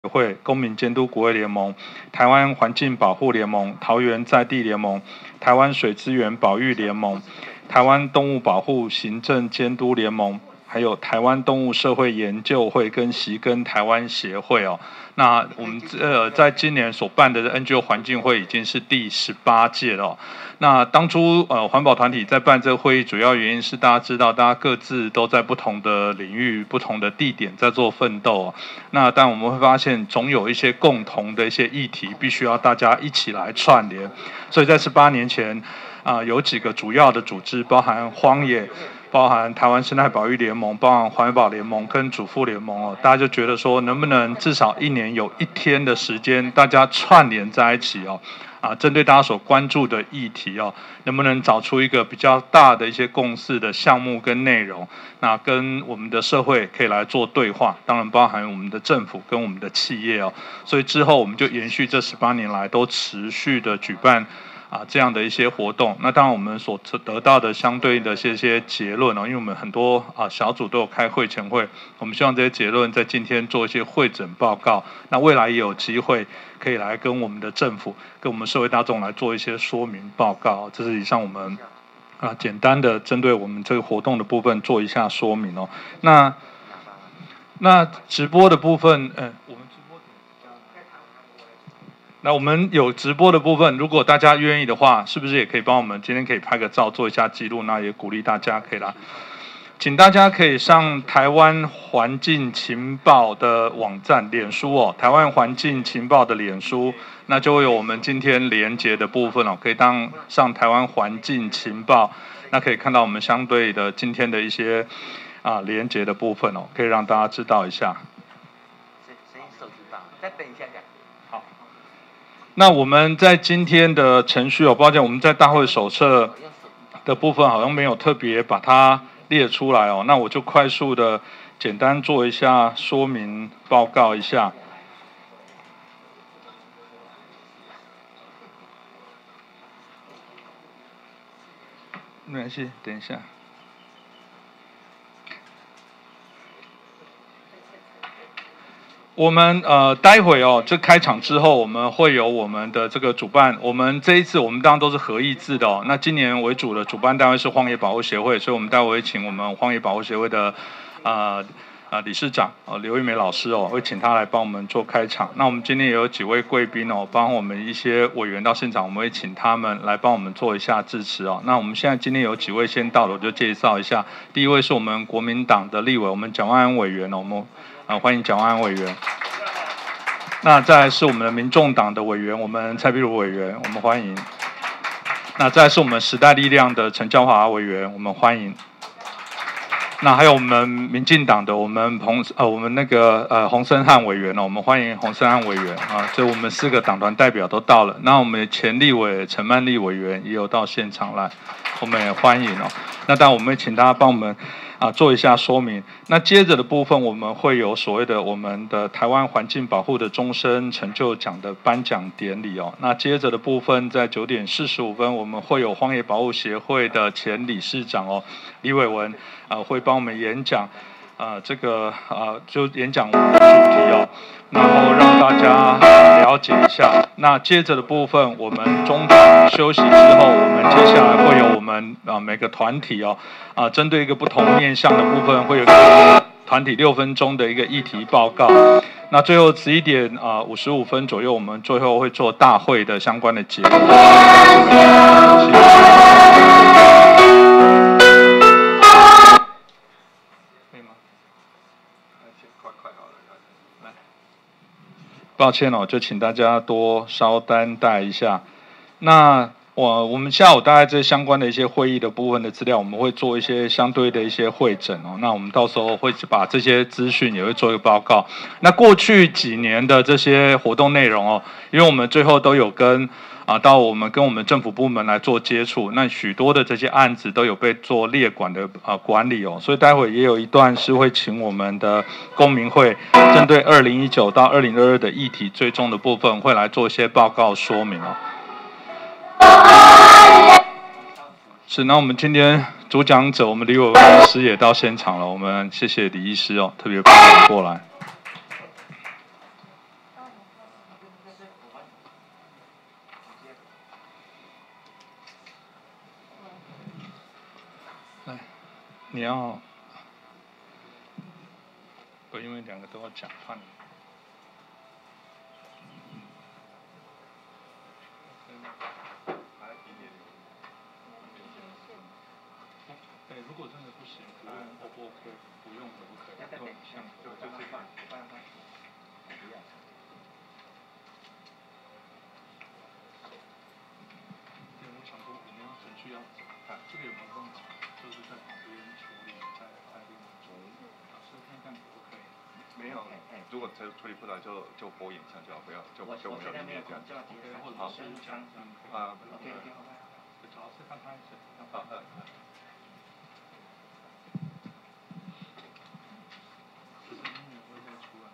会、公民监督国会联盟、台湾环境保护联盟、桃园在地联盟、台湾水资源保育联盟、台湾动物保护行政监督联盟，还有台湾动物社会研究会跟习耕台湾协会哦。那我们在今年所办的 NGO 环境会已经是第18届了哦。那当初环保团体在办这个会议，主要原因是大家知道，大家各自都在不同的领域、不同的地点在做奋斗哦。那但我们会发现，总有一些共同的一些议题，必须要大家一起来串联。所以在18年前，有几个主要的组织，包含荒野、包含台湾生态保育联盟、包含环保联盟跟主妇联盟哦，大家就觉得说，能不能至少1年有1天的时间，大家串联在一起哦。针对大家所关注的议题哦，能不能找出一个比较大的一些共识的项目跟内容？那跟我们的社会可以来做对话，当然包含我们的政府跟我们的企业哦。所以之后我们就延续这18年来都持续的举办这样的一些活动。那当然我们所得到的相对的这些结论哦，因为我们很多小组都有开会前会，我们希望这些结论在今天做一些汇整报告。那未来也有机会可以来跟我们的政府、跟我们社会大众来做一些说明报告。这是以上我们简单的针对我们这个活动的部分做一下说明哦。那直播的部分，那我们有直播的部分，如果大家愿意的话，是不是也可以帮我们今天可以拍个照做一下记录？那也鼓励大家可以来，请大家可以上台湾环境情报的网站脸书哦，台湾环境情报的脸书，那就会有我们今天连结的部分哦，可以上台湾环境情报，那可以看到我们相对的今天的一些连结的部分哦，可以让大家知道一下。 声音设置到，再等一下下。 好。那我们在今天的程序哦，抱歉，我们在大会手册的部分好像没有特别把它列出来哦，那我就快速的简单做一下说明报告一下。没关系，等一下。我们待会哦，这开场之后，我们会有我们的这个主办。我们这一次我们当然都是合议制的哦。那今年为主的主办单位是荒野保护协会，所以我们待会会请我们荒野保护协会的理事长刘玉梅老师哦，会请他来帮我们做开场。那我们今天也有几位贵宾哦，帮我们一些委员到现场，我们会请他们来帮我们做一下致辞哦。那我们现在今天有几位先到了，我就介绍一下。第一位是我们国民党的立委，我们蒋万安委员哦，我们欢迎蒋万安委员。那再来是我们的民众党的委员，我们蔡壁如委员，我们欢迎。那再来是我们时代力量的陈椒华委员，我们欢迎。那还有我们民进党的我们那个洪申翰委员哦，我们欢迎洪申翰委员啊，所以我们4个党团代表都到了。那我们前立委陈曼丽委员也有到现场来，我们也欢迎哦。那当然我们会请大家帮我们做一下说明。那接着的部分，我们会有所谓的我们的台湾环境保护的终身成就奖的颁奖典礼哦。那接着的部分，在9点45分，我们会有荒野保护协会的前理事长哦，李伟文会帮我们演讲。就演讲主题哦，然后让大家了解一下。那接着的部分，我们中场休息之后，我们接下来会有我们每个团体哦，针对一个不同面向的部分，会有一个团体6分钟的一个议题报告。那最后11点55分左右，我们最后会做大会的相关的结论。抱歉哦，就请大家多稍担待一下。那我们下午大概这相关的一些会议的部分的资料，我们会做一些相对的一些汇整哦。那我们到时候会把这些资讯也会做一个报告。那过去几年的这些活动内容哦，因为我们最后都有到我们跟我们政府部门来做接触，那许多的这些案子都有被做列管的管理哦，所以待会也有一段是会请我们的公民会针对2019到2022的议题追踪的部分，会来做一些报告说明哦。是，那我们今天主讲者我们李伟文老师也到现场了，我们谢谢李医师哦，特别帮我们过来。 你要，因为两个都要讲，怕你。对，如果真的不行，不用 O 不 OK， 不用可不可以？就像就这个。对，我想说我们要程序要怎么看？这个有没有办法？就是在旁边处理，在另外做。老师看看可不可以？ 没有，如果处理不来就播影像就好，不要就没有音乐这样。 或者是讲啊。 主要是看他是。 好。 只是音乐会再出来。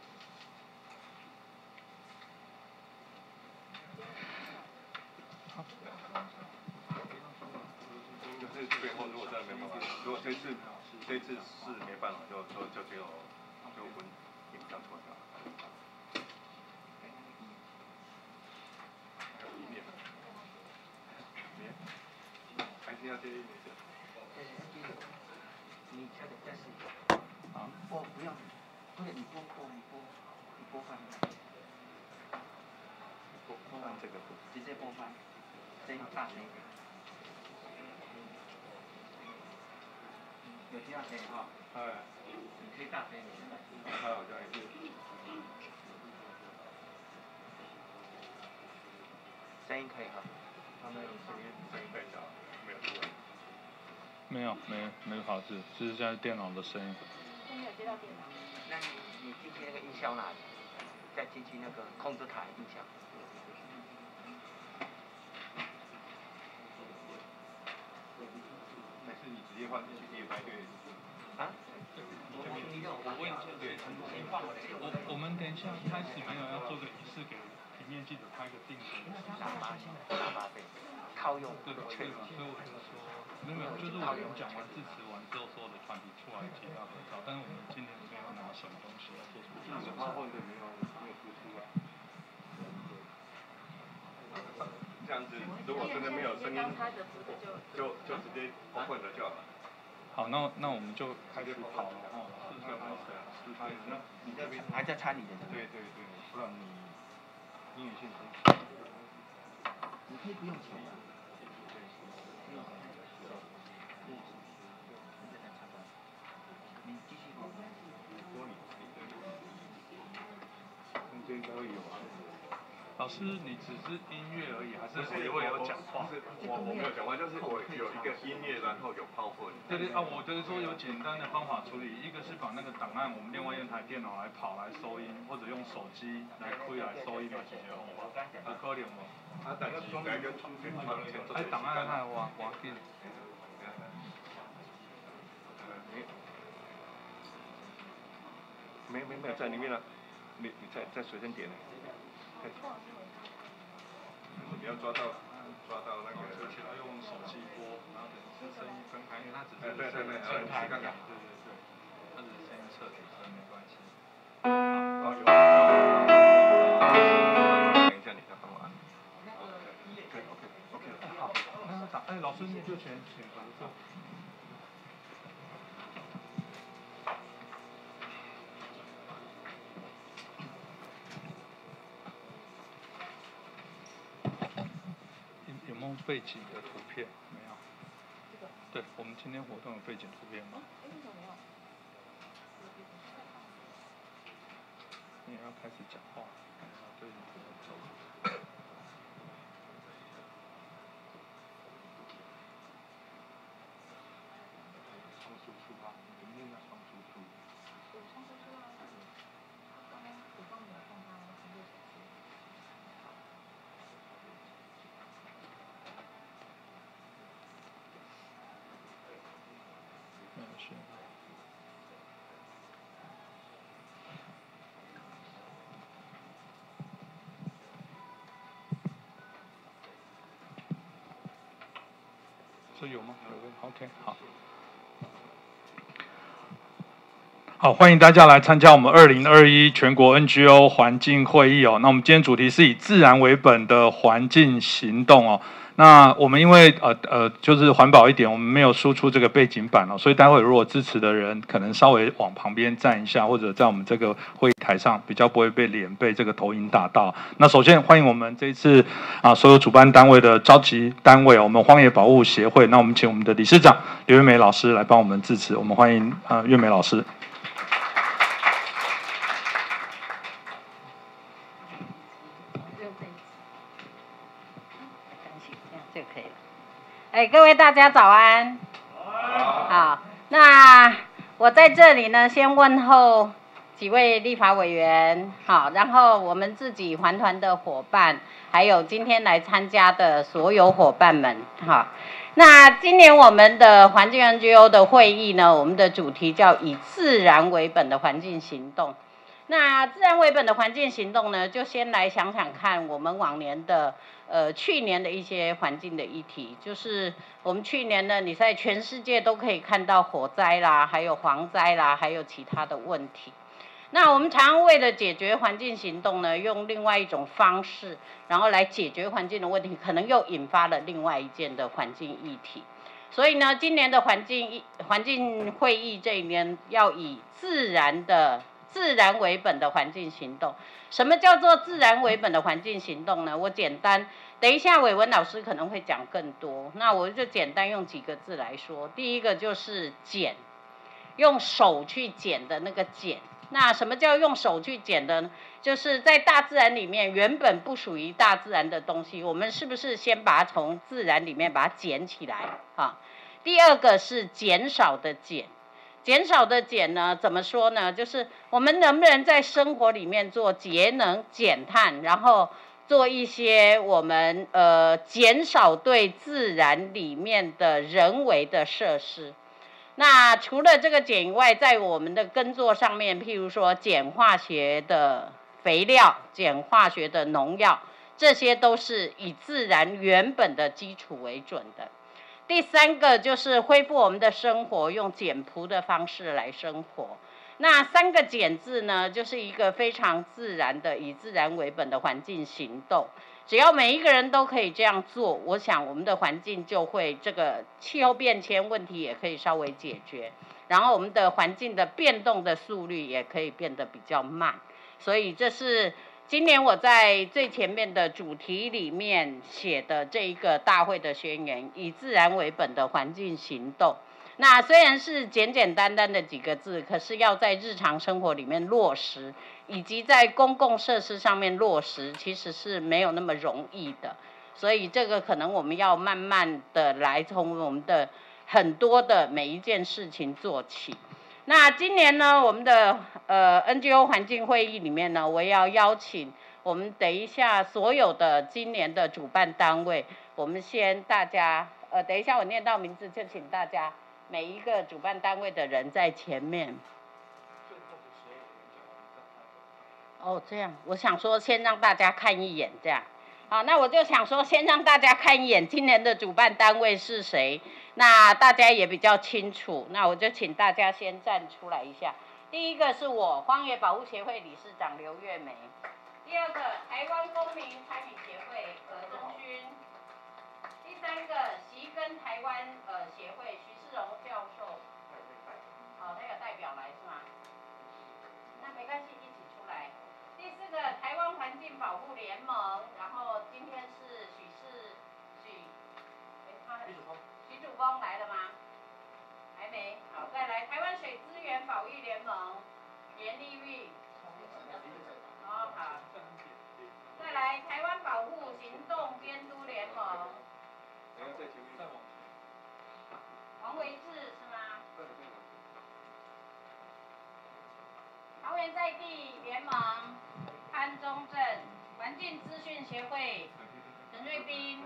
好。 就是最后如果真的没办法，如果这次是没办法，就只有文影像出来就好。还有一面。还是要这一面的。 你开始再试一下。 啊。 不要，或者你播放。播放这个直接播放，声音大声一点。有听到声音哈？你可以大声一点。 还好像也是。 声音可以哈。 他们声音太小，没有出来。 没有跑字，这是现在电脑的声音。 没有接到电脑。 那你进去那个音箱哪里？再进去那个控制台音箱。 还是你直接换进去可以排队。 啊？ 我们等一下开始没有要做个仪式给平面记者拍个定格。 大巴费，靠用。 对，所以我就说，没有，就是我们讲完致辞完之后，所有的团体出来提到合照，但是我们今年没有拿什么东西要做什么。 没有输出啊。这样子，如果真的没有声音，就直接混着就好了。 好，那我们就开始跑了哦。 那你这边还在插你的。 对，不然你音乐线你可以不用钱的。你继续往前。 空间都有啊。 老师，你只是音乐而已，还是也会有讲话？ 我没有讲话，就是我有一个音乐，然后有PowerPoint。 对啊，我就是说有简单的方法处理，一个是把那个档案，我们另外用台电脑来跑来收音，或者用手机来开来收音嘛，是这样。不可能嘛。 但是来跟中间传前做。 档案还有挖进。 没有在里面了，你再随便点。你要抓到那个。而且要用手机播，然后等于是声音分开，因为它只是对， 分开刚刚。 对，它只是声音侧体声没关系。 有。等一下，你再帮我按。OK。 好，那老师你就请合作。有没有背景的图片？没有。对，我们今天活动有背景图片吗？ 为什么没有？ 你要开始讲话，对，走。双输出吧，里面的双输出。 有双输出啊。刚刚我帮你看他工作手机。 没有事。这有吗？有 OK， 好。 好，欢迎大家来参加我们2021全国 NGO 环境会议哦。那我们今天主题是以自然为本的环境行动哦。那我们因为就是环保一点，我们没有输出这个背景板哦，所以待会如果支持的人可能稍微往旁边站一下，或者在我们这个会议台上比较不会被脸被这个投影打到。那首先欢迎我们这一次所有主办单位的召集单位我们荒野保护协会。那我们请我们的理事长刘月梅老师来帮我们致辞。我们欢迎月梅老师。 各位大家早安。好，那我在这里呢，先问候几位立法委员，好，然后我们自己环团的伙伴，还有今天来参加的所有伙伴们，好。那今年我们的环境 NGO 的会议呢，我们的主题叫以自然为本的环境行动。那自然为本的环境行动呢，就先来想想看我们往年的去年的一些环境的议题，就是我们去年呢，你在全世界都可以看到火灾啦，还有蝗灾啦，还有其他的问题。那我们常常为了解决环境行动呢，用另外一种方式，然后来解决环境的问题，可能又引发了另外一件的环境议题。所以呢，今年的环境会议这一年要以自然为本的环境行动。什么叫做自然为本的环境行动呢？我简单，等一下伟文老师可能会讲更多，那我就简单用几个字来说。第一个就是捡，用手去捡的那个捡。那什么叫用手去捡的呢？就是在大自然里面原本不属于大自然的东西，我们是不是先把它从自然里面把它捡起来啊？第二个是减少的减。减少的减呢，怎么说呢？就是我们能不能在生活里面做节能减碳，然后做一些我们减少对自然里面的人为的设施。那除了这个减以外，在我们的耕作上面，譬如说减化学的肥料、减化学的农药，这些都是以自然原本的基础为准的。第三个就是恢复我们的生活，用简朴的方式来生活。那三个减字呢，就是一个非常自然的以自然为本的环境行动。只要每一个人都可以这样做，我想我们的环境就会这个气候变迁问题也可以稍微解决，然后我们的环境的变动的速率也可以变得比较慢。所以这是今年我在最前面的主题里面写的这一个大会的宣言，以自然为本的环境行动。那虽然是简简单单的几个字，可是要在日常生活里面落实，以及在公共设施上面落实，其实是没有那么容易的。所以这个可能我们要慢慢的来从我们的很多的每一件事情做起。那今年呢，我们的NGO 环境会议里面呢，我也要邀请我们等一下所有的今年的主办单位，我们先大家等一下我念到名字就请大家每一个主办单位的人在前面。哦，这样，我想说先让大家看一眼这样。好，那我就想说先让大家看一眼今年的主办单位是谁，那大家也比较清楚。那我就请大家先站出来一下。第一个是我荒野保护协会理事长刘月梅，第二个台湾公民参与协会何正勋，第三个习根台湾协会徐世荣教授。哦，他有代表来是吗？那没关系，一起出来。第四个台湾环境保护联盟，然后今天是许主峰来了吗？还没。好，再来台湾水资源保育联盟，严丽玉。哦，好。再来台湾保护行动监督联盟。王维志是吗？桃园在地联盟，潘宗正，环境资讯协会，陈瑞斌，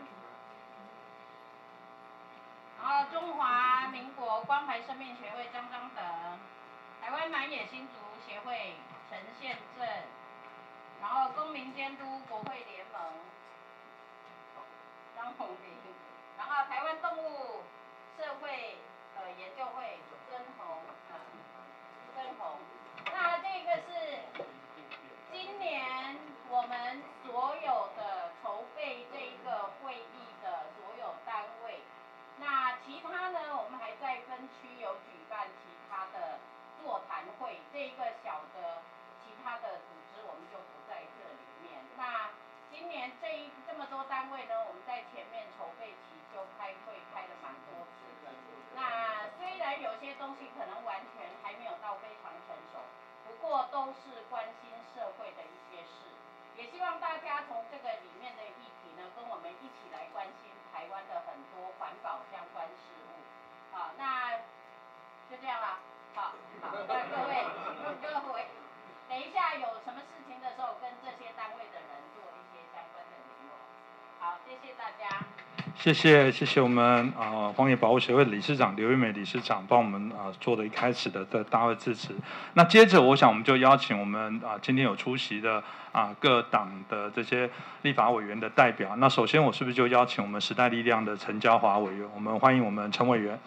然后中华民国关怀生命协会张德，台湾满野新竹协会陈宪正，然后公民监督国会联盟张宏林，然后台湾动物社会研究会曾宏分红。那这个是今年我们所有的筹备这一个会议的所有单位。那其他呢，我们还在分区有举办其他的座谈会，这一个小的其他的组织我们就不在这里面。那今年这么多单位呢，我们在前面筹备期就开会开了蛮多次的。那虽然有些东西可能完全还没有到非常成熟，不过都是关心社会的一些事。也希望大家从这个里面的议题呢，跟我们一起来关心台湾的很多环保相关事务。好，那就这样啦。好，那各位，等一下有什么事情的时候，跟这些单位的人做一些相关的联络。好，谢谢大家。 谢谢我们荒野保护协会理事长刘玉美理事长帮我们做的一开始的大会致辞。那接着我想我们就邀请我们今天有出席的各党的这些立法委员的代表。那首先我是不是就邀请我们时代力量的陈椒华委员？我们欢迎我们陈委员。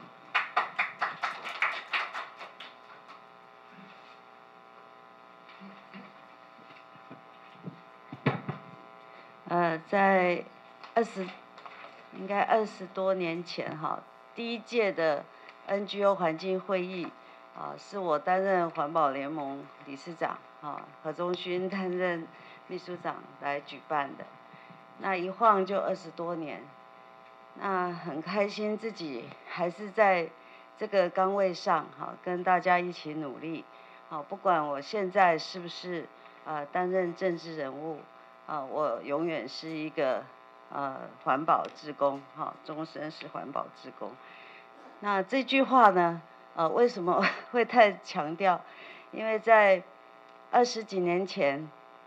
在应该20多年前哈，第一届的 NGO 环境会议是我担任环保联盟理事长何忠勋担任秘书长来举办的。那一晃就20多年，那很开心自己还是在这个岗位上跟大家一起努力不管我现在是不是担任政治人物我永远是一个环保志工终身是环保志工。那这句话呢为什么会太强调？因为在20几年前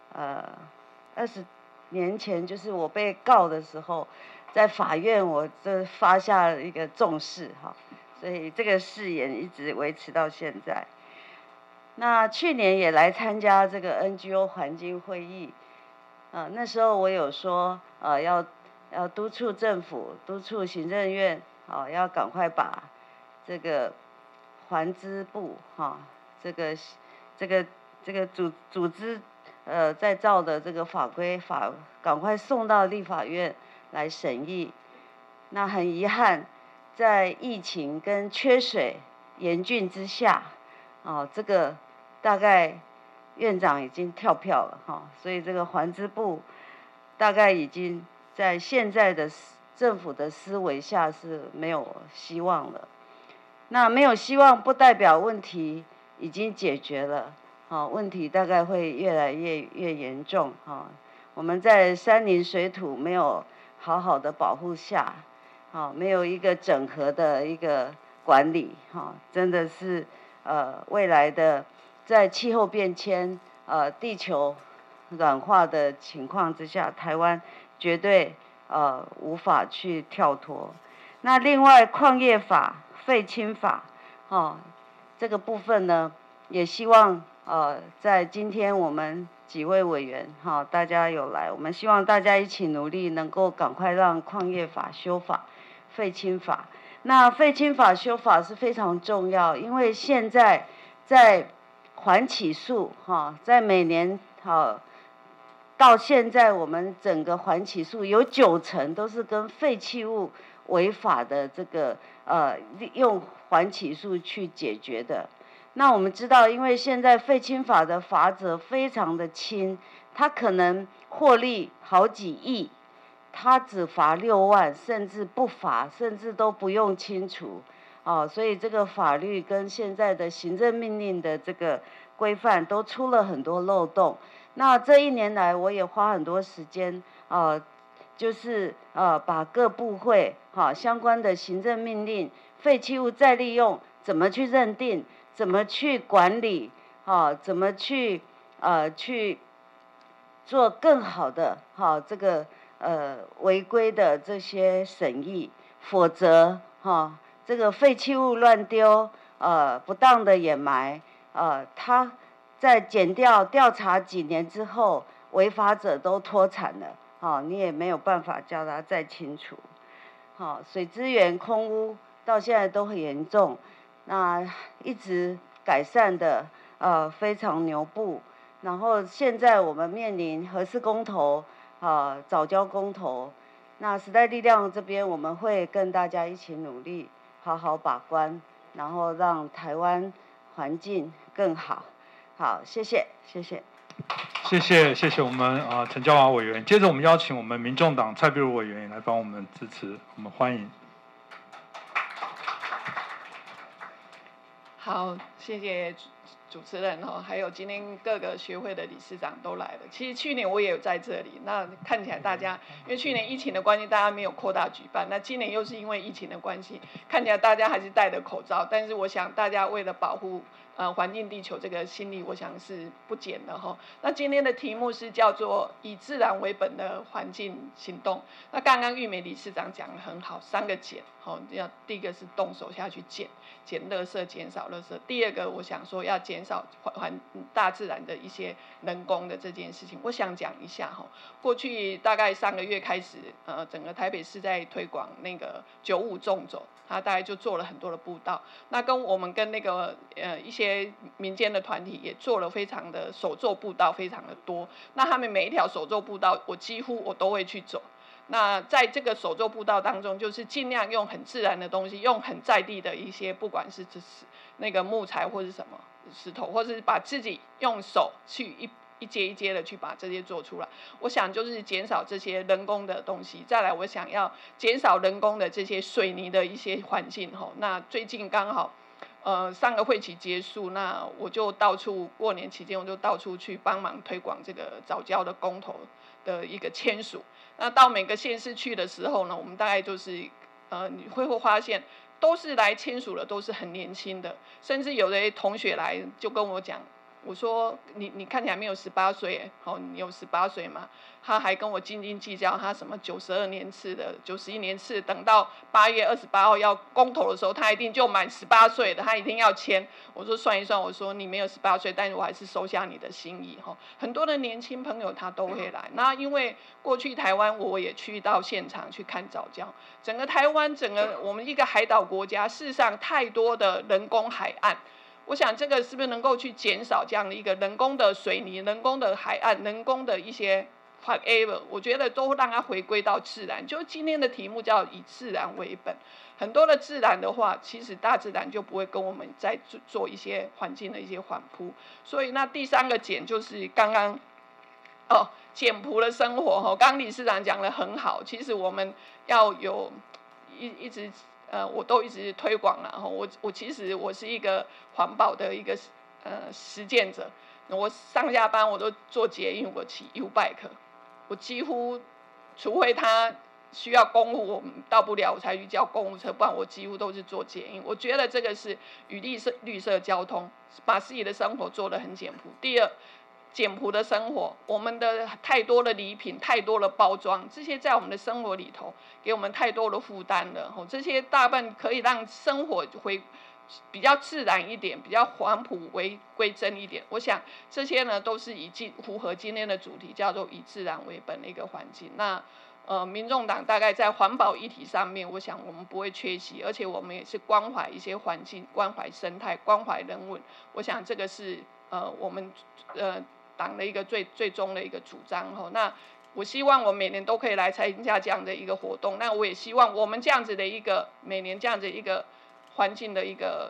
20年前就是我被告的时候，在法院我这发下了一个重誓所以这个誓言一直维持到现在。那去年也来参加这个 NGO 环境会议那时候我有说要督促政府、督促行政院要赶快把这个环资部这个组织再造的这个法规赶快送到立法院来审议。那很遗憾，在疫情跟缺水严峻之下这个大概院长已经跳票了所以这个环资部大概已经在现在的政府的思维下是没有希望了。那没有希望不代表问题已经解决了问题大概会越来越严重我们在山林水土没有好好的保护下没有一个整合的一个管理真的是未来的在气候变迁地球软化的情况之下，台湾绝对无法去跳脱。那另外矿业法、废氢法这个部分呢，也希望在今天我们几位委员大家有来，我们希望大家一起努力，能够赶快让矿业法修法、废氢法。那废氢法修法是非常重要，因为现在在环起诉在每年到现在我们整个环起诉有90%都是跟废弃物违法的这个用环起诉去解决的。那我们知道，因为现在废氢法的罚则非常的轻，它可能获利好几亿，它只罚6万，甚至不罚，甚至都不用清除所以这个法律跟现在的行政命令的这个规范都出了很多漏洞。那这1年来，我也花很多时间就是把各部会相关的行政命令、废弃物再利用怎么去认定、怎么去管理怎么去做更好的这个违规的这些审议，否则这个废弃物乱丢不当的掩埋它在检调查几年之后，违法者都脱产了你也没有办法叫他再清除水资源空污到现在都很严重，那一直改善的非常牛步。然后现在我们面临核四公投藻礁公投，那时代力量这边我们会跟大家一起努力，好好把关，然后让台湾环境更好。好，谢谢，谢谢。 谢谢我们陈椒华委员。接着我们邀请我们民众党蔡壁如委员也来帮我们支持，我们欢迎。 好，谢谢主持人还有今天各个学会的理事长都来了。其实去年我也有在这里，那看起来大家因为去年疫情的关系，大家没有扩大举办，那今年又是因为疫情的关系，看起来大家还是戴着口罩，但是我想大家为了保护环境地球这个心力，我想是不减的哈。那今天的题目是叫做以自然为本的环境行动。那刚刚玉美理事长讲得很好，3个减，第一个是动手下去减垃圾，减少垃圾。第二个，我想说要减少大自然的一些人工的这件事情。我想讲一下哈，过去大概3个月开始，整个台北市在推广那个95纵走。他大概就做了很多的步道，那我们跟那个一些民间的团体也做了非常的手作步道，非常的多。那他们每一条手作步道，我几乎都会去走。那在这个手作步道当中，就是尽量用很自然的东西，用很在地的一些，不管是那个木材或是什么石头，或是把自己用手去一阶一阶的去把这些做出来。我想就是减少这些人工的东西，再来我想要减少人工的这些水泥的一些环境那最近刚好上个会期结束，那我就到处过年期间我就到处去帮忙推广这个藻礁的公投的一个签署。那到每个县市去的时候呢，我们大概就是你会发现都是来签署的都是很年轻的，甚至有的同学来就跟我讲。我说你看起来没有18岁，你有18岁吗？他还跟我斤斤计较，他什么92年次的、91年次，等到8月28号要公投的时候，他一定就满18岁的，他一定要签。我说算一算，我说你没有18岁，但是我还是收下你的心意很多的年轻朋友他都会来。那因为过去台湾我也去到现场去看藻礁，整个台湾整个我们一个海岛国家，事实上太多的人工海岸。我想这个是不是能够去减少这样的一个人工的水泥、人工的海岸、人工的一些 whatever， 我觉得都让它回归到自然。就今天的题目叫以自然为本，很多的自然的话，其实大自然就不会跟我们在做一些环境的一些反扑。所以那第3个减就是刚刚简朴的生活刚理事长讲得很好，其实我们要有一直。我都一直推广了我其实我是一个环保的一个实践者，我上下班我都坐捷运，我骑 U-Bike， 我几乎除非他需要公务我到不了我才去叫公务车，不然我几乎都是坐捷运。我觉得这个是与绿色交通，把自己的生活做得很简朴。第二，简朴的生活，我们的太多的礼品、太多的包装，这些在我们的生活里头给我们太多的负担了。这些大半可以让生活比较自然一点，比较返璞归真一点。我想这些呢都是符合今天的主题，叫做以自然为本的一个环境。那民众党大概在环保议题上面，我想我们不会缺席，而且我们也是关怀一些环境、关怀生态、关怀人文。我想这个是我们党的一个最终的一个主张那我希望我每年都可以来参加这样的一个活动。那我也希望我们这样子的一个每年这样子一个环境的一个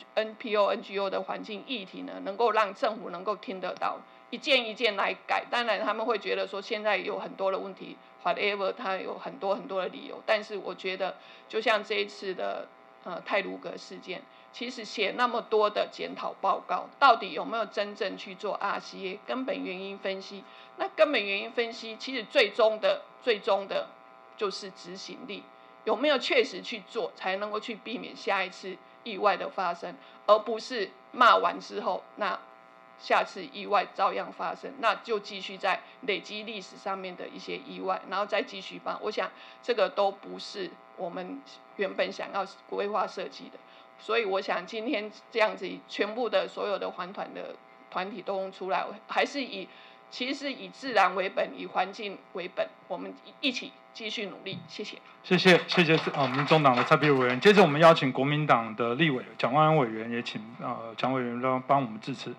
NPO、NGO 的环境议题呢，能够让政府能够听得到，一件一件来改。当然他们会觉得说现在有很多的问题 ，whatever， 它有很多的理由。但是我觉得，就像这一次的太鲁阁事件。其实写那么多的检讨报告，到底有没有真正去做 RCA 根本原因分析？那根本原因分析，其实最终的就是执行力，有没有确实去做，才能够去避免下一次意外的发生，而不是骂完之后，那下次意外照样发生，那就继续在累积历史上面的一些意外，然后再继续办。我想这个都不是我们原本想要规划设计的。所以我想今天这样子，全部的所有的环团的团体都用出来，还是以其实以自然为本，以环境为本，我们一起继续努力。谢谢。 谢谢民众党的蔡壁如委员。接着我们邀请国民党的立委蒋万安委员，也请蒋委员帮我们致辞。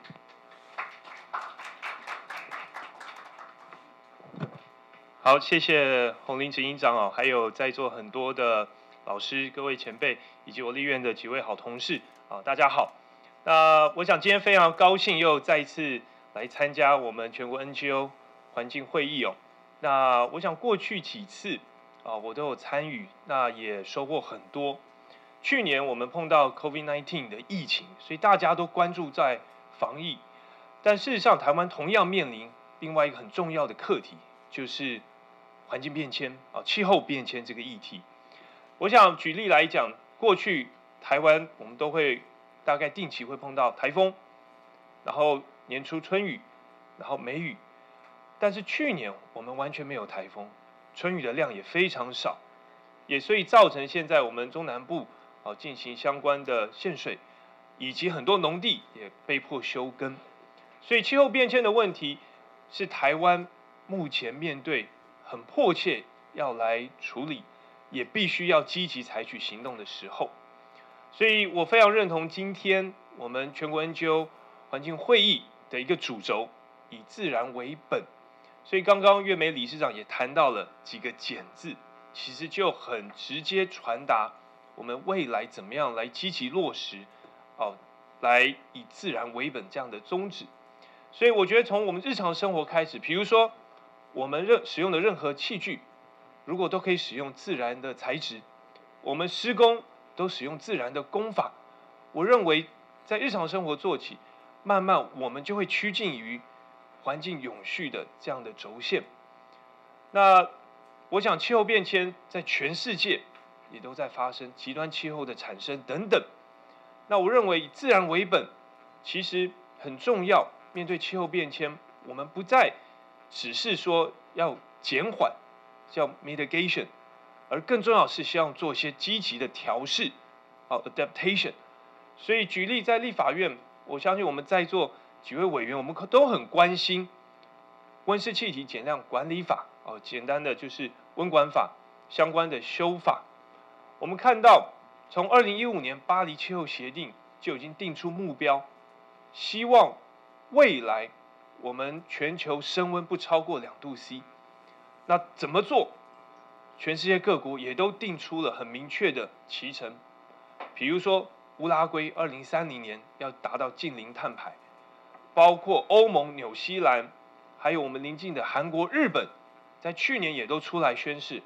好，谢谢洪林执行长哦，还有在座很多的老师、各位前辈，以及我立院的几位好同事啊，大家好。那我想今天非常高兴又再一次来参加我们全国 NGO 环境会议哦。那我想过去几次啊，我都有参与，那也收获很多。去年我们碰到 COVID-19 的疫情，所以大家都关注在防疫，但事实上台湾同样面临另外一个很重要的课题，就是环境变迁啊，气候变迁这个议题。我想举例来讲，过去台湾我们都会大概定期会碰到台风，然后年初春雨，然后梅雨。但是去年我们完全没有台风，春雨的量也非常少，也所以造成现在我们中南部进行相关的限水，以及很多农地也被迫休耕。所以气候变迁的问题是台湾目前面对很迫切要来处理，也必须要积极采取行动的时候。所以我非常认同今天我们全国 NGO 环境会议的一个主轴，以自然为本。所以刚刚月梅理事长也谈到了几个简字，其实就很直接传达我们未来怎么样来积极落实，来以自然为本这样的宗旨。所以我觉得从我们日常生活开始，比如说我们使用的任何器具，如果都可以使用自然的材质，我们施工都使用自然的工法，我认为在日常生活做起，慢慢我们就会趋近于环境永续的这样的轴线。那我想气候变迁在全世界也都在发生，极端气候的产生等等。那我认为以自然为本其实很重要。面对气候变迁，我们不再只是说要减缓，叫 mitigation， 而更重要是希望做一些积极的调试，adaptation。所以举例在立法院，我相信我们在座几位委员，我们都很关心温室气体减量管理法，简单的就是温管法相关的修法。我们看到，从2015年巴黎气候协定就已经定出目标，希望未来我们全球升温不超过2°C。那怎么做？全世界各国也都定出了很明确的期程，比如说乌拉圭2030年要达到净零碳排，包括欧盟、纽西兰，还有我们邻近的韩国、日本，在去年也都出来宣示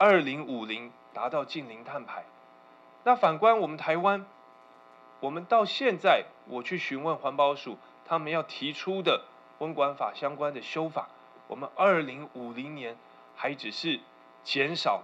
2050达到净零碳排。那反观我们台湾，我们到现在我去询问环保署，他们要提出的温管法相关的修法，我们2050年还只是减少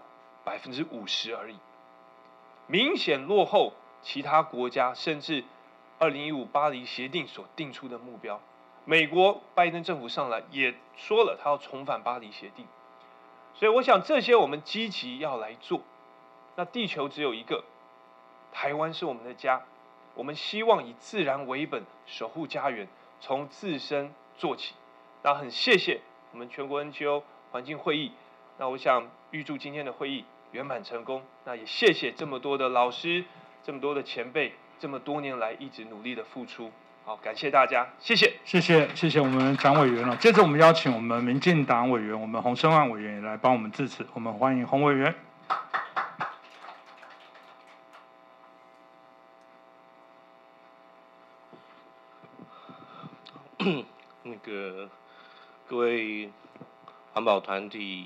50%而已，明显落后其他国家，甚至2015巴黎协定所定出的目标。美国拜登政府上来也说了，他要重返巴黎协定。所以我想这些我们积极要来做。那地球只有一个，台湾是我们的家，我们希望以自然为本，守护家园，从自身做起。那很谢谢我们全国 NGO 环境会议。那我想预祝今天的会议圆满成功。那也谢谢这么多的老师，这么多的前辈，这么多年来一直努力的付出。好，感谢大家，谢谢。 谢谢我们蒋委员了。接着我们邀请我们民进党委员，我们洪申万委员也来帮我们致辞。我们欢迎洪委员。 各位环保团体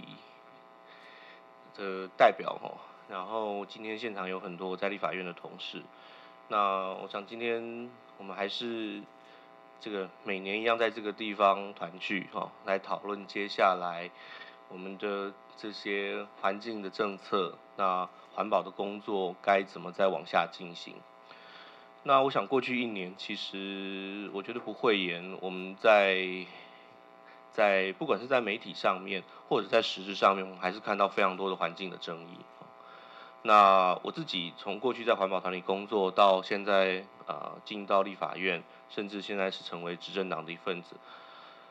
的代表然后今天现场有很多在立法院的同事，那我想今天我们还是每年一样在这个地方团聚来讨论接下来我们的这些环境的政策，那环保的工作该怎么再往下进行。那我想过去1年，其实我觉得不讳言，我们在不管是在媒体上面，或者在实质上面，我们还是看到非常多的环境的争议。那我自己从过去在环保团体工作，到现在进到立法院，甚至现在是成为执政党的一份子，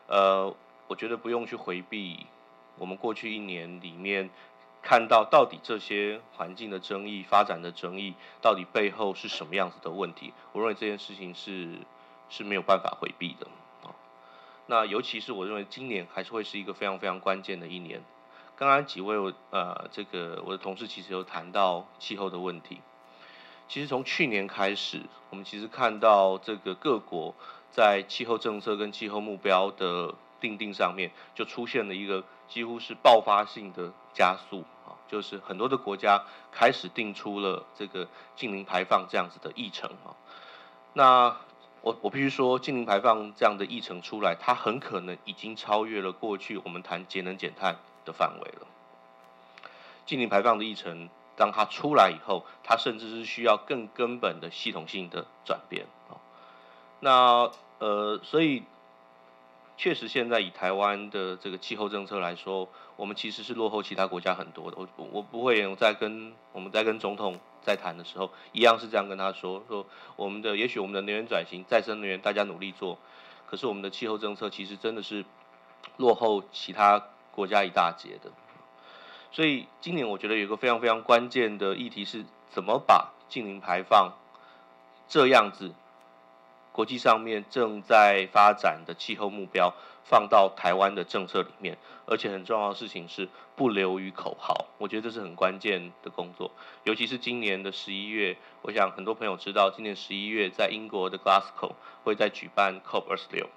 我觉得不用去回避我们过去1年里面看到底这些环境的争议、发展的争议，到底背后是什么样子的问题。我认为这件事情是没有办法回避的。那尤其是我认为今年还是会是一个非常非常关键的1年。刚刚几位我的同事其实有谈到气候的问题。其实从去年开始，我们其实看到这个各国在气候政策跟气候目标的订定上面，就出现了一个几乎是爆发性的加速啊，就是很多的国家开始定出了这个净零排放这样子的议程啊。那我必须说，净零排放这样的议程出来，它很可能已经超越了过去我们谈节能减碳的范围了。净零排放的议程，当它出来以后，它甚至是需要更根本的系统性的转变。那所以确实现在以台湾的这个气候政策来说，我们其实是落后其他国家很多的。我不会我们在跟总统在谈的时候，一样是这样跟他说也许我们的能源转型、再生能源大家努力做，可是我们的气候政策其实真的是落后其他国家一大截的。所以今年我觉得有一个非常非常关键的议题是，怎么把净零排放这样子国际上面正在发展的气候目标放到台湾的政策里面，而且很重要的事情是不流于口号。我觉得这是很关键的工作，尤其是今年的11月，我想很多朋友知道，今年11月在英国的 Glasgow 会在举办 COP26。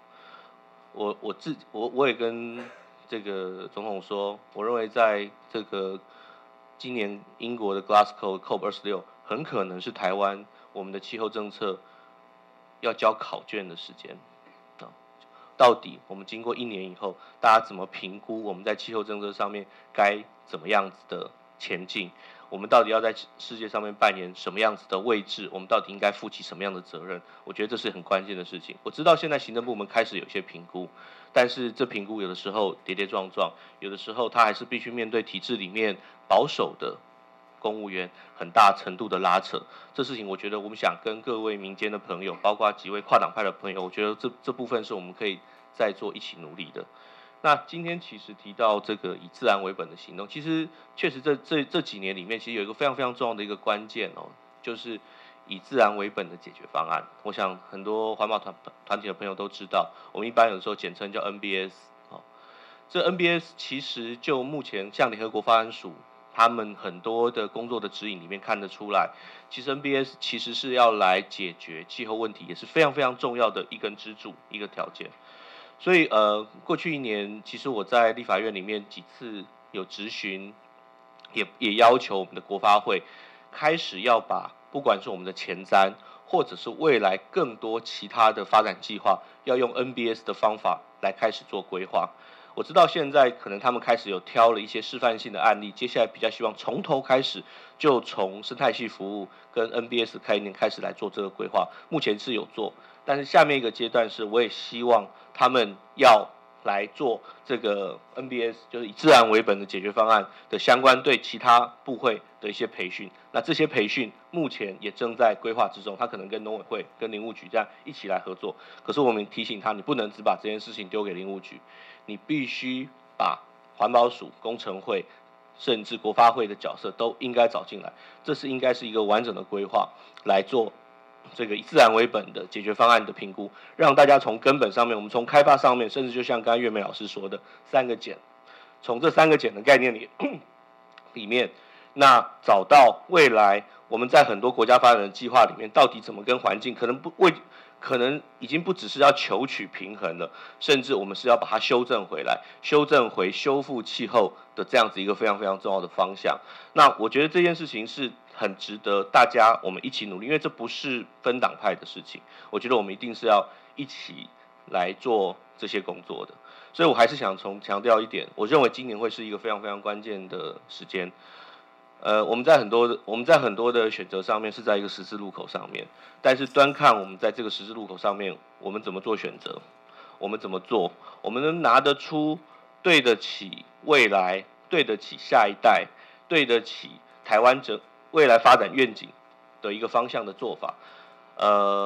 我也跟这个总统说，我认为在这个今年英国的 Glasgow COP26 很可能是台湾我们的气候政策要交考卷的时间。到底我们经过1年以后，大家怎么评估我们在气候政策上面该怎么样子的前进？我们到底要在世界上面扮演什么样子的位置？我们到底应该负起什么样的责任？我觉得这是很关键的事情。我知道现在行政部门开始有些评估，但是这评估有的时候跌跌撞撞，有的时候他还是必须面对体制里面保守的公务员很大程度的拉扯。这事情我觉得我们想跟各位民间的朋友，包括几位跨党派的朋友，我觉得这部分是我们可以再做一起努力的。那今天其实提到这个以自然为本的行动，其实确实这几年里面，其实有一个非常非常重要的一个关键哦，就是以自然为本的解决方案。我想很多环保团体的朋友都知道，我们一般有时候简称叫 NBS。这 NBS 其实就目前像联合国发展署他们很多的工作的指引里面看得出来，其实 NBS 其实是要来解决气候问题，也是非常非常重要的一根支柱，一个条件。所以过去1年，其实我在立法院里面几次有质询，也要求我们的国发会开始要把不管是我们的前瞻，或者是未来更多其他的发展计划，要用 NBS 的方法来开始做规划。我知道现在可能他们开始有挑了一些示范性的案例，接下来比较希望从头开始，就从生态系服务跟 NBS 概念开始来做这个规划。目前是有做，但是下面一个阶段是，我也希望他们要来做这个 NBS， 就是以自然为本的解决方案的相关对其他部会的一些培训。那这些培训目前也正在规划之中，他可能跟农委会、跟林务局这样一起来合作。可是我们提醒他，你不能只把这件事情丢给林务局，你必须把环保署、工程会，甚至国发会的角色都应该找进来。这是应该是一个完整的规划来做这个以自然为本的解决方案的评估，让大家从根本上面，我们从开发上面，甚至就像刚才月梅老师说的3个减，从这3个减的概念里面，那找到未来我们在很多国家发展的计划里面，到底怎么跟环境可能已经不只是要求取平衡了，甚至我们是要把它修正回来，修复气候的这样子一个非常非常重要的方向。那我觉得这件事情是很值得大家我们一起努力，因为这不是分党派的事情，我觉得我们一定是要一起来做这些工作的。所以我还是想强调一点，我认为今年会是一个非常非常关键的时间。我们在很多的选择上面是在一个十字路口上面，但是端看我们在这个十字路口上面，我们怎么做选择，我们怎么做，我们能拿得出对得起未来、对得起下一代、对得起台湾未来发展愿景的一个方向的做法。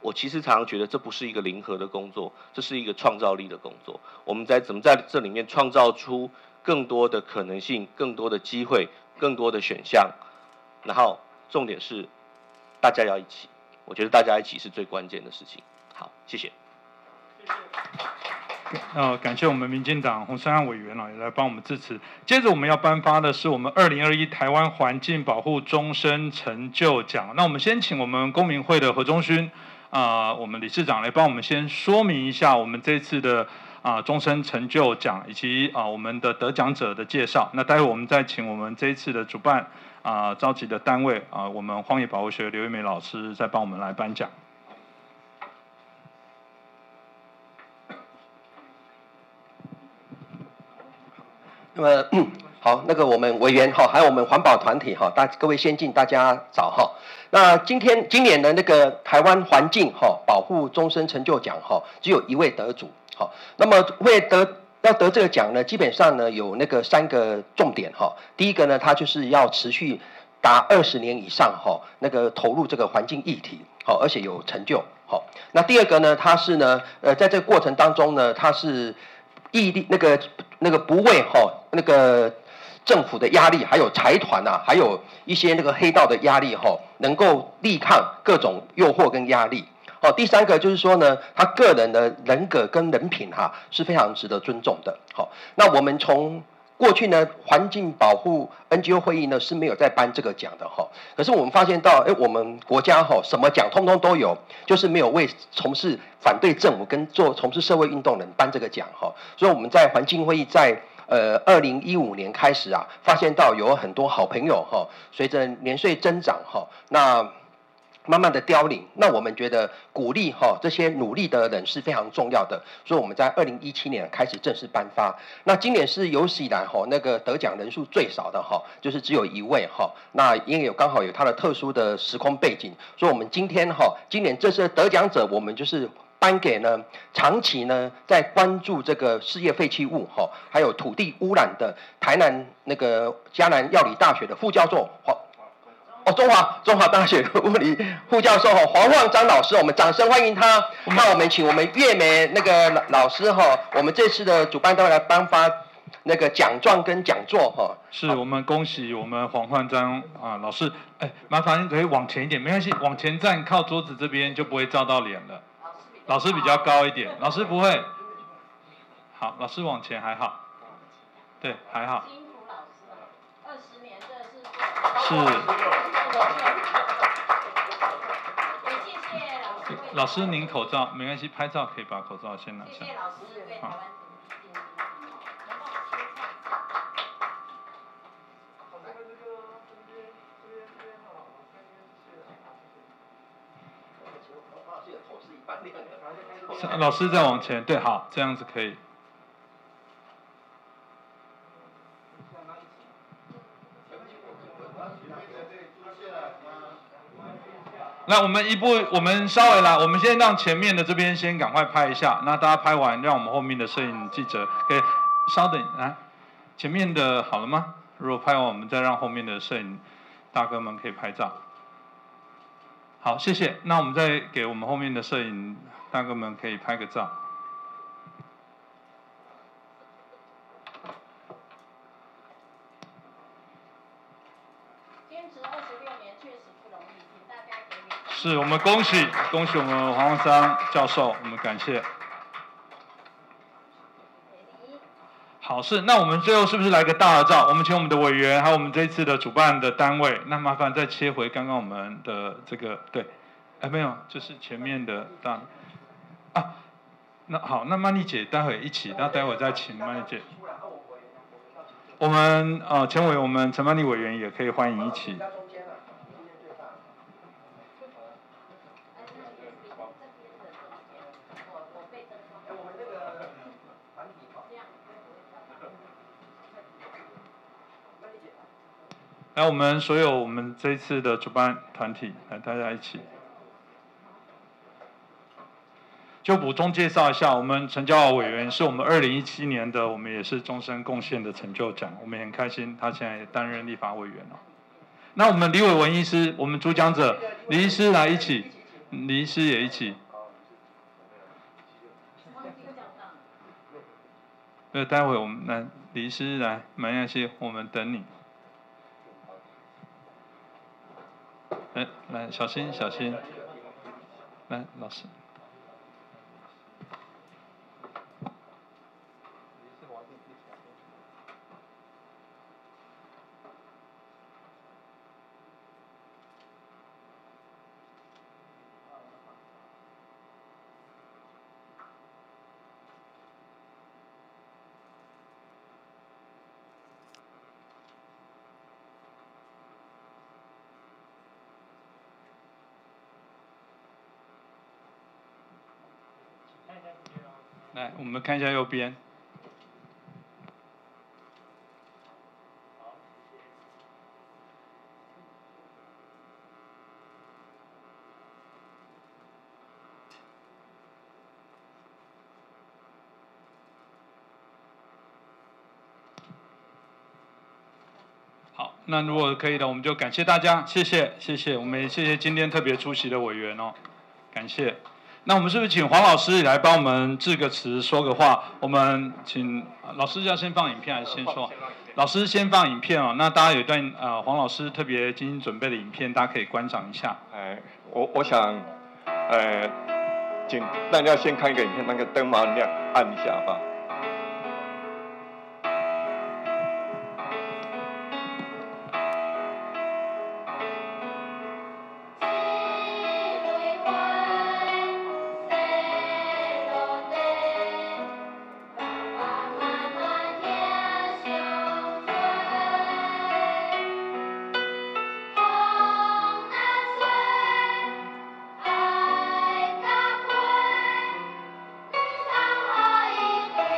我其实常常觉得这不是一个零和的工作，这是一个创造力的工作。我们怎么在这里面创造出更多的可能性、更多的机会、更多的选项，然后重点是大家要一起，我觉得大家一起是最关键的事情。好，谢谢。 感谢我们民进党洪申翰委员也来帮我们致辞。接着我们要颁发的是我们2021台湾环境保护终身成就奖。那我们先请我们公民会的何忠勋我们理事长来帮我们先说明一下我们这次的终身成就奖以及我们的得奖者的介绍。那待会我们再请我们这一次的主办召集的单位我们荒野保护学刘玉梅老师再帮我们来颁奖。 那么好，那个我们委员还有我们环保团体各位先进大家早那今年的那个台湾环境保护终身成就奖只有1位得主那么要得这个奖呢，基本上呢有那个3个重点第一个呢，它就是要持续达20年以上那个投入这个环境议题而且有成就那第二个呢，它是呢在这个过程当中呢，它是毅力那个不畏那个政府的压力，还有财团还有一些那个黑道的压力能够力抗各种诱惑跟压力。第3个就是说呢，他个人的人格跟人品是非常值得尊重的。那我们从过去呢，环境保护 NGO 会议呢是没有在颁这个奖的可是我们发现到，我们国家什么奖通通都有，就是没有为从事反对政府跟从事社会运动人颁这个奖所以我们在环境会议在2015年开始发现到有很多好朋友随着年岁增长那慢慢的凋零，那我们觉得鼓励这些努力的人是非常重要的，所以我们在2017年开始正式颁发。那今年是有史以来那个得奖人数最少的就是只有1位那因为刚好有它的特殊的时空背景，所以我们今年这次得奖者，我们就是颁给呢长期呢在关注这个事业废弃物还有土地污染的台南那个嘉南药理大学的副教授中华大学物理副教授黄旺章老师，我们掌声欢迎他。那我们请我们月梅那个老师我们这次的主办单位来颁发那个奖状跟讲座是我们恭喜我们黄焕章老师，麻烦你可以往前一点，没关系，往前站靠桌子这边就不会照到脸了。老师比较高一点，老师不会。好，老师往前还好，对，还好。辛苦老师了，20年真的是。老师，您口罩没关系，拍照可以把口罩先拿下。谢谢老师对台湾老师再往前，对，好，这样子可以。那我们稍微来，我们先让前面的这边先赶快拍一下，那大家拍完，让我们后面的摄影记者可以稍等啊。前面的好了吗？如果拍完，我们再让后面的摄影大哥们可以拍照。好，谢谢。那我们再给我们后面的摄影大哥们可以拍个照。坚持26年确实不容易，请大家给予。是我们恭喜我们黄旺章教授，我们感谢。好，那我们最后是不是来个大合照？我们请我们的委员，还有我们这次的主办的单位，那麻烦再切回刚刚我们的这个对，没有，就是前面的那好，那曼丽姐待会一起，那待会再请曼丽姐。我们前委我们陈曼丽委员也可以欢迎一起。来，我们所有我们这一次的主办团体，来大家一起。就补充介绍一下，我们陈嘉豪委员是我们2017年的，我们也是终身贡献的成就奖，我们也很开心，他现在也担任立法委员了。那我们李伟文医师，我们主讲者李医师来一起， 李医师也一起。待会我们来，李医师来，没关系，我们等你。来，小心小心。来，老师。来，我们看一下右边。好，那如果可以的，我们就感谢大家，谢谢，谢谢，我们也谢谢今天特别出席的委员哦，感谢。那我们是不是请黄老师也来帮我们致个词，说个话？我们请老师要先放影片还是先说？老师先放影片哦。那大家有一段黄老师特别精心准备的影片，大家可以观赏一下。 我想，请大家先看一个影片，那个灯麻烦亮按一下吧。 爱甲花，你通予伊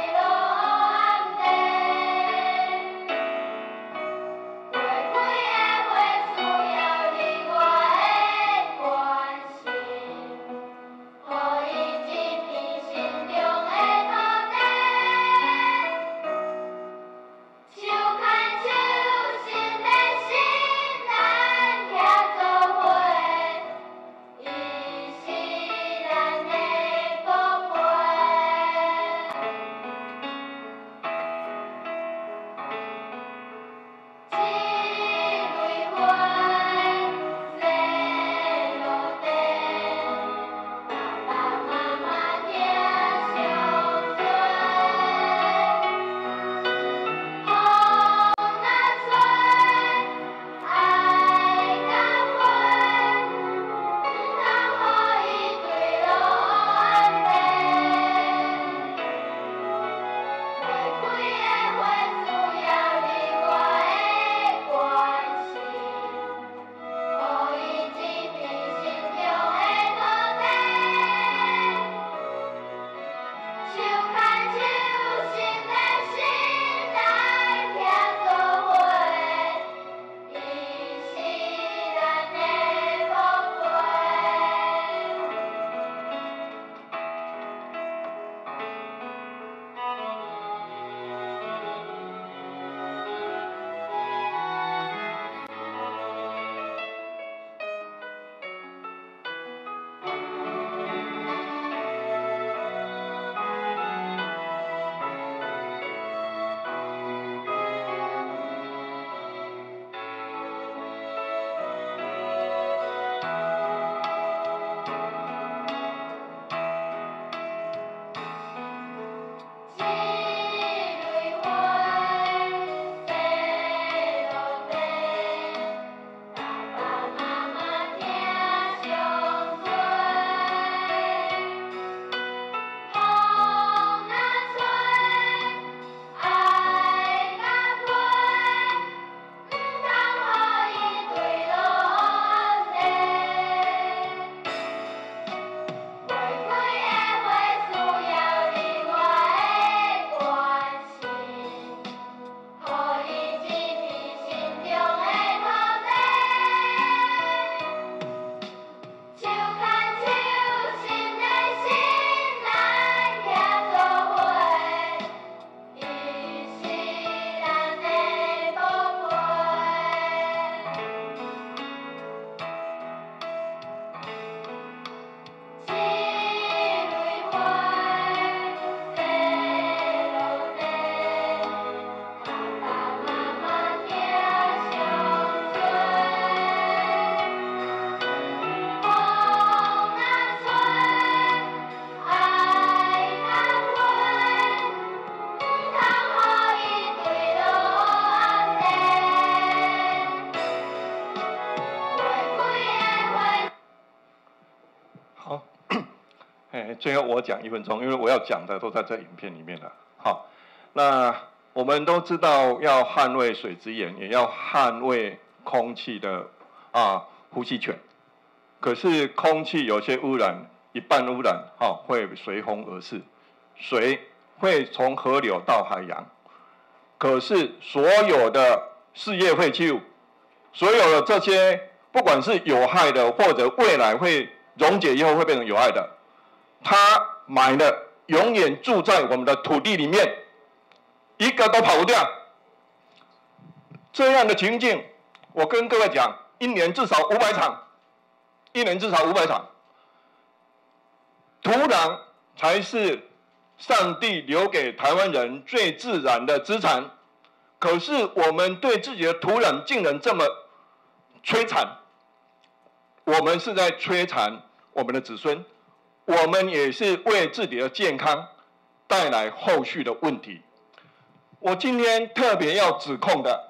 最后我讲1分钟，因为我要讲的都在这影片里面了。好，那我们都知道要捍卫水资源，也要捍卫空气的呼吸权。可是空气有些污染，一半污染会随风而逝，水会从河流到海洋。可是所有的事业废弃物，所有的这些不管是有害的，或者未来会溶解以后会变成有害的，它埋了永远住在我们的土地里面，一个都跑不掉。这样的情境，我跟各位讲，一年至少500场。1年至少500场，土壤才是上帝留给台湾人最自然的资产。可是我们对自己的土壤竟然这么摧残，我们是在摧残我们的子孙，我们也是为自己的健康带来后续的问题。我今天特别要指控的，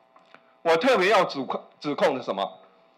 指控的什么？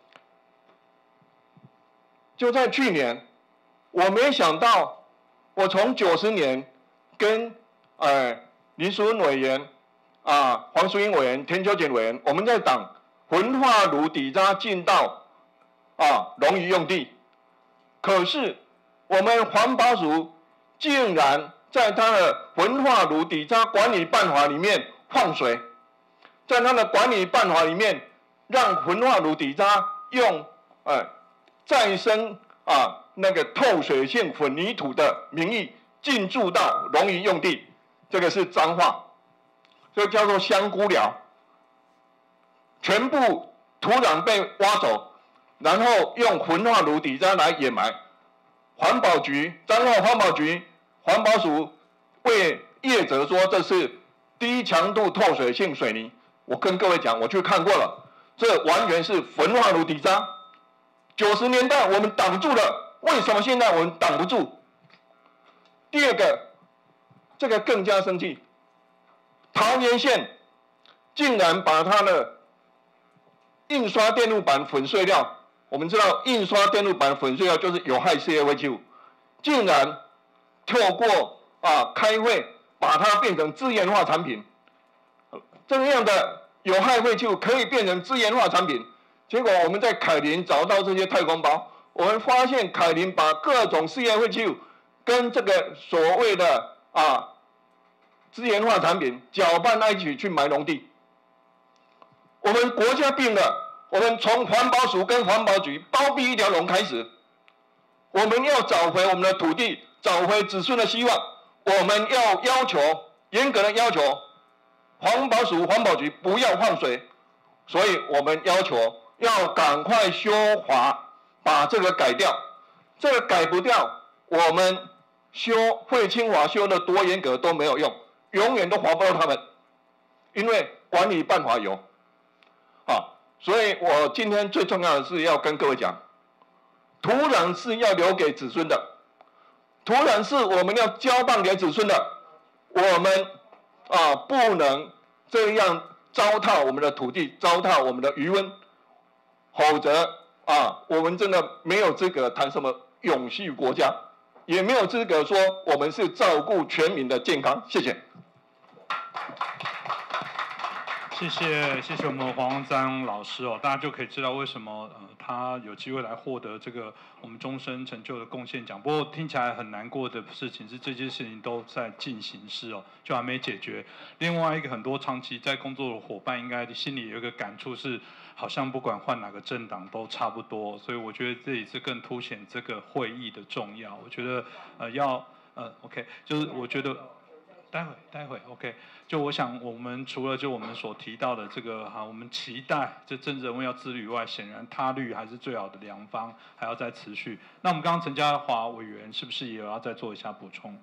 就在去年，我没想到，我从90年跟林淑文委员、黄淑英委员、田秋瑾委员，我们在党焚化炉底渣进到农渔用地，可是我们环保署竟然在他的焚化炉底渣管理办法里面放水，在他的管理办法里面让焚化炉底渣用再生那个透水性混凝土的名义进驻到农渔用地，这个是脏话，这叫做香菇寮，全部土壤被挖走，然后用焚化炉底渣来掩埋。环保局、彰化环保局、环保署为业者说这是低强度透水性水泥，我跟各位讲，我去看过了，这完全是焚化炉底渣。90年代我们挡住了，为什么现在我们挡不住？第二个，这个更加生气，桃园县竟然把它的印刷电路板粉碎料，我们知道印刷电路板粉碎料就是有害事业废弃物，竟然透过开会把它变成资源化产品，这样的有害废弃物可以变成资源化产品。结果我们在凯林找到这些太空包，我们发现凯林把各种事业废弃物跟这个所谓的资源化产品搅拌在一起去埋农地。我们国家病了，我们从环保署跟环保局包庇一条龙开始，我们要找回我们的土地，找回子孙的希望。我们要求严格的要求环保署、环保局不要放水，所以我们要求要赶快修法，把这个改掉。这个改不掉，我们废清法修的多严格都没有用，永远都划不到他们，因为管理办法有。所以我今天最重要的是要跟各位讲，土壤是要留给子孙的，土壤是我们要交棒给子孙的，我们不能这样糟蹋我们的土地，糟蹋我们的余温，否则我们真的没有资格谈什么永续国家，也没有资格说我们是照顾全民的健康。谢谢。 谢谢我们黄光章老师哦，大家就可以知道为什么他有机会来获得这个我们终身成就的贡献奖。不过听起来很难过的事情是，这些事情都在进行式哦，就还没解决。另外一个很多长期在工作的伙伴，应该心里有一个感触是，好像不管换哪个政党都差不多。所以我觉得这一次更凸显这个会议的重要。我觉得OK， 就是我觉得。待会 OK， 就我想我们除了就我们所提到的这个我们期待这政治人物要自律以外，显然他律还是最好的良方，还要再持续。那我们刚刚陈嘉华委员是不是也有要再做一下补充？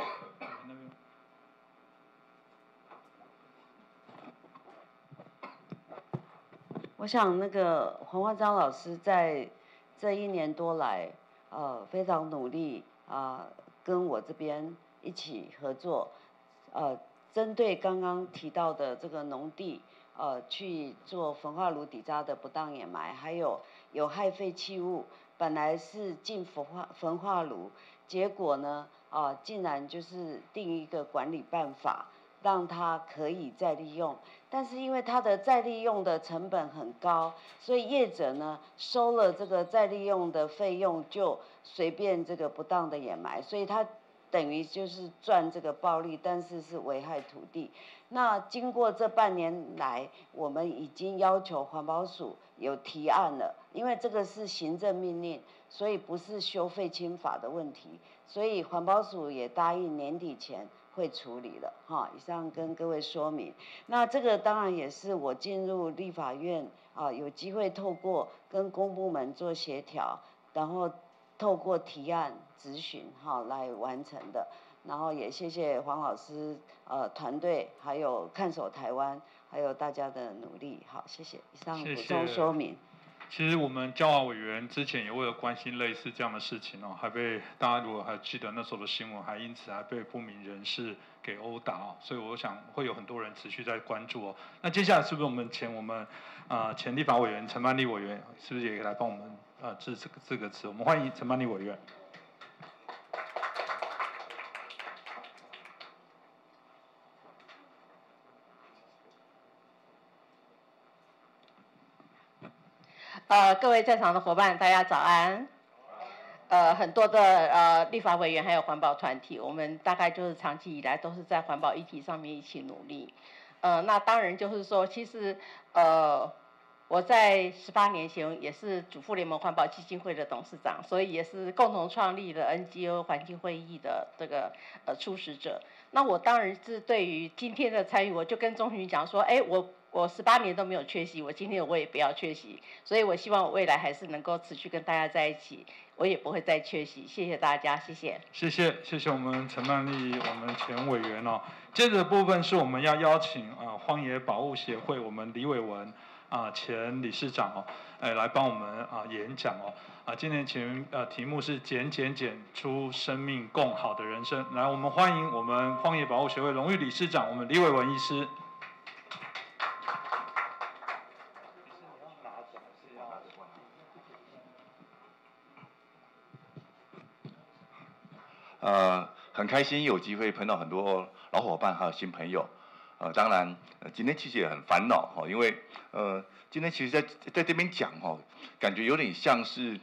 我想那个黄焕章老师在这1年多来，非常努力跟我这边一起合作。针对刚刚提到的这个农地，去做焚化炉底渣的不当掩埋，还有有害废弃物本来是进焚化炉，结果呢，竟然就是定一个管理办法，让它可以再利用。但是因为它的再利用的成本很高，所以业者呢收了这个再利用的费用就随便这个不当的掩埋，所以它等于就是赚这个暴利，但是是危害土地。那经过这半年来，我们已经要求环保署有提案了，因为这个是行政命令，所以不是修废清法的问题，所以环保署也答应年底前会处理了哈。以上跟各位说明。那这个当然也是我进入立法院有机会透过跟公部门做协调，然后透过提案质询来完成的。然后也谢谢黄老师团队，还有看守台湾，还有大家的努力。好，谢谢。以上补充说明。 其实我们教化委员之前也为了关心类似这样的事情还被大家如果还记得那时候的新闻，还因此还被不明人士给殴打所以我想会有很多人持续在关注那接下来是不是我们前立法委员陈曼丽委员是不是也来帮我们致这个词？我们欢迎陈曼丽委员。 各位在场的伙伴，大家早安。很多的立法委员还有环保团体，我们大概就是长期以来都是在环保议题上面一起努力。那当然就是说，其实我在18年前也是主妇联盟环保基金会的董事长，所以也是共同创立了 NGO 环境会议的这个促使者。那我当然是对于今天的参与，我就跟钟群讲说，我18年都没有缺席，我今天我也不要缺席，所以我希望我未来还是能够持续跟大家在一起，我也不会再缺席。谢谢大家，谢谢。 谢谢我们陈曼丽，我们前委员接着的部分是我们要邀请荒野保护协会我们李伟文前理事长来帮我们演讲今天题目是减出生命更好的人生。来，我们欢迎我们荒野保护协会荣誉理事长我们李伟文医师。 很开心有机会碰到很多老伙伴还有新朋友，当然今天其实也很烦恼因为今天其实在这边讲感觉有点像是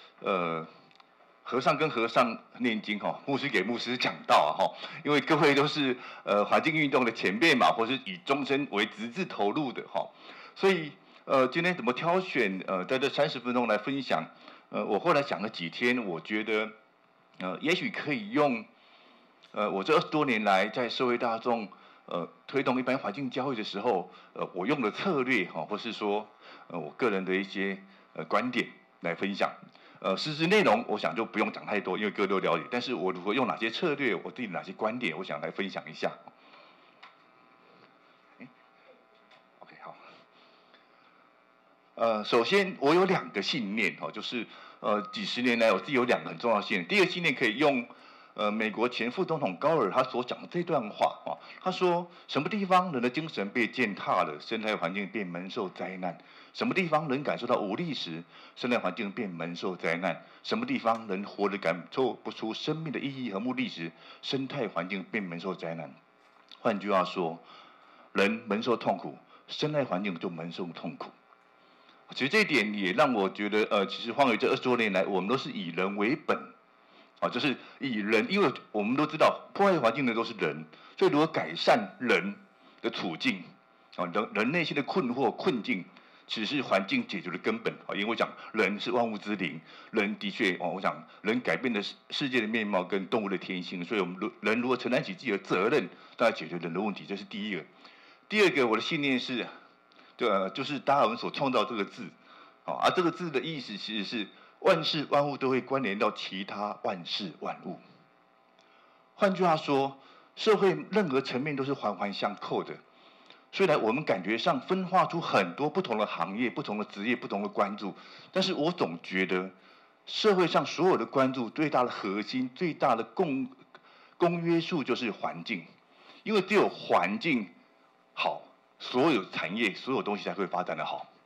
和尚跟和尚念经牧师给牧师讲道因为各位都是环境运动的前辈嘛，或是以终身为直至投入的所以今天怎么挑选在这30分钟来分享我后来想了几天，我觉得也许可以用我这20多年来在社会大众推动一般环境教育的时候我用的策略或是说我个人的一些观点来分享。实质内容我想就不用讲太多，因为各位都了解。但是我如果用哪些策略，我自己哪些观点，我想来分享一下。OK 好。首先我有2个信念就是几十年来我自己有2个很重要的信念。第一个信念可以用美国前副总统高尔他所讲的这段话他说什么地方人的精神被践踏了，生态环境便蒙受灾难；什么地方人感受到无力时，生态环境便蒙受灾难；什么地方人活着感受不出生命的意义和目的时，生态环境便蒙受灾难。换句话说，人蒙受痛苦，生态环境就蒙受痛苦。其实这一点也让我觉得其实荒野这20多年来，我们都是以人为本就是以人，因为我们都知道破坏环境的都是人，所以如何改善人的处境人内心的困惑困境，其实是环境解决的根本因为我讲人是万物之灵，人的确我想人改变了世界的面貌跟动物的天性，所以我们人如果承担起自己的责任，大家解决人的问题，这是第一个。第二个，我的信念是就是达尔文所创造这个字这个字的意思其实是万事万物都会关联到其他万事万物。换句话说，社会任何层面都是环环相扣的。虽然我们感觉上分化出很多不同的行业、不同的职业、不同的关注，但是我总觉得社会上所有的关注最大的核心、最大的公约数就是环境，因为只有环境好，所有产业、所有东西才会发展的好。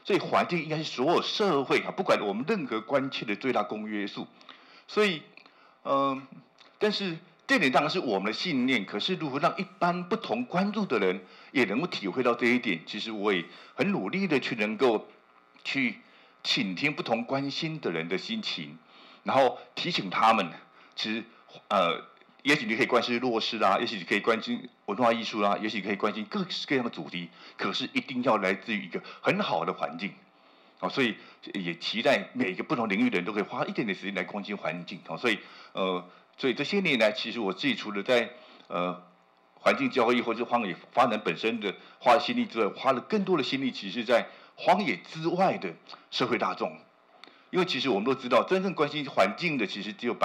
所以环境应该是所有社会不管我们任何关切的最大公约数。所以，但是这点当然是我们的信念。可是如何让一般不同关注的人也能够体会到这一点，其实我也很努力的能够去倾听不同关心的人的心情，然后提醒他们，其实也许你可以关心弱势啦，也许你可以关心文化艺术啦，也许可以关心各式各样的主题，可是一定要来自于一个很好的环境。所以也期待每个不同领域的人都可以花一点点时间来关心环境。所以这些年来，其实我自己除了在环境教育或者荒野发展本身的花心力之外，花了更多的心力，其实在荒野之外的社会大众。因为其实我们都知道，真正关心环境的其实只有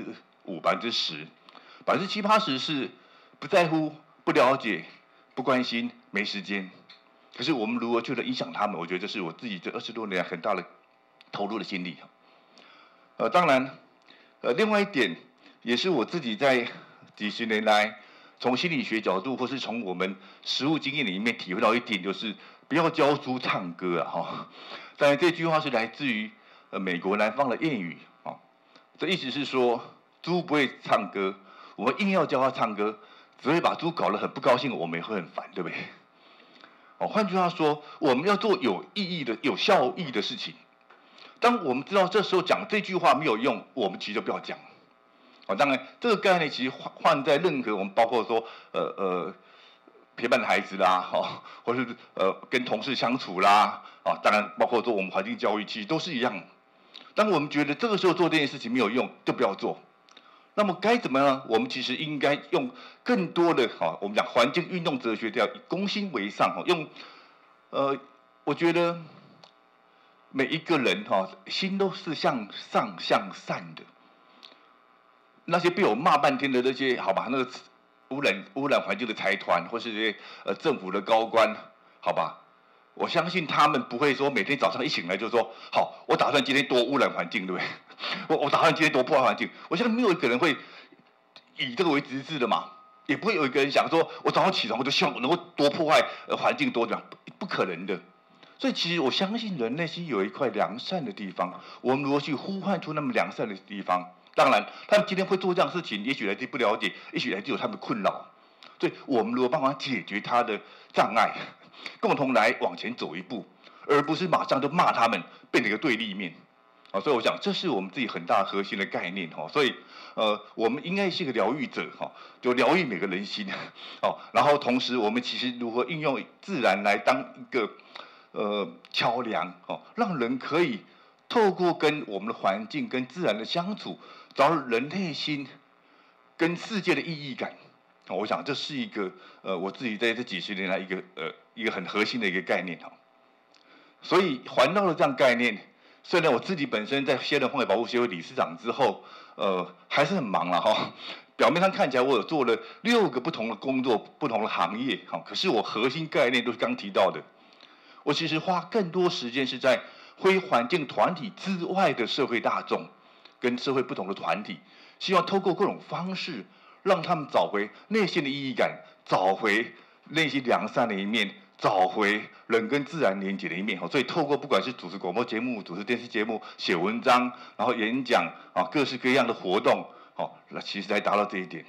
5%、10%，70%、80%是不在乎、不了解、不关心、没时间。可是我们如何去影响他们？我觉得这是我自己这20多年来很大的投入的心力。当然，另外一点也是我自己在几十年来从心理学角度，或是从我们实务经验里面体会到一点，就是不要教猪唱歌当然这句话是来自于美国南方的谚语这意思是说，猪不会唱歌，我们硬要教它唱歌，只会把猪搞得很不高兴，我们也会很烦，对不对？换句话说，我们要做有意义的、有效益的事情。当我们知道这时候讲这句话没有用，我们其实就不要讲。当然，这个概念其实换在任何我们包括说陪伴孩子啦，或是跟同事相处啦，当然包括说我们环境教育，其实都是一样。当我们觉得这个时候做这件事情没有用，就不要做。那么该怎么呢？我们其实应该用更多的我们讲环境运动哲学，叫以公心为上用我觉得每一个人心都是向上向善的。那些被我骂半天的那些那个污染环境的财团，或是这些政府的高官，我相信他们不会说每天早上一醒来就说好，我打算今天多污染环境，对不对？我打算今天多破坏环境。我相信没有一个人会以这个为直至的嘛，也不会有一个人想说，我早上起床我就希望我能够多破坏环境多怎样，不可能的。所以其实我相信人内心有一块良善的地方，我们如何去呼唤出那么良善的地方？当然，他们今天会做这样的事情，也许来自不了解，也许来自有他们的困扰。所以我们如何帮忙解决他的障碍，共同来往前走一步，而不是马上就骂他们，变成一个对立面。所以我想这是我们自己很大核心的概念。所以我们应该是一个疗愈者，就疗愈每个人心。然后同时我们其实如何运用自然来当一个桥梁，让人可以透过跟我们的环境、跟自然的相处，找到人内心跟世界的意义感。我想这是一个我自己在这几十年来一个很核心的一个概念。所以环绕的这样概念，虽然我自己本身在现任荒野保护协会理事长之后，还是很忙了表面上看起来我有做了6个不同的工作、不同的行业，可是我核心概念都是刚提到的。我其实花更多时间是在非环境团体之外的社会大众，跟社会不同的团体，希望透过各种方式，让他们找回内心的意义感，找回内心良善的一面，找回人跟自然连结的一面。所以透过不管是主持广播节目、主持电视节目、写文章，然后演讲各式各样的活动，那其实来达到这一点。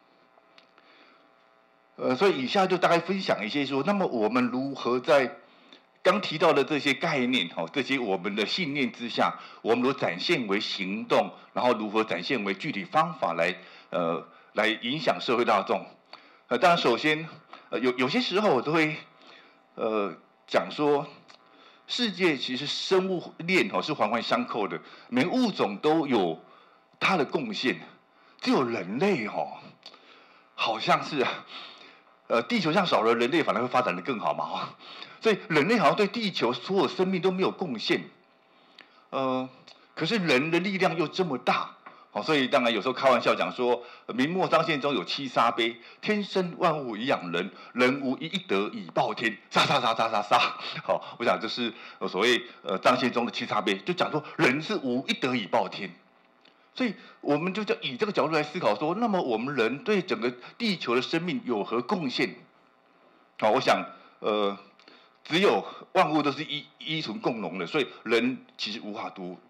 所以以下就大概分享一些说，那么我们如何在刚提到的这些概念，这些我们的信念之下，我们如何展现为行动，然后如何展现为具体方法来影响社会大众。当然，首先有些时候我都会讲说，世界其实生物链是环环相扣的，每个物种都有它的贡献，只有人类好像是地球上少了人类，反而会发展得更好嘛所以人类好像对地球所有生命都没有贡献，可是人的力量又这么大，所以当然有时候开玩笑讲说，明末张献忠有7杀碑，天生万物以养人，人无一德以报天，杀。我想这是所谓张献忠的7杀碑，就讲说人是无一德以报天。所以我们就以这个角度来思考说，那么我们人对整个地球的生命有何贡献？我想只有万物都是依存共荣的，所以人其实无法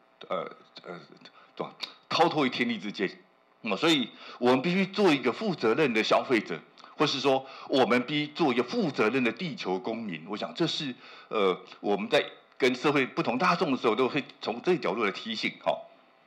逃脱于天地之间。所以我们必须做一个负责任的消费者，或是说我们必须做一个负责任的地球公民。我想这是我们在跟社会不同大众的时候，都会从这个角度来提醒哈。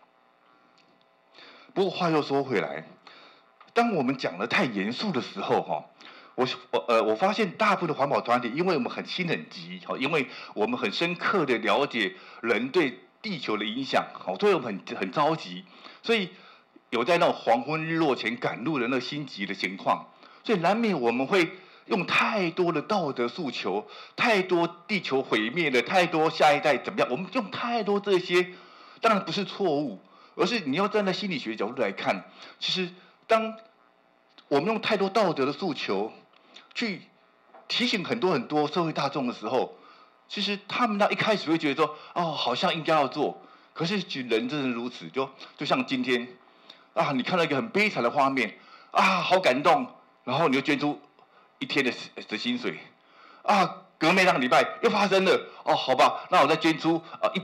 不过话又说回来，当我们讲得太严肃的时候哈。我发现大部分的环保团体，因为我们很心很急，因为我们很深刻的了解人对地球的影响，所以我们很着急，所以有在那种黄昏日落前赶路的那个心急的情况，所以难免我们会用太多的道德诉求，太多地球毁灭的，太多下一代怎么样，我们用太多这些，当然不是错误，而是你要站在心理学角度来看，其实当我们用太多道德的诉求去提醒很多社会大众的时候，其实他们一开始会觉得说，哦，好像应该要做，可是人真是如此，就像今天，啊，你看到一个很悲惨的画面，啊，好感动，然后你就捐出1天的薪水，啊，隔没2个礼拜又发生了，哦，好吧，那我再捐出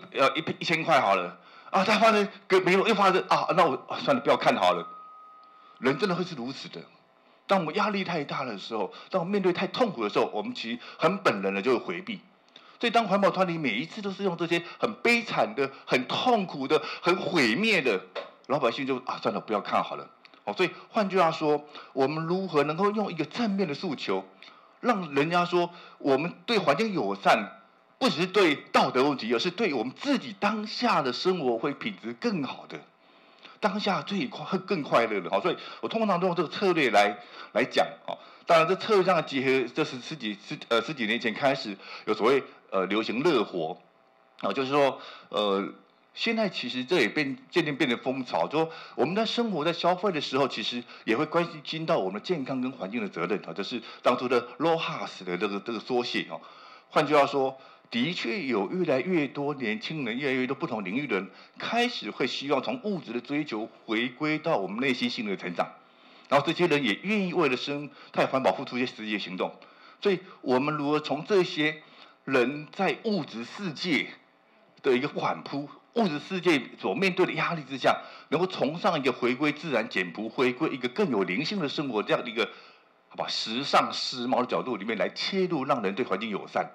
1000块好了，啊，再发生没有又发生啊，那我算了，不要看好了，人真的会是如此的。当我们压力太大的时候，当我们面对太痛苦的时候，我们其实很本能的就会回避。所以当环保团体每一次都是用这些很悲惨的、很痛苦的、很毁灭的，老百姓就算了，不要看好了。所以换句话说，我们如何能够用一个正面的诉求，让人家说我们对环境友善，不只是对道德问题，而是对我们自己当下的生活会品质更好的。当下更快乐的，所以我通常都用这个策略来讲，当然这策略上的结合，这是十几年前开始有所谓流行乐活，就是说现在其实这也渐渐变成风潮，就说我们在生活在消费的时候，其实也会关心到我们的健康跟环境的责任，这是当初的 LOHAS 的这个缩写。换句话说，的确有越来越多年轻人，越来越多不同领域的人，开始会希望从物质的追求回归到我们内心性的成长，然后这些人也愿意为了生态环保付出一些实际的行动。所以我们如何从这些人在物质世界的一个反扑，物质世界所面对的压力之下，能够崇尚一个回归自然、简朴，回归一个更有灵性的生活，这样的一个时尚时髦的角度里面来切入，让人对环境友善。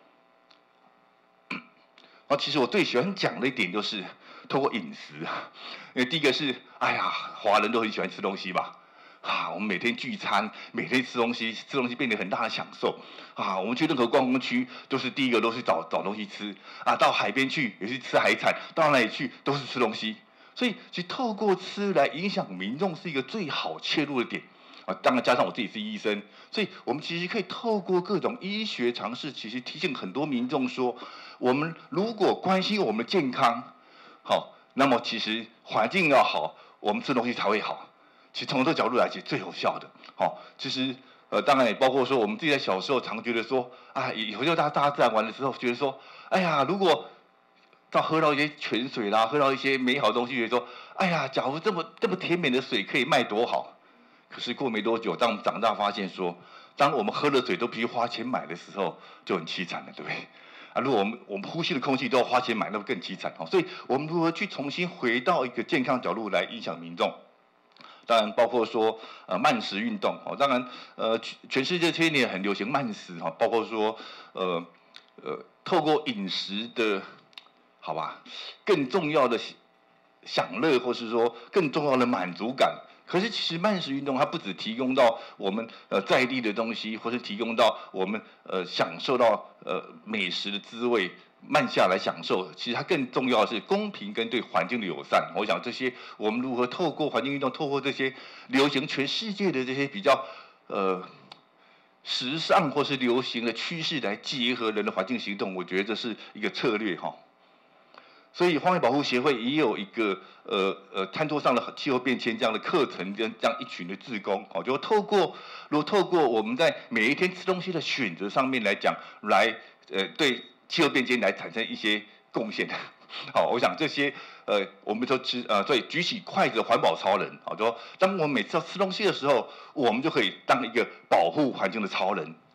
其实我最喜欢讲的一点就是透过饮食，因为第一个是，哎呀，华人都很喜欢吃东西吧，我们每天聚餐，每天吃东西变得很大的享受，我们去任何观光区都是第一个都是找东西吃，到海边去也是吃海产，到哪里去都是吃东西，所以其实透过吃来影响民众是一个最好切入的点。当然加上我自己是医生，所以我们其实可以透过各种医学常识，其实提醒很多民众说，我们如果关心我们的健康，那么其实环境要好，我们吃东西才会好。其实从这个角度来讲，最有效的。其实当然也包括说，我们自己在小时候常觉得说，以后就大自然玩的时候，觉得说，哎呀，如果喝到一些泉水啦，喝到一些美好的东西，觉得说，哎呀，假如这么甜美的水可以卖多好。可是过没多久，当我们长大发现说，当我们喝的水都必须花钱买的时候，就很凄惨了，对不对？如果我们呼吸的空气都要花钱买，那会更凄惨。所以我们如何去重新回到一个健康角度来影响民众？当然包括说慢食运动。当然全世界这些年很流行慢食，包括说透过饮食的，好吧，更重要的享乐，或是说更重要的满足感。可是其实慢食运动它不只提供到我们在地的东西，或是提供到我们享受到美食的滋味，慢下来享受。其实它更重要的是公平跟对环境的友善。我想这些我们如何透过环境运动，透过这些流行全世界的这些比较时尚或是流行的趋势来结合人的环境行动，我觉得这是一个策略哈。所以荒野保护协会也有一个餐桌上的气候变迁这样的课程，跟这样一群的志工，就透过我们在每一天吃东西的选择上面来讲，来对气候变迁来产生一些贡献。我想这些我们都所以举起筷子的环保超人，就说当我们每次要吃东西的时候，我们就可以当一个保护环境的超人。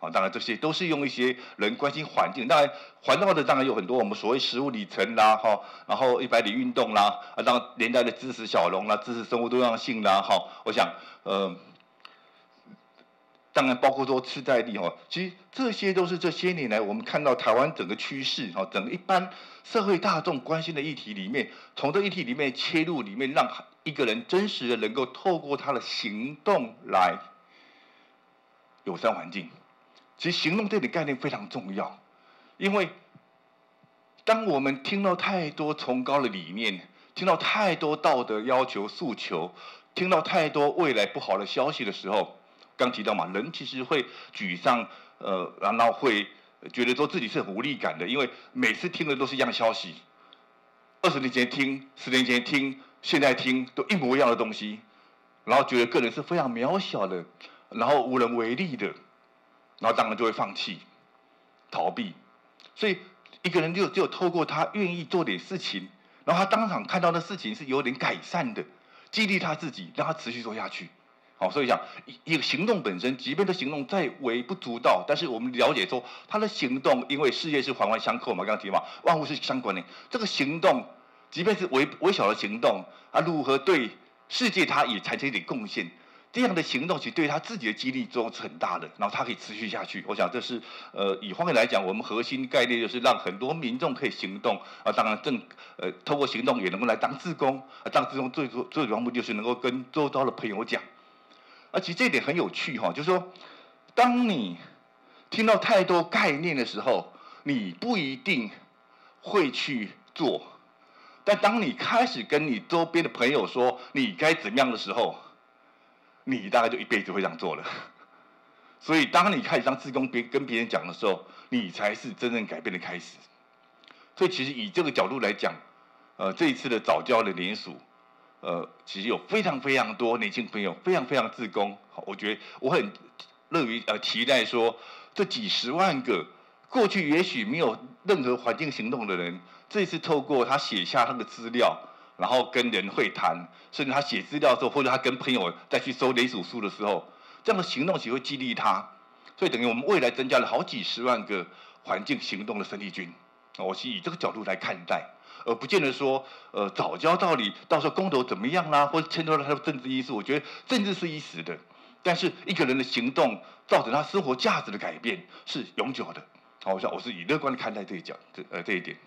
好，当然这些都是用一些人关心环境，当然环绕的当然有很多我们所谓15里程啦，哈，然后100里运动啦，啊，当然连带的支持小农啦，支持生物多样性啦，哈，我想当然包括说次在地哈，其实这些都是这些年来我们看到台湾整个趋势哈，整个一般社会大众关心的议题里面，从这议题里面切入，里面让一个人真实的能够透过他的行动来友善环境。其实行动这点概念非常重要，因为当我们听到太多崇高的理念，听到太多道德要求诉求，听到太多未来不好的消息的时候，刚提到嘛，人其实会沮丧，然后会觉得说自己是很无力感的，因为每次听的都是一样的消息，20年前听、10年前听、现在听都一模一样的东西，然后觉得个人是非常渺小的，然后无能为力的，然后当然就会放弃、逃避，所以一个人只有透过他愿意做点事情，然后他当场看到的事情是有点改善的，激励他自己，让他持续做下去。好，所以讲一个行动本身，即便这行动再微不足道，但是我们了解说，他的行动，因为事业是环环相扣嘛，刚刚提嘛，万物是相关的。这个行动，即便是微小的行动，啊，如何对世界他也产生一点贡献，这样的行动其实对他自己的激励作用是很大的，然后他可以持续下去。我想这是以荒野来讲，我们核心概念就是让很多民众可以行动啊，当然透过行动也能够来当志工啊，当志工最主要目的就是能够跟周遭的朋友讲。其实这一点很有趣哈，就是说，当你听到太多概念的时候，你不一定会去做，但当你开始跟你周边的朋友说你该怎么样的时候，你大概就一辈子会这样做了。所以，当你开始当志工跟别人讲的时候，你才是真正改变的开始。所以，其实以这个角度来讲，这一次的早教的联署。其实有非常多年轻朋友，非常志工。我觉得我很乐于期待说，这几十万个过去也许没有任何环境行动的人，这次透过他写下他的资料，然后跟人会谈，甚至他写资料的时候，或者他跟朋友再去收联署书的时候，这样的行动其实会激励他。所以等于我们未来增加了好几十万个环境行动的生力军。我是以这个角度来看待。而不见得说，早教到底到时候公投怎么样啦，或者牵扯到他的政治因素，我觉得政治是一时的，但是一个人的行动造成他生活价值的改变是永久的。好，我是以乐观的看待这一点。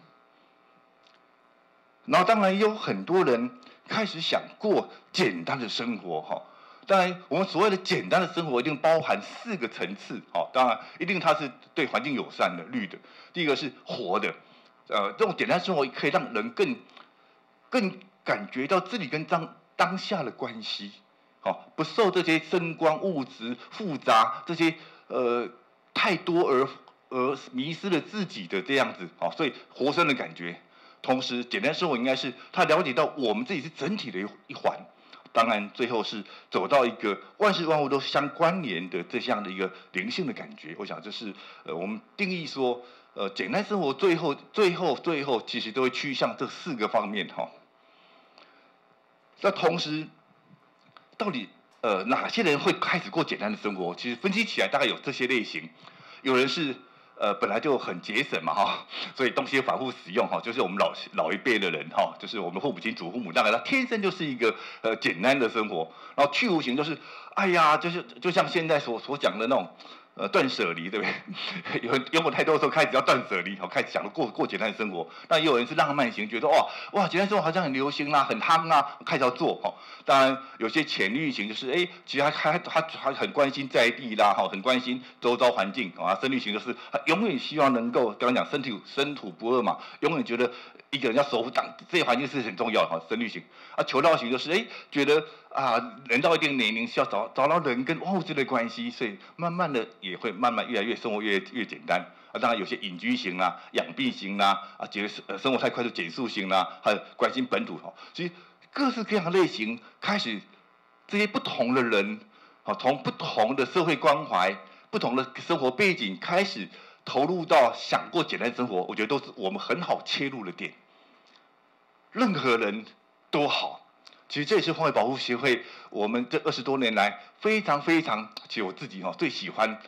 然后当然也有很多人开始想过简单的生活哈。当然，我们所谓的简单的生活一定包含4个层次。好，当然一定它是对环境友善的、绿的。第一个是活的。这种简单生活可以让人更感觉到自己跟当下的关系，好，不受这些声光物质复杂这些太多而迷失了自己的这样子，好，所以活生的感觉。同时，简单生活应该是他了解到我们自己是整体的一环，当然最后是走到一个万事万物都相关联的这样的一个灵性的感觉。我想这是我们定义说。简单生活最后其实都会趋向这4个方面哈。那同时，到底哪些人会开始过简单的生活？其实分析起来大概有这些类型。有人是本来就很节省嘛哈，所以东西反复使用哈，就是我们老一辈的人哈，就是我们父母亲、祖父母，大概他天生就是一个简单的生活，然后去无形就是哎呀，就像现在所讲的那种。断舍离，对不对？有过太多的时候开始要断舍离，开始想着过简单的生活。那也有人是浪漫型，觉得哇，简单生活好像很流行啦，很夯啊，开始要做。当然有些潜力型就是其实他很关心在地啦，很关心周遭环境啊。深绿型就是他永远希望能够刚刚讲生土不二嘛，永远觉得一个人要守护这些环境是很重要的。深绿型啊，求道型就是觉得人到一定年龄是要找到人跟万物之类的关系，所以慢慢的也会慢慢越来越生活越简单。当然有些隐居型啦、养病型啦、觉得生活太快就减速型啦，还有关心本土其实各式各样的类型开始，这些不同的人从不同的社会关怀、不同的生活背景开始投入到想过简单生活，我觉得都是我们很好切入的点。任何人都好。其实这也是荒野保护协会我们这20多年来非常，其实我自己最喜欢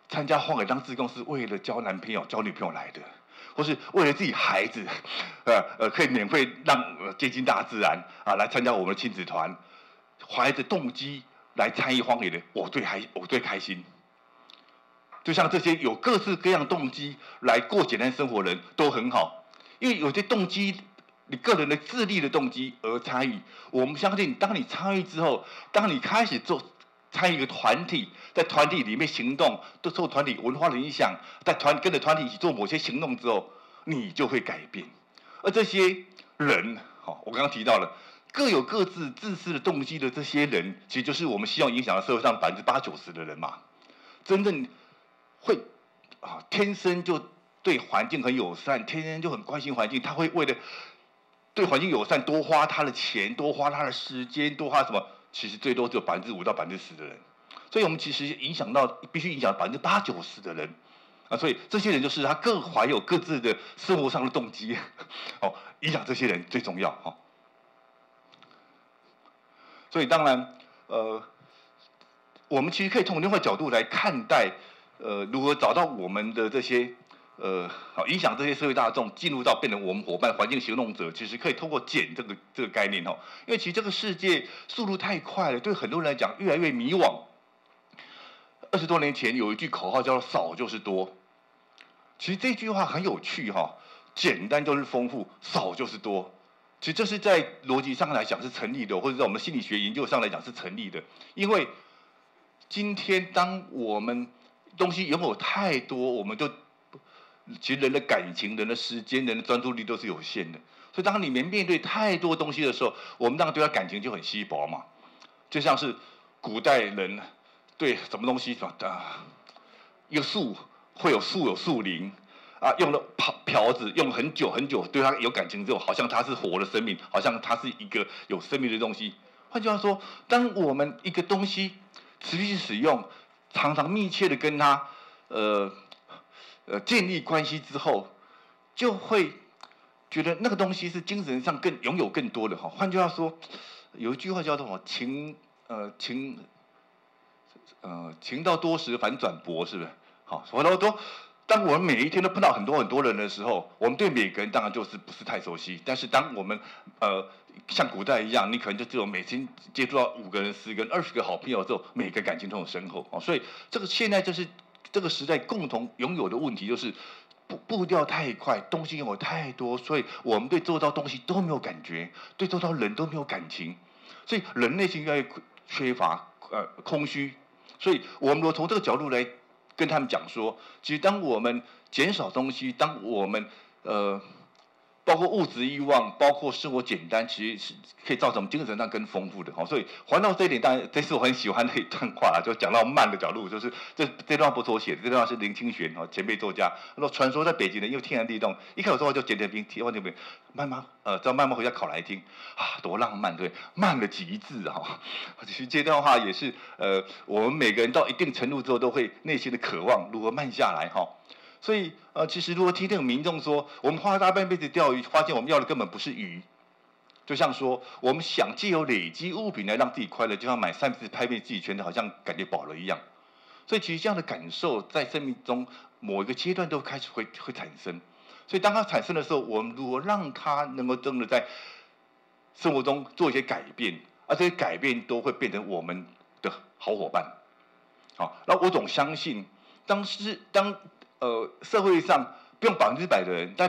参加荒野当志工是为了交男朋友、交女朋友来的，或是为了自己孩子，可以免费让接近大自然啊，来参加我们的亲子团，怀着动机来参与荒野的，我最开心。就像这些有各式各样动机来过简单生活的人都很好，因为有些动机，你个人的自立的动机而参与，我们相信，当你参与之后，当你开始参与一个团体，在团体里面行动，都受团体文化的影响，跟着团体一起做某些行动之后，你就会改变。而这些人，我刚刚提到了，各有各自自私的动机的这些人，其实就是我们希望影响到社会上80%-90%的人嘛。真正会天生就对环境很友善，天生就很关心环境，他会为了对环境友善多花他的钱，多花他的时间，多花什么？其实最多只有5%到10%的人，所以我们其实必须影响80%-90%的人啊，所以这些人就是他各怀有各自的生活上的动机，影响这些人最重要所以当然我们其实可以从另外角度来看待如何找到我们的这些影响这些社会大众进入到变成我们伙伴环境行动者，其实可以透过减这个概念因为其实这个世界速度太快了，对很多人来讲越来越迷惘。20多年前有一句口号叫做少就是多，其实这句话很有趣简单就是丰富，少就是多。其实这是在逻辑上来讲是成立的，或者在我们心理学研究上来讲是成立的。因为今天当我们东西拥有太多，我们就其实人的感情、人的时间、人的专注力都是有限的，所以当你面对太多东西的时候，我们当然对他感情就很稀薄嘛。就像是古代人对什么东西一个树会有树龄啊，用了瓢子用很久很久，对它有感情之后，好像它是活的生命，好像它是一个有生命的东西。换句话说，当我们一个东西持续使用，常常密切的跟它建立关系之后，就会觉得那个东西是精神上拥有更多的换句话说，有一句话叫做什么情到多时反转薄，是不是？所以说，当我们每一天都碰到很多人的时候，我们对每个人当然就是不是太熟悉。但是当我们像古代一样，你可能就只有每天接触到5个人、10个人、20个好朋友之后，每个感情都很深厚所以现在就是这个时代共同拥有的问题，就是步调太快，东西拥有太多，所以我们对周遭东西都没有感觉，对周遭人都没有感情，所以人内心越来越缺乏空虚。所以我们如果从这个角度来跟他们讲说，其实当我们减少东西，当我们包括物质欲望，包括生活简单，其实是可以造成我们精神上更丰富的所以还到这一点，当然这是我很喜欢的一段话就讲到慢的角度，就是这段不是我写的，这段话是林清玄前辈作家，说传说在北极人又天寒地冻，一开始说话就简简平平，慢慢叫慢慢回家考来听多浪漫，对，慢的极致其实这段话也是我们每个人到一定程度之后，都会内心的渴望如何慢下来所以其实如果听这种民众说，我们花大半辈子钓鱼，发现我们要的根本不是鱼，就像说我们想藉由累积物品来让自己快乐，就像买3次拍遍自己圈的，好像感觉饱了一样。所以其实这样的感受在生命中某一个阶段都开始会产生。所以当它产生的时候，我们如果让它能够真的在生活中做一些改变，而这些改变都会变成我们的好伙伴。那我总相信，当社会上不用100%的人，但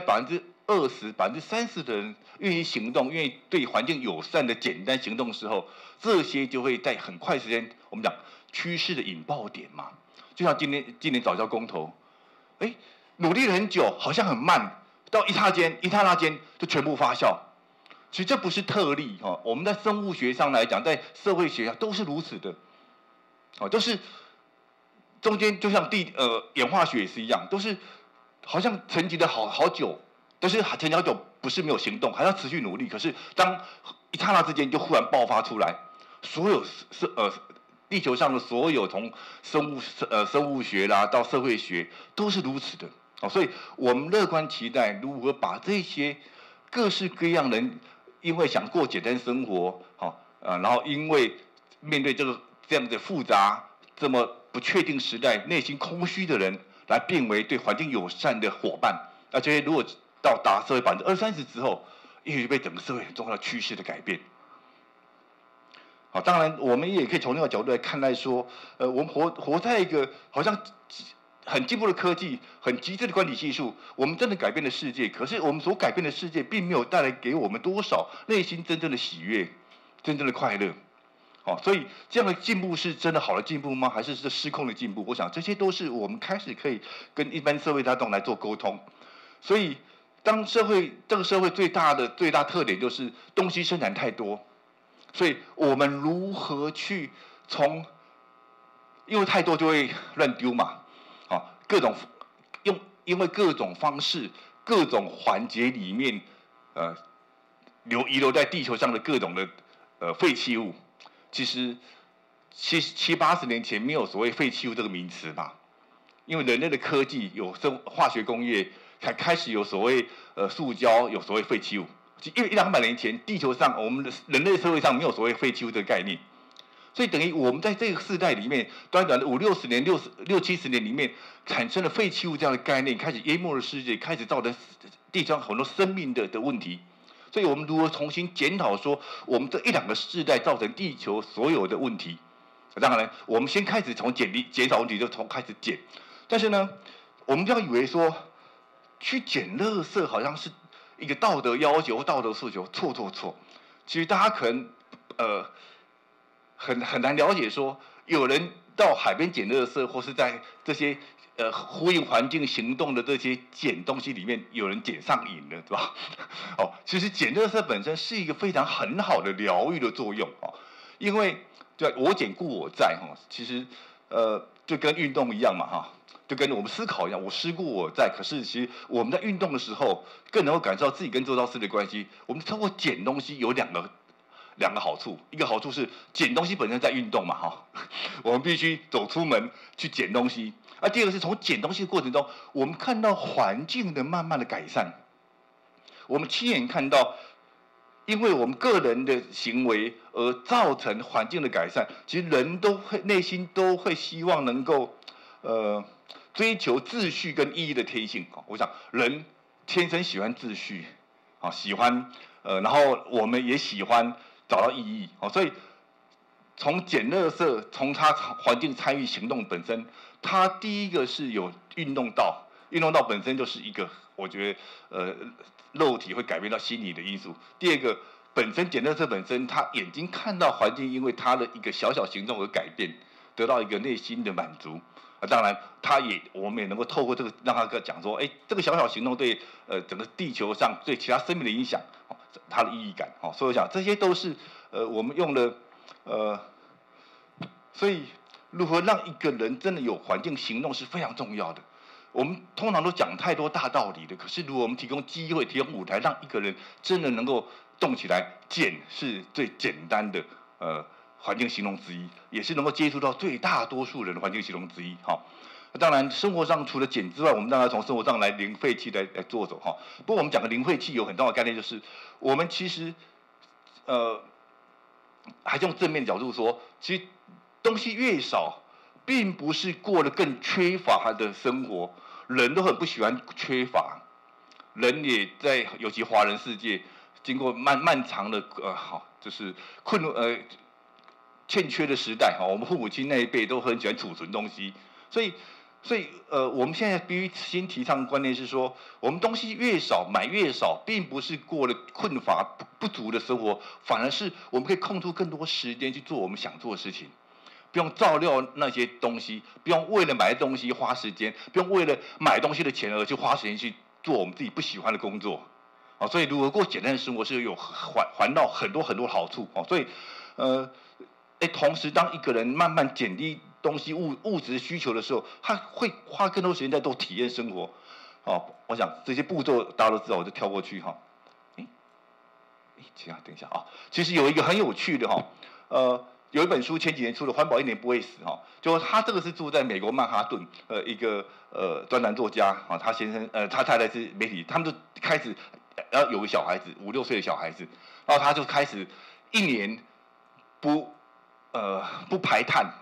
20%、30%的人愿意行动，愿意对环境友善的简单行动的时候，这些就会在很快时间，我们讲趋势的引爆点嘛。就像今年早教公投，努力了很久，好像很慢，到一刹那间就全部发酵。其实这不是特例我们在生物学上来讲，在社会学上都是如此的，都是。中间就像演化学也是一样，都是好像沉寂了好久，但是沉寂好久不是没有行动，还要持续努力。可是当一刹那之间就忽然爆发出来，所有地球上的所有从生物学啦到社会学都是如此的所以我们乐观期待如何把这些各式各样人，因为想过简单生活然后因为面对这样的复杂。这么不确定时代内心空虚的人，来变为对环境友善的伙伴。那这些如果到达社会20%-30%之后，也许被整个社会很重要的趋势的改变。好，当然我们也可以从另外角度来看待说，我们活在一个好像很进步的科技、很极致的观体技术，我们真的改变了世界。可是我们所改变的世界，并没有带来给我们多少内心真正的喜悦、真正的快乐。好，所以这样的进步是真的好的进步吗？还是失控的进步？我想这些都是我们开始可以跟一般社会大众来做沟通。所以，当这个社会最大特点就是东西生产太多，所以我们如何去因为太多就会乱丢嘛，啊，因为各种方式、各种环节里面，遗留在地球上的各种的废弃物，其实70-80年前没有所谓废弃物这个名词嘛，因为人类的科技有化学工业，才开始有所谓塑胶，有所谓废弃物。因为100-200年前，地球上我们的人类社会上没有所谓废弃物这个概念，所以等于我们在这个世代里面，短短的50-60年、60-70年里面，产生了废弃物这样的概念，开始淹没了世界，开始造成地球上很多生命的问题。所以我们如何重新检讨说，我们这1-2个世代造成地球所有的问题？当然，我们先开始从减少问题，就开始减。但是呢，我们不要以为说去捡垃圾好像是一个道德要求、道德诉求，错。其实大家可能很难了解说，有人到海边捡垃圾，或是在这些呼应环境行动的这些捡东西里面，有人捡上瘾了，对吧？哦，其实捡垃圾本身是一个非常很好的疗愈的作用哦，因为对我捡故我在哈，其实就跟运动一样嘛哈。就跟我们思考一样，我思故我在。可是其实我们在运动的时候，更能够感受到自己跟周遭世界的关系。我们通过捡东西有两个好处，一个好处是捡东西本身在运动嘛，哈，我们必须走出门去捡东西。第二个是从捡东西的过程中，我们看到环境的慢慢的改善。我们亲眼看到，因为我们个人的行为而造成环境的改善，其实人内心都会希望能够追求秩序跟意义的天性。我想人天生喜欢秩序，喜欢然后我们也喜欢找到意义。所以从捡垃圾，从它环境参与行动本身，它第一个是有运动到本身就是一个我觉得肉体会改变到心理的因素。第二个，本身捡垃圾本身，他眼睛看到环境因为他的一个小小行动而改变，得到一个内心的满足。当然，我们也能够透过这个让他讲说，这个小小行动对整个地球上对其他生命的影响，它的意义感。所以我想这些都是我们用的所以如何让一个人真的有环境行动是非常重要的。我们通常都讲太多大道理的，可是如果我们提供机会、提供舞台，让一个人真的能够动起来，捡是最简单的环境行动之一，也是能够接触到最大多数人的环境行动之一。当然生活上除了捡之外，我们当然从生活上来零废弃来做走。不过我们讲的零废弃有很重要的概念，就是我们其实还是用正面的角度说，其实东西越少，并不是过得更缺乏的生活。人都很不喜欢缺乏，人也在尤其华人世界经过漫长的就是欠缺的时代。我们父母亲那一辈都很喜欢储存东西，所以我们现在必须先提倡的观念是说，我们东西越少买越少，并不是过了困乏不足的生活，反而是我们可以空出更多时间去做我们想做的事情。不用照料那些东西，不用为了买东西花时间，不用为了买东西的钱而去花时间去做我们自己不喜欢的工作。所以如何过简单的生活是有环绕很多好处。所以同时当一个人慢慢减低东西物质需求的时候，他会花更多时间在做体验生活。我想这些步骤大家都知道，我就跳过去。等一下其实有一个很有趣的有一本书前几年出的《环保一年不会死》就他这个是住在美国曼哈顿一个专栏作家他先生他太太是媒体，他们就开始有个小孩子5-6岁的小孩子，然后他就开始1年不排碳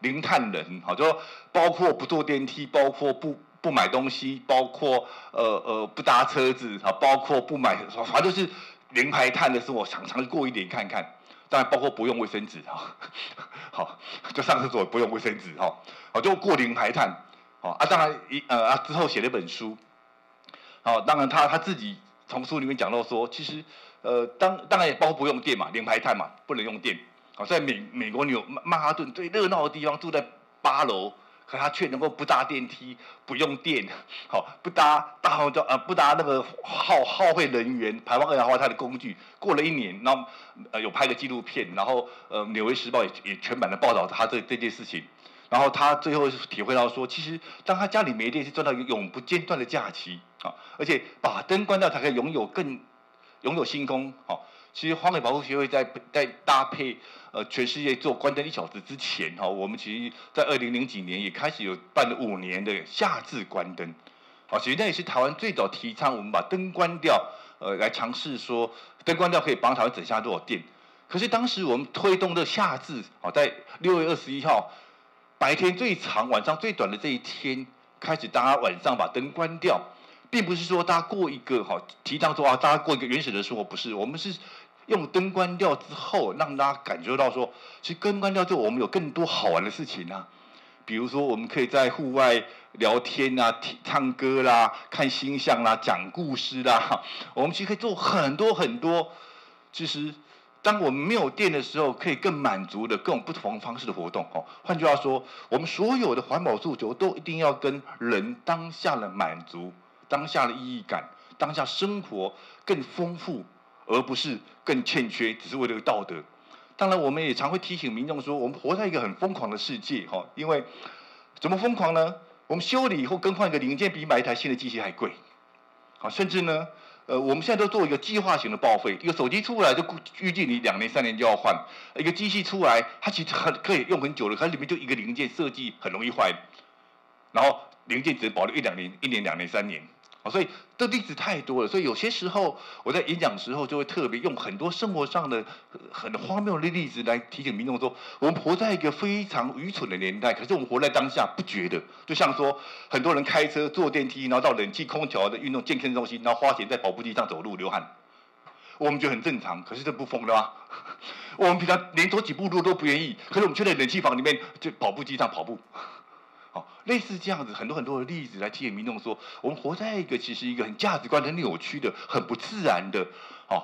零碳人，好，就包括不坐电梯，包括不买东西，包括不搭车子，啊，包括不买，反正就是零排碳的生活，常常过一点看看。当然包括不用卫生纸哈，好，就上厕所不用卫生纸哈，好，就过零排碳，好啊，当然之后写了一本书，好，当然他自己从书里面讲到说，其实当然也包括不用电嘛，零排碳嘛，不能用电。好，在美国曼哈顿最热闹的地方，住在8楼，可他却能够不搭电梯，不用电，好，不搭那个耗费人员、排放二氧化碳的工具。过了1年，然后有拍个纪录片，然后纽约时报也全版的报道他这件事情。然后他最后体会到说，其实当他家里没电，是赚到一个永不间断的假期啊，而且把灯关掉才可以拥有星空。好，其实荒野保护协会在搭配全世界做关灯1小时之前，哈，我们其实在2000几年也开始有办了5年的夏至关灯。好，其实那也是台湾最早提倡我们把灯关掉，来尝试说灯关掉可以帮台湾省下多少电。可是当时我们推动的夏至，好，在6月21号。白天最长、晚上最短的这一天，开始大家晚上把灯关掉，并不是说大家过一个提倡说大家过一个原始的生活，不是，我们是用灯关掉之后，让大家感觉到说，其实灯关掉之后，我们有更多好玩的事情啊，比如说我们可以在户外聊天啊、唱歌啦、看星象啦、讲故事啦，我们其实可以做很多很多，其实。当我们没有电的时候，可以更满足的各种不同方式的活动。换句话说，我们所有的环保诉求都一定要跟人当下的满足、当下的意义感、当下生活更丰富，而不是更欠缺，只是为了道德。当然，我们也常会提醒民众说，我们活在一个很疯狂的世界，因为怎么疯狂呢？我们修理或更换一个零件比买一台新的机器还贵，甚至呢。我们现在都做一个计划型的报废，一个手机出来就预计你2年3年就要换，一个机器出来，它其实可以用很久了，可是里面就一个零件设计很容易坏，然后零件只保留1年2年3年，所以这例子太多了，所以有些时候我在演讲时候就会特别用很多生活上的很荒谬的例子来提醒民众说，我们活在一个非常愚蠢的年代，可是我们活在当下不觉得，就像说很多人开车坐电梯，然后到冷气空调的运动健身中心，然后花钱在跑步机上走路流汗，我们觉得很正常，可是这不疯的吗？我们平常连走几步路都不愿意，可是我们却在冷气房里面就跑步机上跑步。好，类似这样子很多的例子来提醒民众说，我们活在一个其实一个很价值观很扭曲的、很不自然的，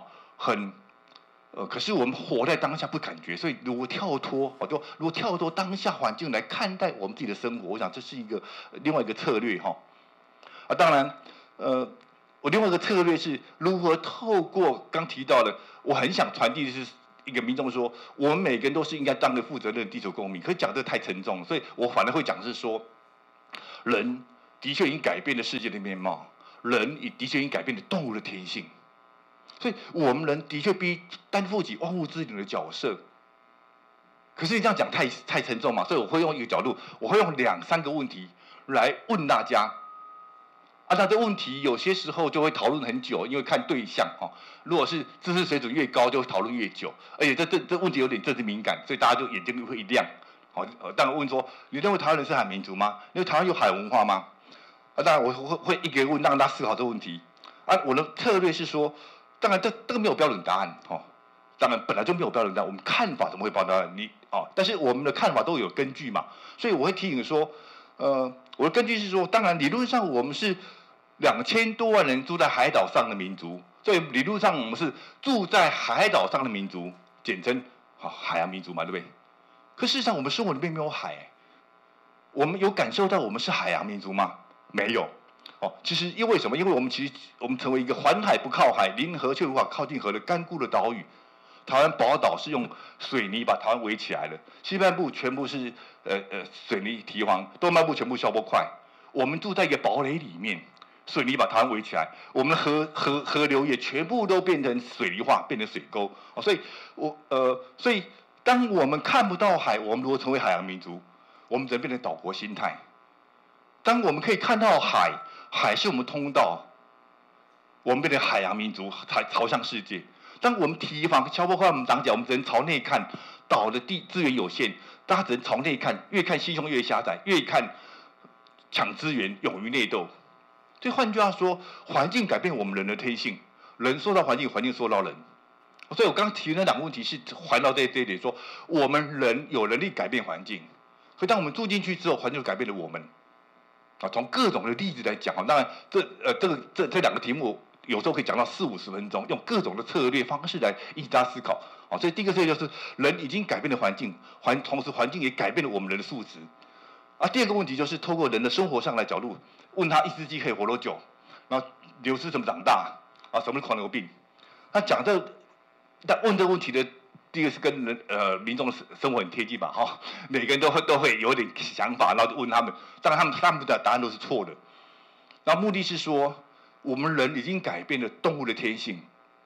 可是我们活在当下不感觉，所以如果跳脱当下环境来看待我们自己的生活，我想这是另外一个策略哈。当然，我另外一个策略是如何透过刚提到的，我很想传递的是。一个民众说，我们每个人都是应该当个负责任的地球公民，可是讲这太沉重了，所以我反而会讲是说，人的确已经改变了世界的面貌，人也的确已经改变了动物的天性，所以我们人的确必担负起万物之灵的角色。可是你这样讲太沉重嘛，所以我会用一个角度，我会用2、3个问题来问大家。那这问题有些时候就会讨论很久，因为看对象哈。如果是知识水准越高，就会讨论越久，而且这问题有点政治敏感，所以大家就眼睛会一亮。好，当然问说，你认为台湾人是海民族吗？因为台湾有海文化吗？当然我会一个问，让大家思考这个问题。我的策略是说，当然这个没有标准答案哈。当然本来就没有标准答案，我们看法怎么会标准答案？但是我们的看法都有根据嘛，所以我会提醒说，我的根据是说，当然理论上我们是2000多万人住在海岛上的民族，所以理论上我们是住在海岛上的民族，简称海洋民族嘛，对不对？可事实上我们生活里面没有海，我们有感受到我们是海洋民族吗？没有。其实因为什么？因为我们成为一个环海不靠海，临河却无法靠近河的干枯的岛屿。台湾宝岛是用水泥把台湾围起来的，西半部全部是水泥堤防，东半部全部消波块。我们住在一个堡垒里面。水泥把台湾围起来，我们的河流也全部都变成水泥化，变成水沟。所以当我们看不到海，我们如何成为海洋民族？我们只能变成岛国心态。当我们可以看到海，海是我们通道，我们变成海洋民族，朝向世界。 当我们提防消波块，我们讲，我们只能朝内看，岛的资源有限，大家只能朝内看，越看心胸越狭窄，越看抢资源，勇于内斗。所以换句话说，环境改变我们人的天性，人受到环境，环境受到人。所以我刚刚提的那两个问题是环绕这一点，说我们人有能力改变环境，所以当我们住进去之后，环境就改变了我们。啊，从各种的例子来讲，当然这两个题目有时候可以讲到40-50分钟，用各种的策略方式来引起大家思考。啊，所以第一个策略就是人已经改变了环境，同时环境也改变了我们人的素质。啊，第二个问题就是透过人的生活上来角度，问他1世纪可以活多久，然后牛是怎么长大，啊，什么是狂牛病？他讲但问这个问题的第一个是跟民众的生活很贴近吧，哈，每个人都会有点想法，然后就问他们，当然他们的答案都是错的。然后目的是说，我们人已经改变了动物的天性。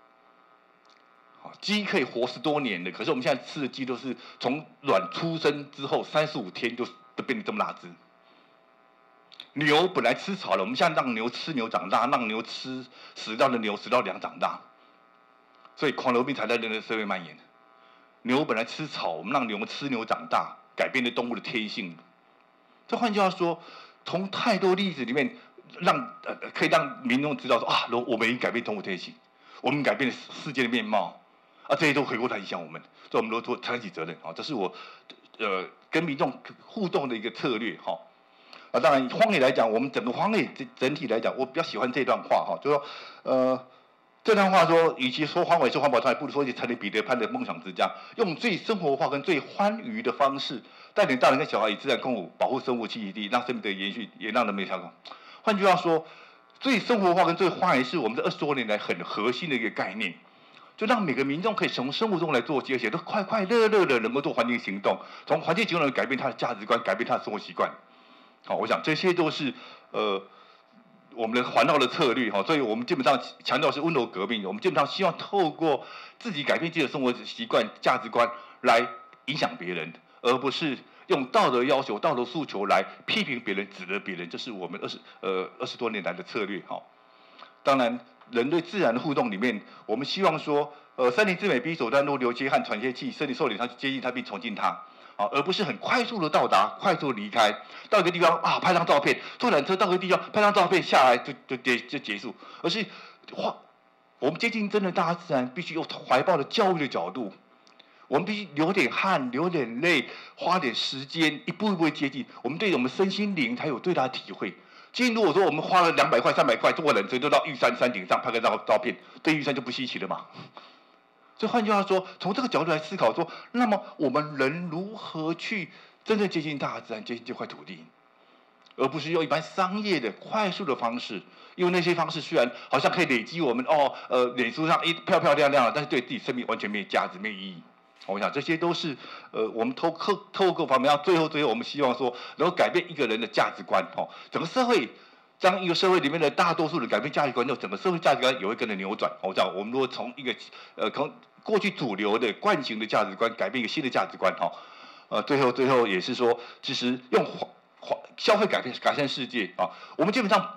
鸡可以活10多年的，可是我们现在吃的鸡都是从卵出生之后35天就变得这么大只。牛本来吃草了，我们现在让牛吃牛长大，让牛吃死掉的牛、死掉的羊长大，所以狂牛病才在人类社会蔓延。牛本来吃草，我们让牛吃牛长大，改变了动物的天性。这换句话说，从太多例子里面可以让民众知道说啊，我们已经改变动物天性，我们改变了世界的面貌。啊，这些都回过来影响我们，所以我们都承起责任啊。这是我跟民众互动的一个策略哈。啊，当然荒野来讲，我们整个荒野整体来讲，我比较喜欢这段话哈，就说这段话说，与其说荒野是环保团体，不如说是成立彼得潘的梦想之家，用最生活化跟最欢愉的方式，带领大人跟小孩以自然共舞，保护生物栖息地，让生命得延续，也让人们相同。换句话说，最生活化跟最欢愉是我们这20多年来很核心的一个概念。就让每个民众可以从生活中来做起，而且都快快乐乐的能够做环境行动，从环境行动改变他的价值观，改变他的生活习惯。好，我想这些都是我们的环绕的策略哈，所以我们基本上强调是温柔革命，我们基本上希望透过自己改变自己的生活习惯、价值观来影响别人，而不是用道德要求、道德诉求来批评别人、指责别人，这是我们20多年来的策略哈。当然。人对自然的互动里面，我们希望说，森林之美必须手段路流接和传接器，设立受理它去接近它并崇敬它，啊，而不是很快速的到达，快速离开，到一个地方啊拍张照片，坐缆车到一个地方拍张照片下来就结束，而是我们接近真的大自然，必须用怀抱的教育的角度，我们必须流点汗，流点泪，花点时间，一步一步接近，我们对我们身心灵才有最大的体会。今天如果说我们花了200块、300块，坐个缆车就到玉山山顶上拍个照片，对玉山就不稀奇了嘛。所以换句话说，从这个角度来思考说，那么我们人如何去真正接近大自然、接近这块土地，而不是用一般商业的快速的方式，因为那些方式虽然好像可以累积我们脸书上漂漂亮亮的，但是对自己生命完全没有价值、没有意义。我想这些都是我们透过方面，最后我们希望说能够改变一个人的价值观哦，整个社会，当一个社会里面的大多数人改变价值观，就整个社会价值观也会跟着扭转。我讲我们如果从一个从过去主流的惯行的价值观改变一个新的价值观哈，最后也是说，其实用消费改善世界啊，我们基本上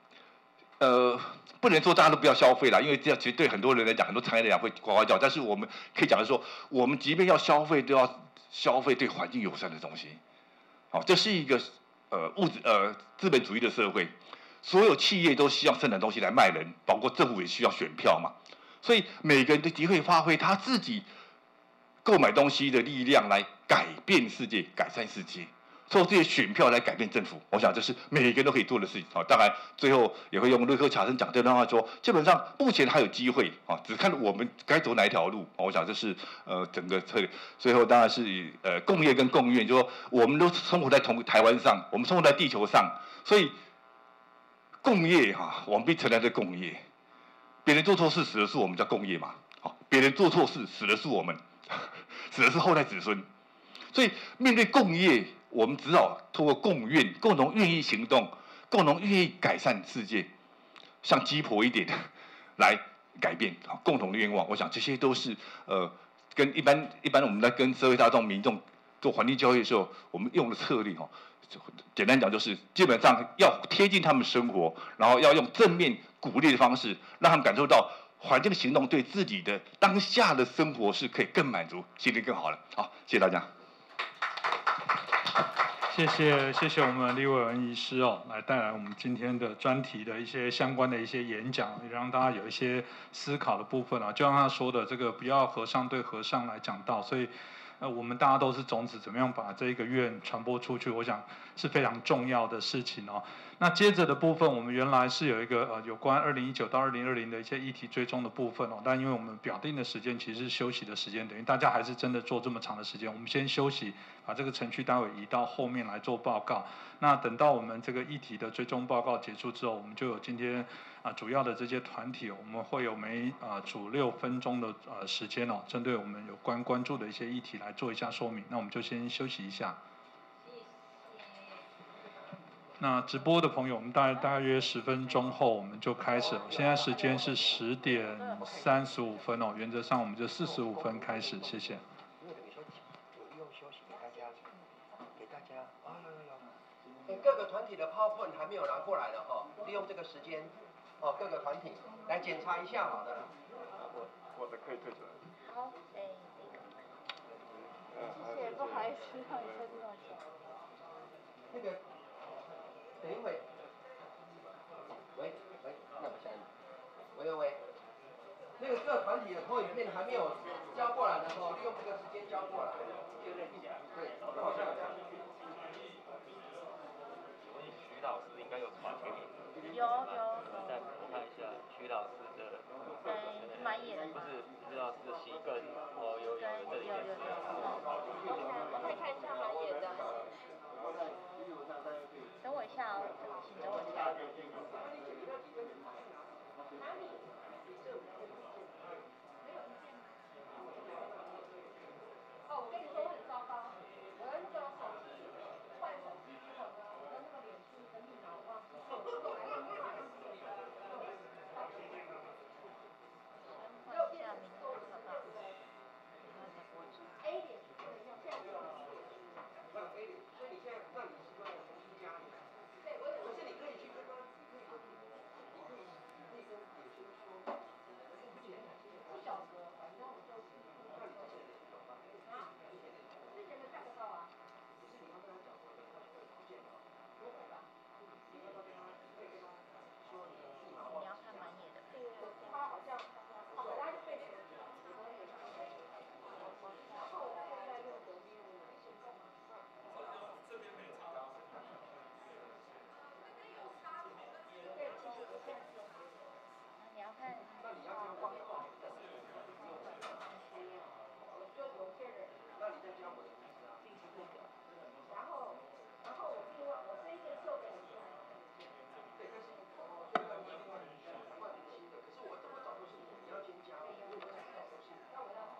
不能说大家都不要消费啦，因为这样其实对很多人来讲，很多产业来讲会呱呱叫。但是我们可以讲的说，我们即便要消费，都要消费对环境友善的东西。好，这是一个资本主义的社会，所有企业都希望生产东西来卖人，包括政府也需要选票嘛。所以每个人都机会发挥他自己购买东西的力量来改变世界、改善世界。透过这些选票来改变政府，我想这是每个人都可以做的事情。好，当然最后也会用瑞克卡森讲这段话说，基本上目前还有机会啊，只看我们该走哪一条路。我想这是整个策略。最后当然是以共业跟共愿，就说我们都生活在台湾上，我们生活在地球上，所以共业我们必承担这共业。别人做错事死的是我们，叫共业嘛。好，别人做错事死的是我们，死的是后代子孙。所以面对共业，我们只好透过共愿，共同愿意行动，共同愿意改善世界，像鸡婆一点来改变共同的愿望。我想这些都是跟一般我们在跟社会大众民众做环境教育的时候，我们用的策略简单讲就是基本上要贴近他们生活，然后要用正面鼓励的方式，让他们感受到环境的行动对自己的当下的生活是可以更满足，心情更好了。好，谢谢大家。 谢谢我们李伟文医师哦，来带来我们今天的专题的一些相关的一些演讲，也让大家有一些思考的部分啊。就像他说的，这个不要和尚对和尚来讲道，所以我们大家都是种子，怎么样把这个愿传播出去，我想是非常重要的事情哦。那接着的部分，我们原来是有一个有关2019到2020的一些议题追踪的部分哦，但因为我们表定的时间其实是休息的时间，等于大家还是真的做这么长的时间，我们先休息，把这个程序单位移到后面来做报告。那等到我们这个议题的追踪报告结束之后，我们就有今天主要的这些团体，我们会有每组6分钟的时间哦，针对我们有关注的一些议题来做一下说明。那我们就先休息一下。那直播的朋友，我们大约10分钟后我们就开始了。现在时间是10点35分哦，原则上我们就45分开始，谢谢。 各个团体的 PowerPoint 还没有拿过来的哈，利用这个时间，各个团体来检查一下，好的。 我的可以退出来。 好，谢谢，不好意思，让你说这么久。 那个，等一会。喂，那我下一位。喂，那个各团体的投影片还没有交过来的时候，利用这个时间交过来。对，好像。 徐老师应该有传给你。 有。 再看一下徐老师的。 满眼的。 不是徐老师的习根，有这里面。 我可以看一下满眼的。等我一下哦，请等我一下。我跟你说我很糟糕，我的那个手机换手机之后呢，我的那个脸书的密码我忘记了，我还用密码用换一下名字好不好？A 脸是不能用，现在只有 A 脸，所以你现在那你是不是要重新加？对，可是你可以去跟他，你可以跟脸书说，不晓得，反正我就是。那你之前的有吗？之前的看得到啊。不是你要跟他讲说，他会不见吗？不会吧？你要不要跟他，可以跟他说你的密码忘记？你要看满眼的。对，他好像，本来是被选的，然后我现在用的是现在吗？这边没差。对，其实不算是。你要看。那你要看光光。就有些人，那你再加我的名字啊，然后我另外我这一个旧的也是还看得见，对，但是这个你另外换新的，可是我怎么找都是你要先加，因为我找到都是，那我要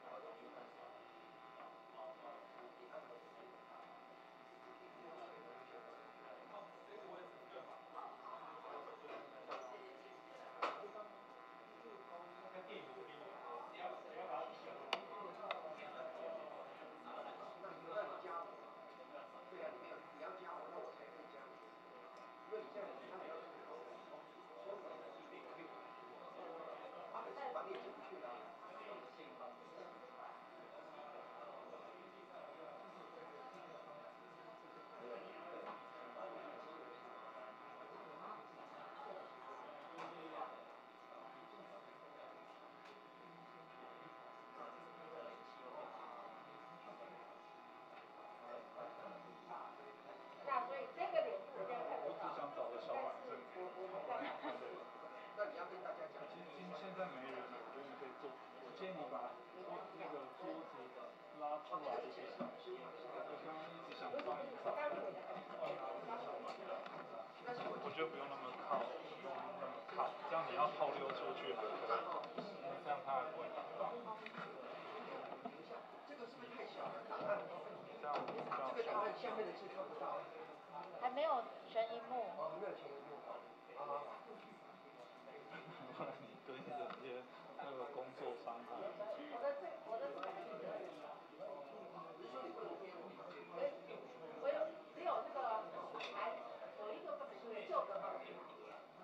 我觉得不用那么靠，这样你要透溜出去还可以，这样他还不会打到。 这个是不是太小了？档案。这个档案下面的字看不到。 还没有全荧幕。 还没有全荧幕。 你跟着这些那个工作伤害。 我的只是说你不能贴我吗？ 我有只有那个有一个旧的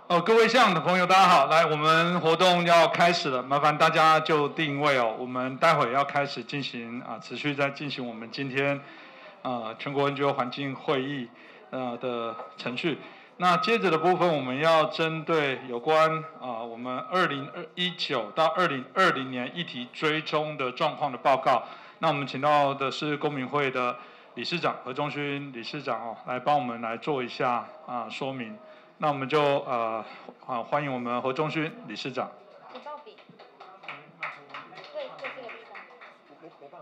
各位现场的朋友，大家好，来，我们活动要开始了，麻烦大家就定位哦。我们待会要开始进行持续在进行我们今天全国 NGO 环境会议的程序。那接着的部分，我们要针对有关我们2019到2020年议题追踪的状况的报告。那我们请到的是公民会的理事长何忠勋理事长来帮我们来做一下说明。那我们就欢迎我们何忠勋理事长。 请报笔。对，就这个地方。没办法。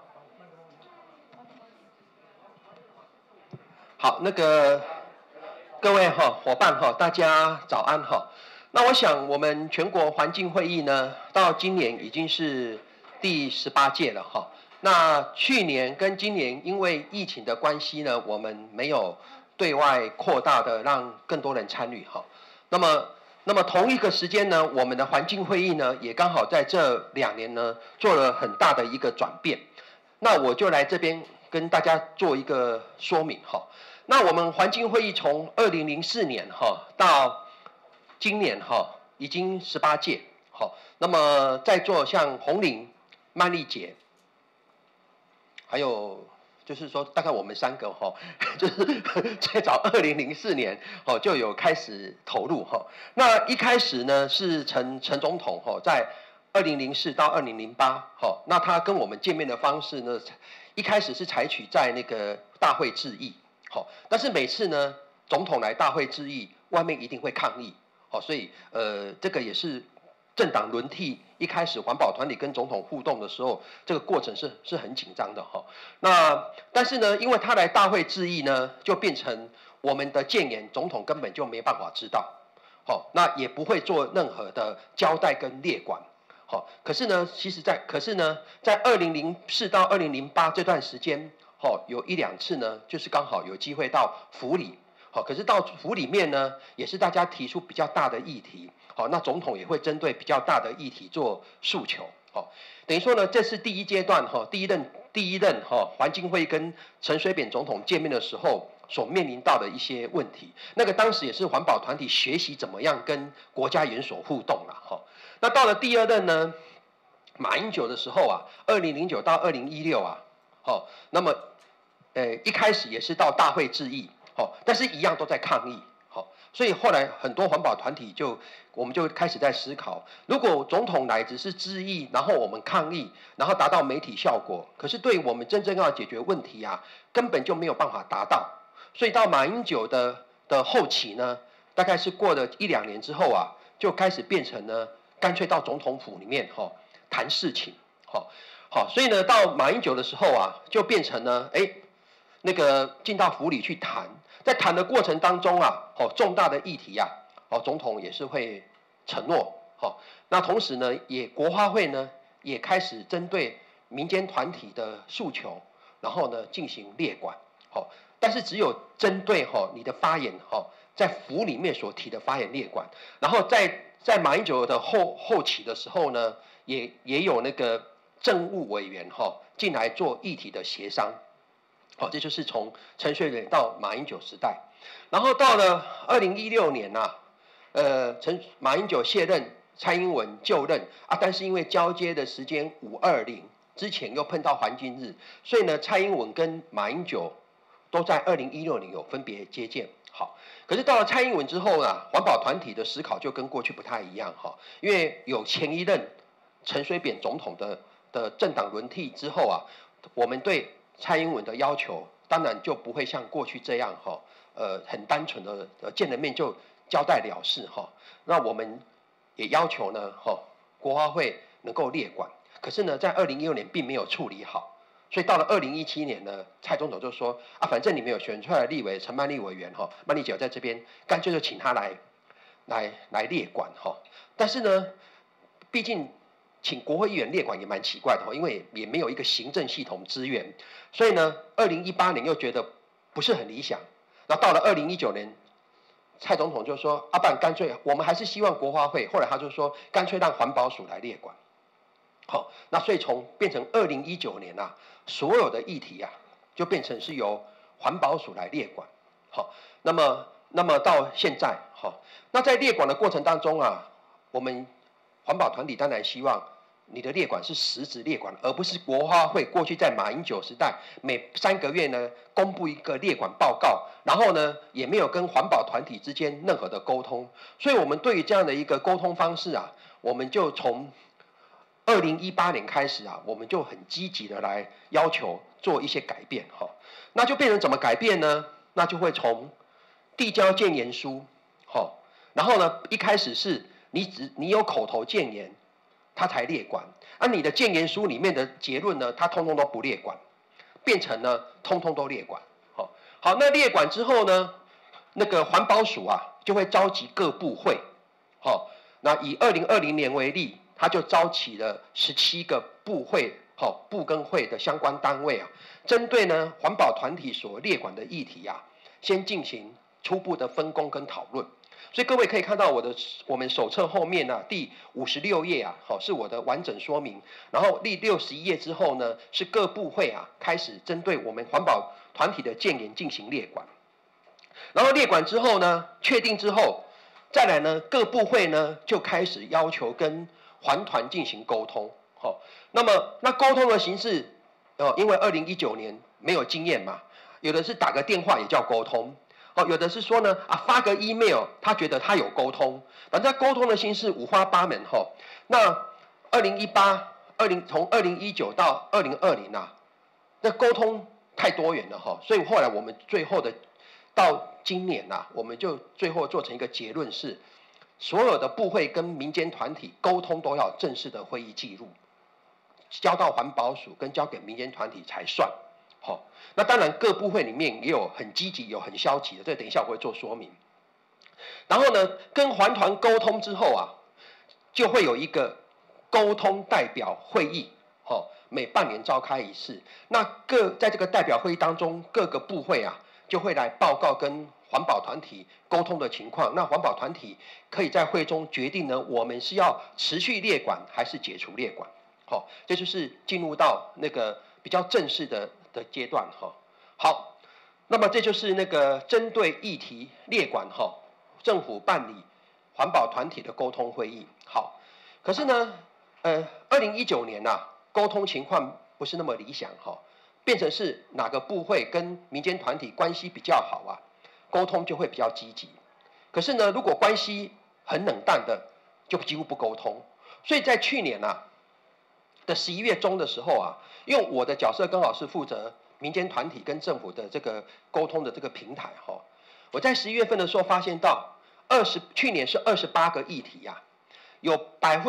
好，各位伙伴大家早安那我想我们全国环境会议呢，到今年已经是第18届了那去年跟今年因为疫情的关系呢，我们没有对外扩大的让更多人参与那么同一个时间呢，我们的环境会议呢，也刚好在这2年呢做了很大的一个转变。那我就来这边跟大家做一个说明那我们环境会议从2004年到今年已经18届那么在座像洪玲、曼丽姐，还有就是说大概我们3个就是最早2004年就有开始投入那一开始呢是陈总统在2004到2008那他跟我们见面的方式呢，一开始是采取在那个大会致意但是每次呢总统来大会致意，外面一定会抗议所以这个也是政党轮替一开始环保团体跟总统互动的时候，这个过程是很紧张的那但是呢，因为他来大会致意呢，就变成我们的建言总统根本就没办法知道那也不会做任何的交代跟列管可是呢在2004到2008这段时间有1、2次呢，就是刚好有机会到府里可是到府里面呢，也是大家提出比较大的议题那总统也会针对比较大的议题做诉求等于说呢，这是第一阶段第一任环境会跟陈水扁总统见面的时候所面临到的一些问题。那个当时也是环保团体学习怎么样跟国家元首互动那到了第2任呢，马英九的时候2009到2016那么一开始也是到大会致意但是一样都在抗议所以后来很多环保团体我们就开始在思考，如果总统来只是致意，然后我们抗议，然后达到媒体效果，可是对我们真正要解决问题根本就没有办法达到。所以到马英九的后期呢，大概是过了1、2年之后就开始变成呢，干脆到总统府里面谈事情所以呢，到马英九的时候就变成呢，那个进到府里去谈。在谈的过程当中重大的议题总统也是会承诺那同时呢，国发会呢也开始针对民间团体的诉求，然后呢进行列管但是只有针对你的发言在府里面所提的发言列管，然后在马英九的后期的时候呢，也有那个政务委员进来做议题的协商。这就是从陈水扁到马英九时代，然后到了2016年马英九卸任，蔡英文就任但是因为交接的时间520之前又碰到环境日，所以呢，蔡英文跟马英九都在2016年有分别接见。可是到了蔡英文之后环保团体的思考就跟过去不太一样因为有前一任陈水扁总统的政党轮替之后我们对蔡英文的要求当然就不会像过去这样很单纯的见了面就交代了事那我们也要求呢国发会能够列管，可是呢在2016年并没有处理好，所以到了2017年呢，蔡总统就说反正你们有选出来的立委陈曼丽委员曼丽姐在这边，干脆就请他来列管但是呢，毕竟请国会议员列管也蛮奇怪的因为也没有一个行政系统资源，所以呢2018年又觉得不是很理想，那到了2019年，蔡总统就说不然干脆我们还是希望国发会，后来他就说干脆让环保署来列管那所以变成2019年所有的议题就变成是由环保署来列管那么那么到现在，那在列管的过程当中啊，我们环保团体当然希望你的列管是实质列管，而不是国花会过去在马英九时代每3个月呢公布一个列管报告，然后呢也没有跟环保团体之间任何的沟通，所以我们对于这样的一个沟通方式啊，我们就从2018年开始啊，我们就很积极的来要求做一些改变哈。那就变成怎么改变呢？那就会从递交建言书，然后呢一开始是你有口头建言，他才列管，而你的建言书里面的结论呢，他通通都不列管，变成呢通通都列管。好，那列管之后呢，那个环保署啊就会召集各部会，那以2020年为例，他就召集了17个部会、部跟会的相关单位啊，针对呢环保团体所列管的议题啊，先进行初步的分工跟讨论。所以各位可以看到我们手册后面呢，第56页啊，是我的完整说明。然后第61页之后呢，是各部会啊开始针对我们环保团体的建言进行列管。然后列管之后呢，确定之后，再来呢各部会呢就开始要求跟环团进行沟通。那么那沟通的形式，因为2019年没有经验嘛，有的是打个电话也叫沟通。有的是说呢发个 email， 他觉得他有沟通，反正沟通的形式五花八门哈。那从2019到2020啊，那沟通太多元了哈，所以后来我们最后的到今年啊，我们就最后做成一个结论是，所有的部会跟民间团体沟通都要正式的会议记录，交到环保署跟交给民间团体才算。那当然各部会里面也有很积极有很消极的，这等一下我会做说明。然后呢跟环团沟通之后啊，就会有一个沟通代表会议，每半年召开一次。那在这个代表会议当中，各个部会啊就会来报告跟环保团体沟通的情况。那环保团体可以在会中决定呢，我们是要持续列管还是解除列管。这就是进入到那个比较正式的阶段哈。好，那么这就是那个针对议题列管政府办理环保团体的沟通会议。好，可是呢，2019年啊，沟通情况不是那么理想变成是哪个部会跟民间团体关系比较好啊，沟通就会比较积极。可是呢，如果关系很冷淡的，就几乎不沟通。所以在去年啊的11月中的时候啊，因为我的角色刚好是负责民间团体跟政府的这个沟通的这个平台我在11月份的时候发现到去年是28个议题啊，有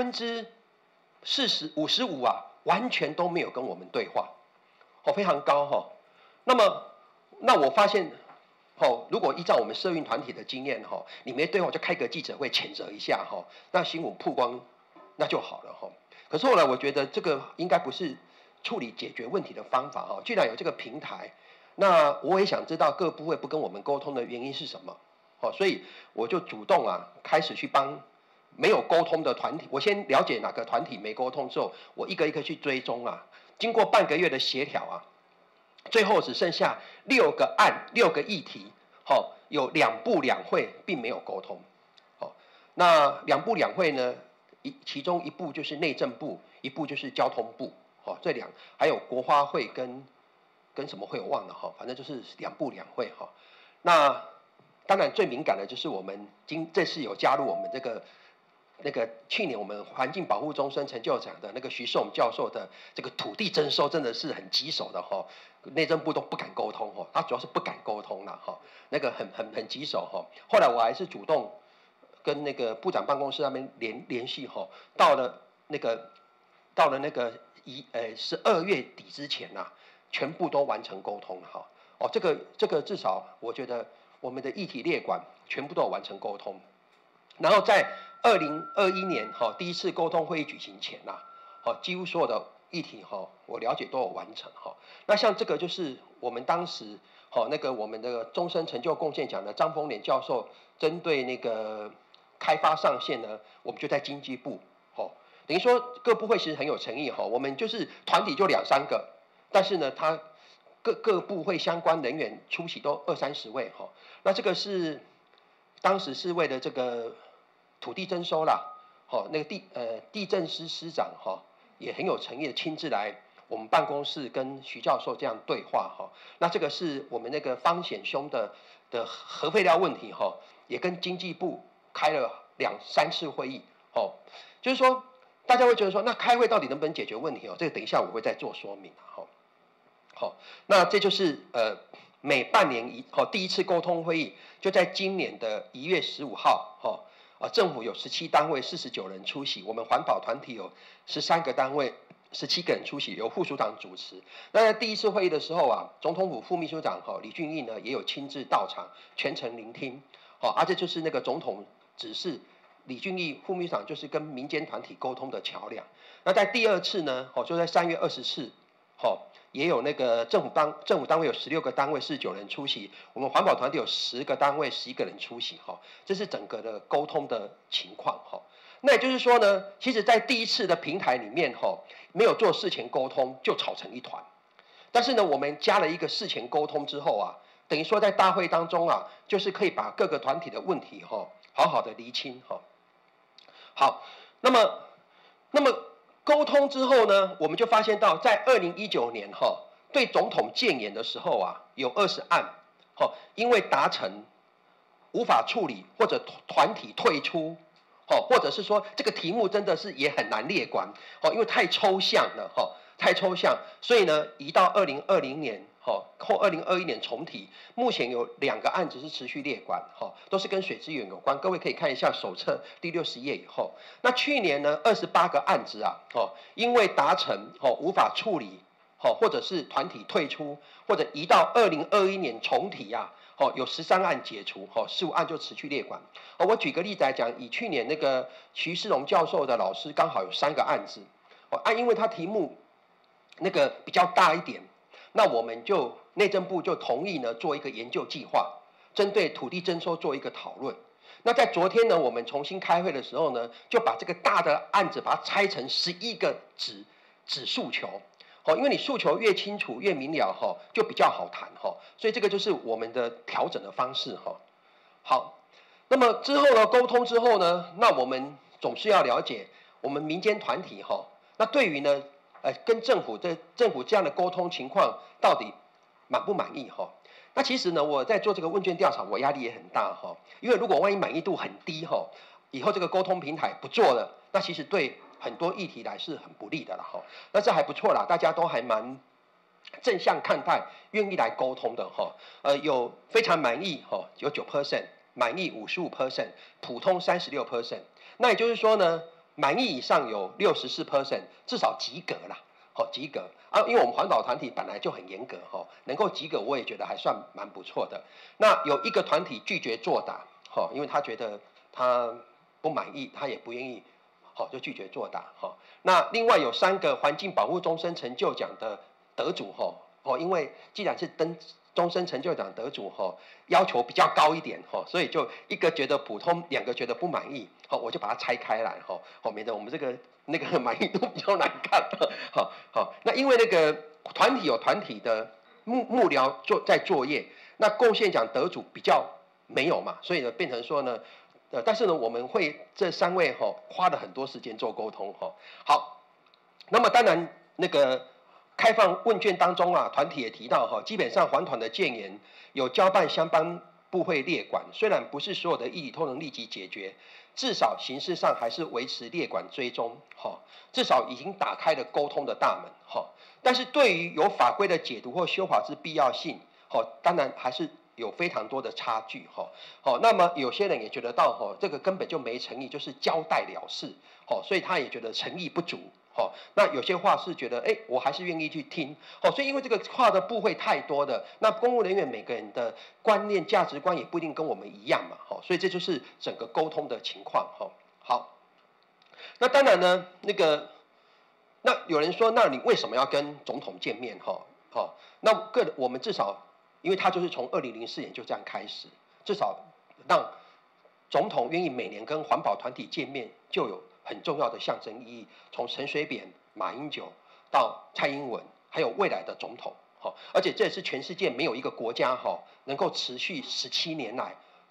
55%啊，完全都没有跟我们对话，非常高那我发现如果依照我们社运团体的经验你没对话就开个记者会谴责一下那新闻曝光那就好了可是后来我觉得这个应该不是处理解决问题的方法既然有这个平台，那我也想知道各部会不跟我们沟通的原因是什么所以我就主动开始去帮没有沟通的团体，我先了解哪个团体没沟通之后，我一个一个去追踪经过半个月的协调最后只剩下6个案6个议题有2部2会并没有沟通那2部2会呢，其中一部就是内政部，一部就是交通部这还有国花会跟什么会我忘了反正就是2部2会那当然最敏感的就是我们这次有加入我们那个去年我们环境保护终身成就奖的那个徐寿教授的这个土地征收真的是很棘手的内政部都不敢沟通他主要是不敢沟通了那个很棘手后来我还是主动跟那个部长办公室那边联系到了那个12月底之前全部都完成沟通了这个至少我觉得我们的议题列管全部都有完成沟通。然后在2021年第一次沟通会议举行前几乎所有的议题我了解都有完成那像这个就是我们当时那个我们的终身成就贡献奖的张丰年教授针对那个开发上限呢，我们就在经济部等于说各部会其实很有诚意我们就是团体就2-3个，但是呢他各部会相关人员出席都20-30位那这个是当时是为了这个土地征收啦，那个地政司司长也很有诚意的亲自来我们办公室跟徐教授这样对话那这个是我们那个方显兄的核废料问题也跟经济部开了2、3次会议就是说大家会觉得说那开会到底能不能解决问题这个等一下我会再做说明那这就是每半年第一次沟通会议，就在今年的1月15号政府有17单位49人出席，我们环保团体有13个单位17个人出席，由副署长主持。那在第一次会议的时候总统府副秘书长李俊毅呢也有亲自到场，全程聆听这就是那个总统指示李俊毅副秘书长就是跟民间团体沟通的桥梁。那在第2次呢就在3月24也有那个政府单位有16个单位49人出席，我们环保团体有10个单位11个人出席这是整个的沟通的情况那也就是说呢，其实在第一次的平台里面没有做事前沟通就吵成一团，但是呢我们加了一个事前沟通之后等于说在大会当中就是可以把各个团体的问题好好的厘清好，那么沟通之后呢，我们就发现到在2019年对总统建言的时候有20案因为达成无法处理或者团体退出或者是说这个题目真的是也很难列管因为太抽象了太抽象，所以呢移到2020年或2021年重提。目前有2个案子是持续列管都是跟水资源有关，各位可以看一下手册第60页以后。那去年呢28个案子因为达成无法处理或者是团体退出或者移到2021年重提有13案解除15案就持续列管我举个例子来讲，以去年那个徐世荣教授的老师刚好有3个案子因为他题目那个比较大一点，那我们就内政部就同意呢做一个研究计划，针对土地征收做一个讨论。那在昨天呢我们重新开会的时候呢，就把这个大的案子把它拆成11个子诉求因为你诉求越清楚越明了就比较好谈所以这个就是我们的调整的方式好，那么之后呢沟通之后呢，那我们总是要了解我们民间团体那对于呢跟政府这样的沟通情况到底满不满意那其实呢我在做这个问卷调查我压力也很大因为如果万一满意度很低以后这个沟通平台不做了，那其实对很多议题来是很不利的啦那这还不错啦，大家都还蛮正向看待，愿意来沟通的有非常满意有9%，满意55%，普通36%。那也就是说呢，满意以上有64%，至少及格啦及格因为我们环保团体本来就很严格能够及格我也觉得还算蛮不错的。那有一个团体拒绝作答因为他觉得他不满意，他也不愿意就拒绝作答那另外有3个环境保护终身成就奖的得主因为既然是终身成就奖得主要求比较高一点所以就一个觉得普通，2个觉得不满意我就把它拆开来免得我们这个那个满意度比较难看那因为那个团体有团体的幕僚在作业，那贡献奖得主比较没有嘛，所以呢变成说呢但是呢我们会这3位花了很多时间做沟通好，那么当然那个开放问卷当中团体也提到基本上环团的建言有交办相关部会列管，虽然不是所有的议题都能立即解决，至少形式上还是维持列管追踪至少已经打开了沟通的大门但是对于有法规的解读或修法之必要性当然还是有非常多的差距那么有些人也觉得到这个根本就没诚意，就是交代了事所以他也觉得诚意不足那有些话是觉得我还是愿意去听所以因为这个话的部会太多的，那公务人员每个人的观念价值观也不一定跟我们一样嘛所以这就是整个沟通的情况好，那当然呢那有人说，那你为什么要跟总统见面那我们至少因为他就是从2004年就这样开始，至少让总统愿意每年跟环保团体见面，就有很重要的象征意义。从陈水扁、马英九到蔡英文，还有未来的总统而且这也是全世界没有一个国家能够持续17年来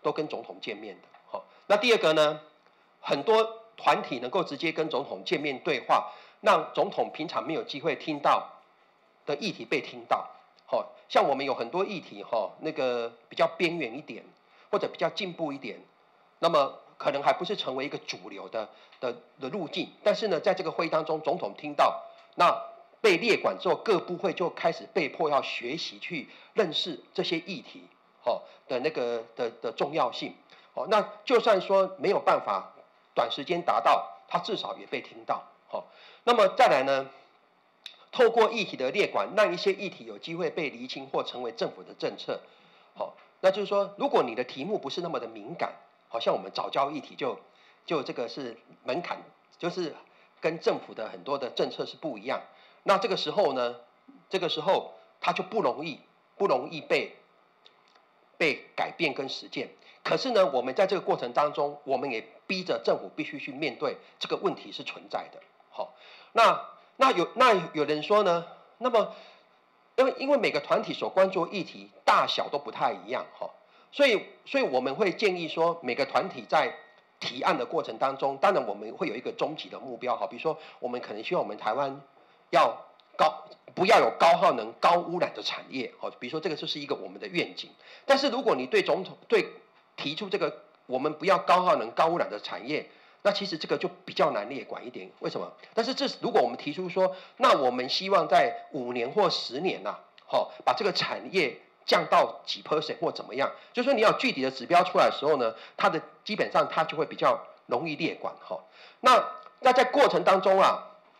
都跟总统见面的。好，那第二个呢，很多团体能够直接跟总统见面对话，让总统平常没有机会听到的议题被听到。好，像我们有很多议题那个比较边缘一点，或者比较进步一点，那么可能还不是成为一个主流的路径，但是呢，在这个会议当中，总统听到，那被列管之后，各部会就开始被迫要学习去认识这些议题的那个的重要性。那就算说没有办法短时间达到，它至少也被听到。那么再来呢，透过议题的列管，让一些议题有机会被厘清或成为政府的政策。那就是说，如果你的题目不是那么的敏感，好像我们早教议题就这个是门槛，就是跟政府的很多的政策是不一样。那这个时候呢，它就不容易被改变跟实践。可是呢，我们在这个过程当中，我们也逼着政府必须去面对这个问题是存在的。好，那有人说呢，那么因为每个团体所关注的议题大小都不太一样所以我们会建议说，每个团体在提案的过程当中，当然我们会有一个终极的目标比如说我们可能希望我们台湾不要有高耗能、高污染的产业比如说这个就是一个我们的愿景。但是如果你对提出这个我们不要高耗能、高污染的产业，那其实这个就比较难列管一点。为什么？但是如果我们提出说，那我们希望在5年或10年把这个产业降到几%或怎么样，就是说你要具体的指标出来的时候呢，基本上它就会比较容易列管那在过程当中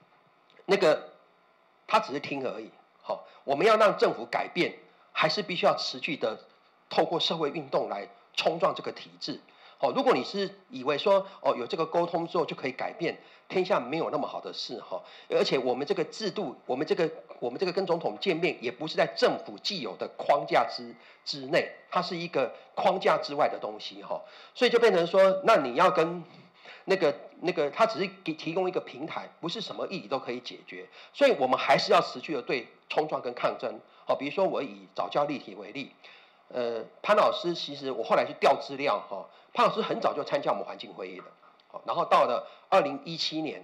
他只是听而已我们要让政府改变，还是必须要持续的透过社会运动来冲撞这个体制。如果你是以为说有这个沟通之后就可以改变，天下没有那么好的事而且我们这个制度，我们这个跟总统见面，也不是在政府既有的框架之内，它是一个框架之外的东西所以就变成说，那你要跟那个，它只是提供一个平台，不是什么议题都可以解决，所以我们还是要持续的对冲撞跟抗争比如说我以早教立体为例。潘老师其实我后来去调资料潘老师很早就参加我们环境会议了然后到了2017年